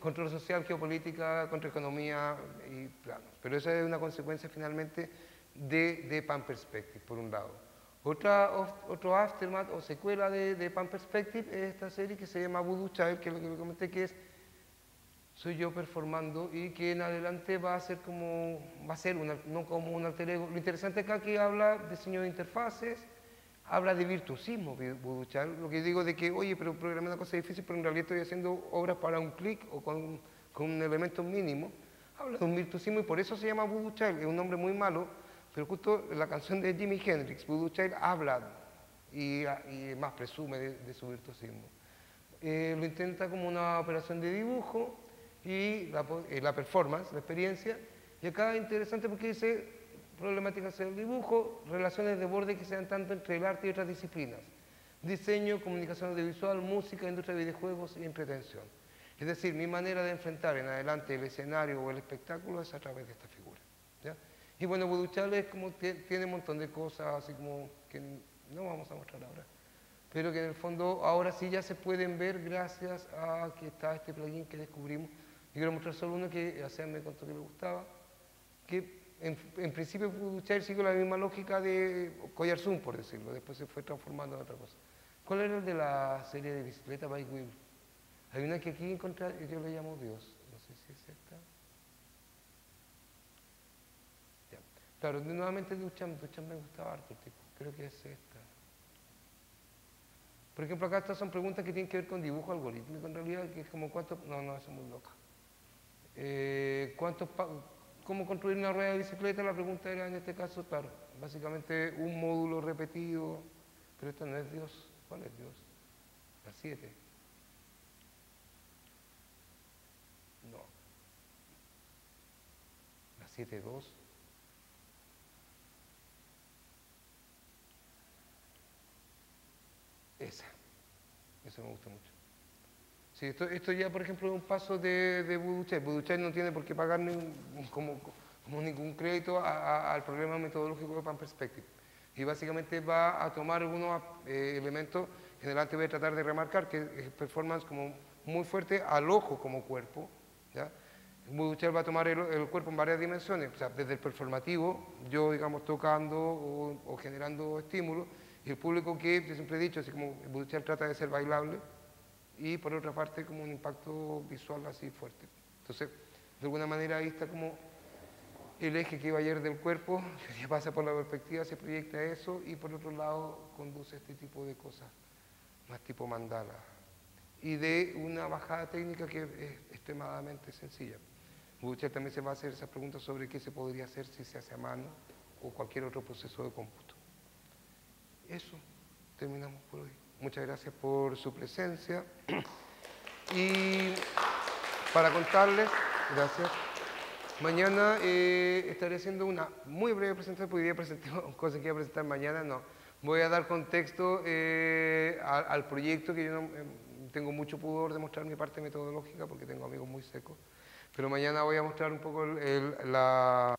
control social, geopolítica, contraeconomía y planos. Pero esa es una consecuencia finalmente de, de Pan Perspective, por un lado. Otra, otro aftermath o secuela de, de Pan Perspective es esta serie que se llama Voodoo Child, que es lo que le comenté, que es soy yo performando y que en adelante va a ser como, va a ser una, no como un alter ego. Lo interesante acá es que habla de diseño de interfaces, habla de virtuosismo, Voodoo Child. Lo que digo de que, oye, pero programé una cosa difícil, pero en realidad estoy haciendo obras para un clic o con, con un elemento mínimo. Habla de un virtuosismo y por eso se llama Voodoo Child. Es un nombre muy malo, pero justo la canción de Jimi Hendrix, Voodoo Child, habla y, y más presume de, de su virtuosismo. Eh, lo intenta como una operación de dibujo y la, eh, la performance, la experiencia, y acá es interesante porque dice problemáticas del dibujo, relaciones de borde que sean tanto entre el arte y otras disciplinas, diseño, comunicación audiovisual, música, industria de videojuegos y entretención. Es decir, mi manera de enfrentar en adelante el escenario o el espectáculo es a través de esta figura, ¿ya? Y bueno, Voodoo Child es como tiene un montón de cosas así como que no vamos a mostrar ahora, pero que en el fondo ahora sí ya se pueden ver gracias a que está este plugin que descubrimos. Yo quiero mostrar solo uno que a Sean me contó que le gustaba, que en, en principio Voodoo Child sigue la misma lógica de Collar Zoom, por decirlo, después se fue transformando en otra cosa. ¿Cuál era el de la serie de bicicleta Bike Wheel? Hay una que aquí encontré, yo le llamo Dios, no sé si es esta. Ya. Claro, nuevamente Duchamp, Duchamp me gustaba harto, tipo, creo que es esta. Por ejemplo, acá estas son preguntas que tienen que ver con dibujo algorítmico, en realidad, que es como cuánto, no, no, eso es muy loca. Eh, ¿cuántos ¿Cómo construir una rueda de bicicleta? La pregunta era en este caso, claro, básicamente un módulo repetido, pero esta no es Dios. ¿Cuál es Dios? La siete. No. La siete punto dos. Esa. Eso me gusta mucho. Sí, esto, esto ya, por ejemplo, es un paso de, de Voodoo Child. Voodoo Child no tiene por qué pagar ningún, como, como ningún crédito a, a, al problema metodológico de Pan Perspective. Y básicamente va a tomar algunos eh, elementos, en adelante voy a tratar de remarcar, que es performance como muy fuerte al ojo como cuerpo, ¿ya? Voodoo Child va a tomar el, el cuerpo en varias dimensiones, o sea, desde el performativo, yo, digamos, tocando o, o generando estímulos, y el público que, yo siempre he dicho, así como Voodoo Child trata de ser bailable, y por otra parte como un impacto visual así fuerte. Entonces, de alguna manera ahí está como el eje que iba ayer del cuerpo, que pasa por la perspectiva, se proyecta a eso, y por otro lado conduce a este tipo de cosas, más tipo mandala. Y de una bajada técnica que es extremadamente sencilla. Bucher también se va a hacer esas preguntas sobre qué se podría hacer si se hace a mano o cualquier otro proceso de cómputo. Eso, terminamos por hoy. Muchas gracias por su presencia. Y para contarles, gracias, mañana eh, estaré haciendo una muy breve presentación, podría presentar cosas que iba a presentar mañana, no. Voy a dar contexto eh, al, al proyecto, que yo no, eh, tengo mucho pudor de mostrar mi parte metodológica porque tengo amigos muy secos, pero mañana voy a mostrar un poco el, el, la...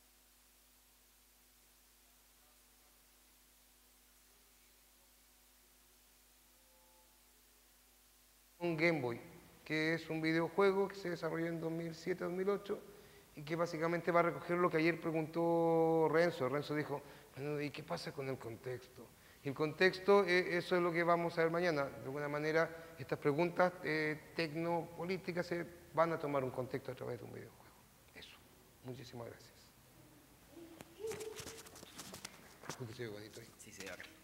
un Game Boy, que es un videojuego que se desarrolló en dos mil siete dos mil ocho y que básicamente va a recoger lo que ayer preguntó Renzo. Renzo dijo, bueno, ¿y qué pasa con el contexto? Y el contexto, eh, eso es lo que vamos a ver mañana. De alguna manera, estas preguntas eh, tecnopolíticas se van a tomar un contexto a través de un videojuego. Eso. Muchísimas gracias. Sí, se ve acá.